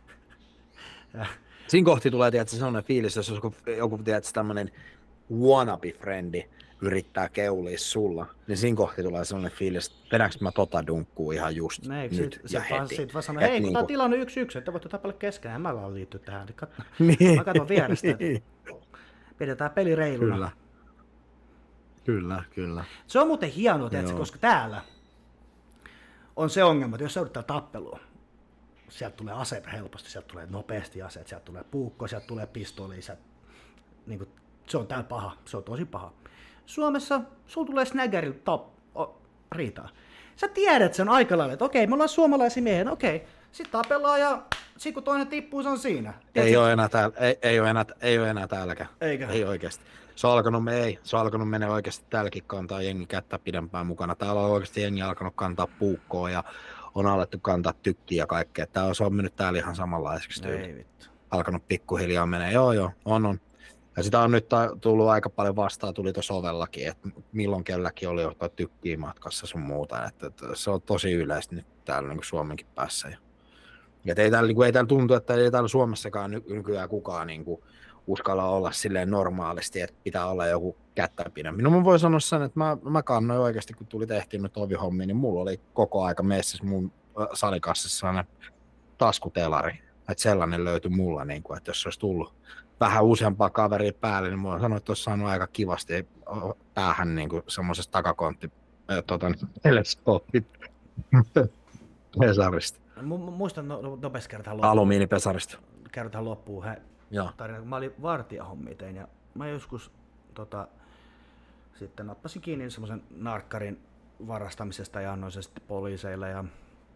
S2: Siinä kohti tulee tietysti sellainen fiilis, jos joku, joku tietysti tämmöinen wannabe-frendi yrittää keulia sulla, niin siinä kohti tulee sellainen fiilis, että vedänkö mä tota dunkkuu ihan just
S1: no,
S2: nyt
S1: sit,
S2: ja
S1: sit
S2: heti.
S1: Vaan, sit vaan sanoo, hei, kun
S2: niinku...
S1: tää on tilanne yksi yksi, että voitte tapella keskenään, mä en liittyä tähän.
S2: Niin.
S1: Mä katson vierestä, pidetään peli reiluna.
S2: Kyllä. Kyllä, kyllä.
S1: Se on muuten hienoa, tiedätkö, koska täällä on se ongelma, että jos seudutaan tappelua, sieltä tulee aseita helposti, sieltä tulee nopeasti aseet, sieltä tulee puukko, sieltä tulee pistooli, sieltä, niin kuin, se on täällä paha, se on tosi paha. Suomessa sulla tulee snaggerilla tap, o, riitaa. Sä tiedät sen aika lailla, että okei, me ollaan suomalaisia miehiä, okei, sit tapellaan ja sit kun toinen tippuu, se on siinä. Tiedät,
S2: Ei ole enää täällä, ei, ei ole enää, ei ole enää täälläkään.
S1: Eikä?
S2: Ei oikeasti. Se on alkanut, ei, se on alkanut mennä oikeasti täälläkin kantaa jengi kättä pidempään mukana. Täällä on oikeasti jengi alkanut kantaa puukkoa ja on alettu kantaa tykkiä ja kaikkea. Tää on, se on mennyt täällä ihan samanlaiseksi tyyli.
S1: Ei vittu.
S2: Alkanut pikkuhiljaa menee. Joo, joo, on, on. Ja sitä on nyt tullut aika paljon vastaan, tuli tuossa ovellakin, että milloin kelläkin oli jotain tykkiä matkassa sun muuta. Että, että se on tosi yleistä nyt täällä niin kuin Suomenkin päässä. Ja, ja ei, täällä, niin kuin, ei täällä tuntu, että ei täällä Suomessakaan ny, nykyään kukaan niin kuin, uskalla olla silleen normaalisti, että pitää olla joku kättä pidempi. No mä voin sanoa sen, että mä, mä kannoin oikeasti, kun tuli tehtiin nyt ovihommiin, niin mulla oli koko aika messissä mun salikassissa sellainen taskutelari. Että sellainen löytyi mulla, niin kuin, että jos se olisi tullut vähän useampaa kaveria päälle, niin mä sanoin, että olisi saanut aika kivasti päähän niin semmoisesta takakontti tota, teleskoopit pesarista.
S1: Muistan no, nopeasti kertaan loppuun.
S2: Alumiinipesarista.
S1: Kertaan loppuun. He, tarina, kun mä olin vartijahommi tein ja mä joskus tota, sitten nappasin kiinni semmoisen narkkarin varastamisesta ja annoin se sitten poliiseille ja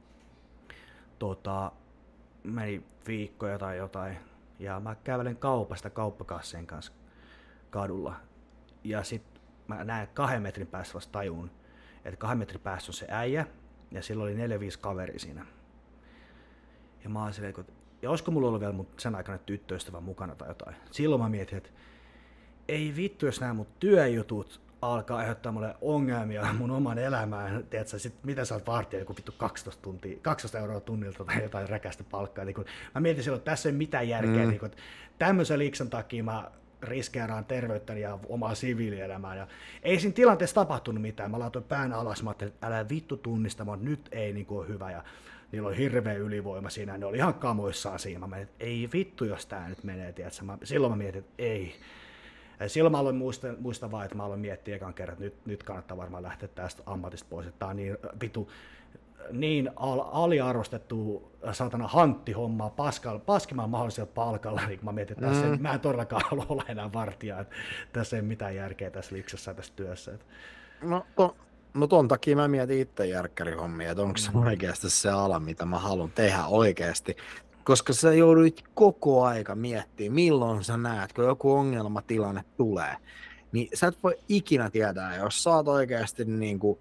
S1: tota, meni viikkoja tai jotain ja mä kävelen kaupasta kauppakassien kanssa kadulla ja sit mä näen kahden metrin päässä vasta tajuun, että kahden metrin päässä on se äijä ja sillä oli neljä viisi kaveri siinä ja mä oon silleen, että ja olisiko mulla ollut vielä mun sen aikana tyttöystävä mukana tai jotain. Silloin mä mietin, että ei vittu, jos nämä mun työjutut alkaa aiheuttaa mulle ongelmia mun oman elämään. Tiedätkö, sit mitä sä oot vartija, joku vittu kaksitoista, tuntia, kaksitoista euroa tunnilta tai jotain räkästä palkkaa. Niin kun, mä mietin silloin, että tässä ei ole mitään järkeä. Mm. Niin kun, tämmöisen liksan takia mä riskeeraan terveyttäni ja omaa siviilielämää. Ja ei siinä tilanteessa tapahtunut mitään. Mä laitoin pään alas, mä ajattelin, että älä vittu tunnista, mutta nyt ei niin kuin, ole hyvä. Ja niillä oli hirveä ylivoima siinä, ne oli ihan kamoissaan siinä. Mä menin, että ei vittu, jos tää nyt menee, tiedätkö? Mä, silloin mä mietin, että ei. Ja silloin mä aloin muistaa, muistaa vaan, että mä aloin miettiä ekan kerran, että nyt, nyt kannattaa varmaan lähteä tästä ammatista pois, että tää on niin vitu, niin al, aliarvostettu saatana hanttihommaa paskal, paskimaan mahdollisella palkalla, niin mä mietin, että tässä mm. mä en todellakaan halua olla enää vartija, että tässä ei ole mitään järkeä tässä liksassa ja tässä työssä. Että.
S2: No, to, no ton takia mä mietin itse järkkärihommia, että onko se mm. oikeasti se ala, mitä mä haluan tehdä oikeasti. Koska sä joudut koko aika miettimään, milloin sä näet, kun joku ongelmatilanne tulee. Niin sä et voi ikinä tietää, jos sä oot oikeasti niin kuin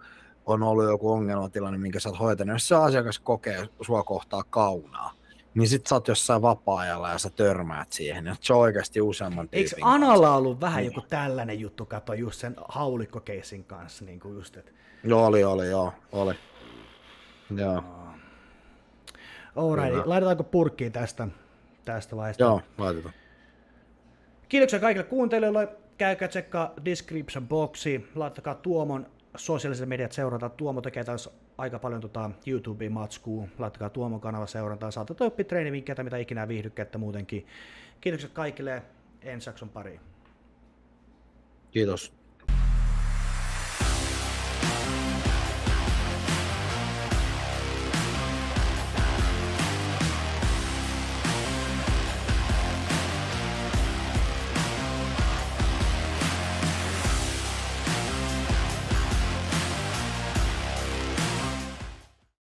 S2: on ollut joku ongelmatilanne, minkä sä oot hoitanut. Jos se asiakas kokee sua kohtaa kaunaa, niin sit sä oot jossain vapaa-ajalla ja sä törmäät siihen. Ja se on oikeasti useamman tyypin.
S1: Eikö Analla ollut vähän joku tällainen juttu, kato just sen haulikkokeisin kanssa? Niin kuin just, et...
S2: Joo, oli, oli, joo, oli. Joo.
S1: Alright, laitetaanko purkkiin tästä, tästä vaiheesta?
S2: Joo, laitetaan.
S1: Kiitoksia kaikille kuuntelijoille. Käykää tsekkaa description boxi. Laittakaa Tuomon sosiaaliset mediat seurantaan. Tuomo tekee taas aika paljon tota YouTubeen matskua. Laittakaa Tuomon kanava seurantaan. Saatatte oppia treenivinkkejä, mitä ikinä viihdykkäitä muutenkin. Kiitokset kaikille. Ensi jakson pariin.
S2: Kiitos.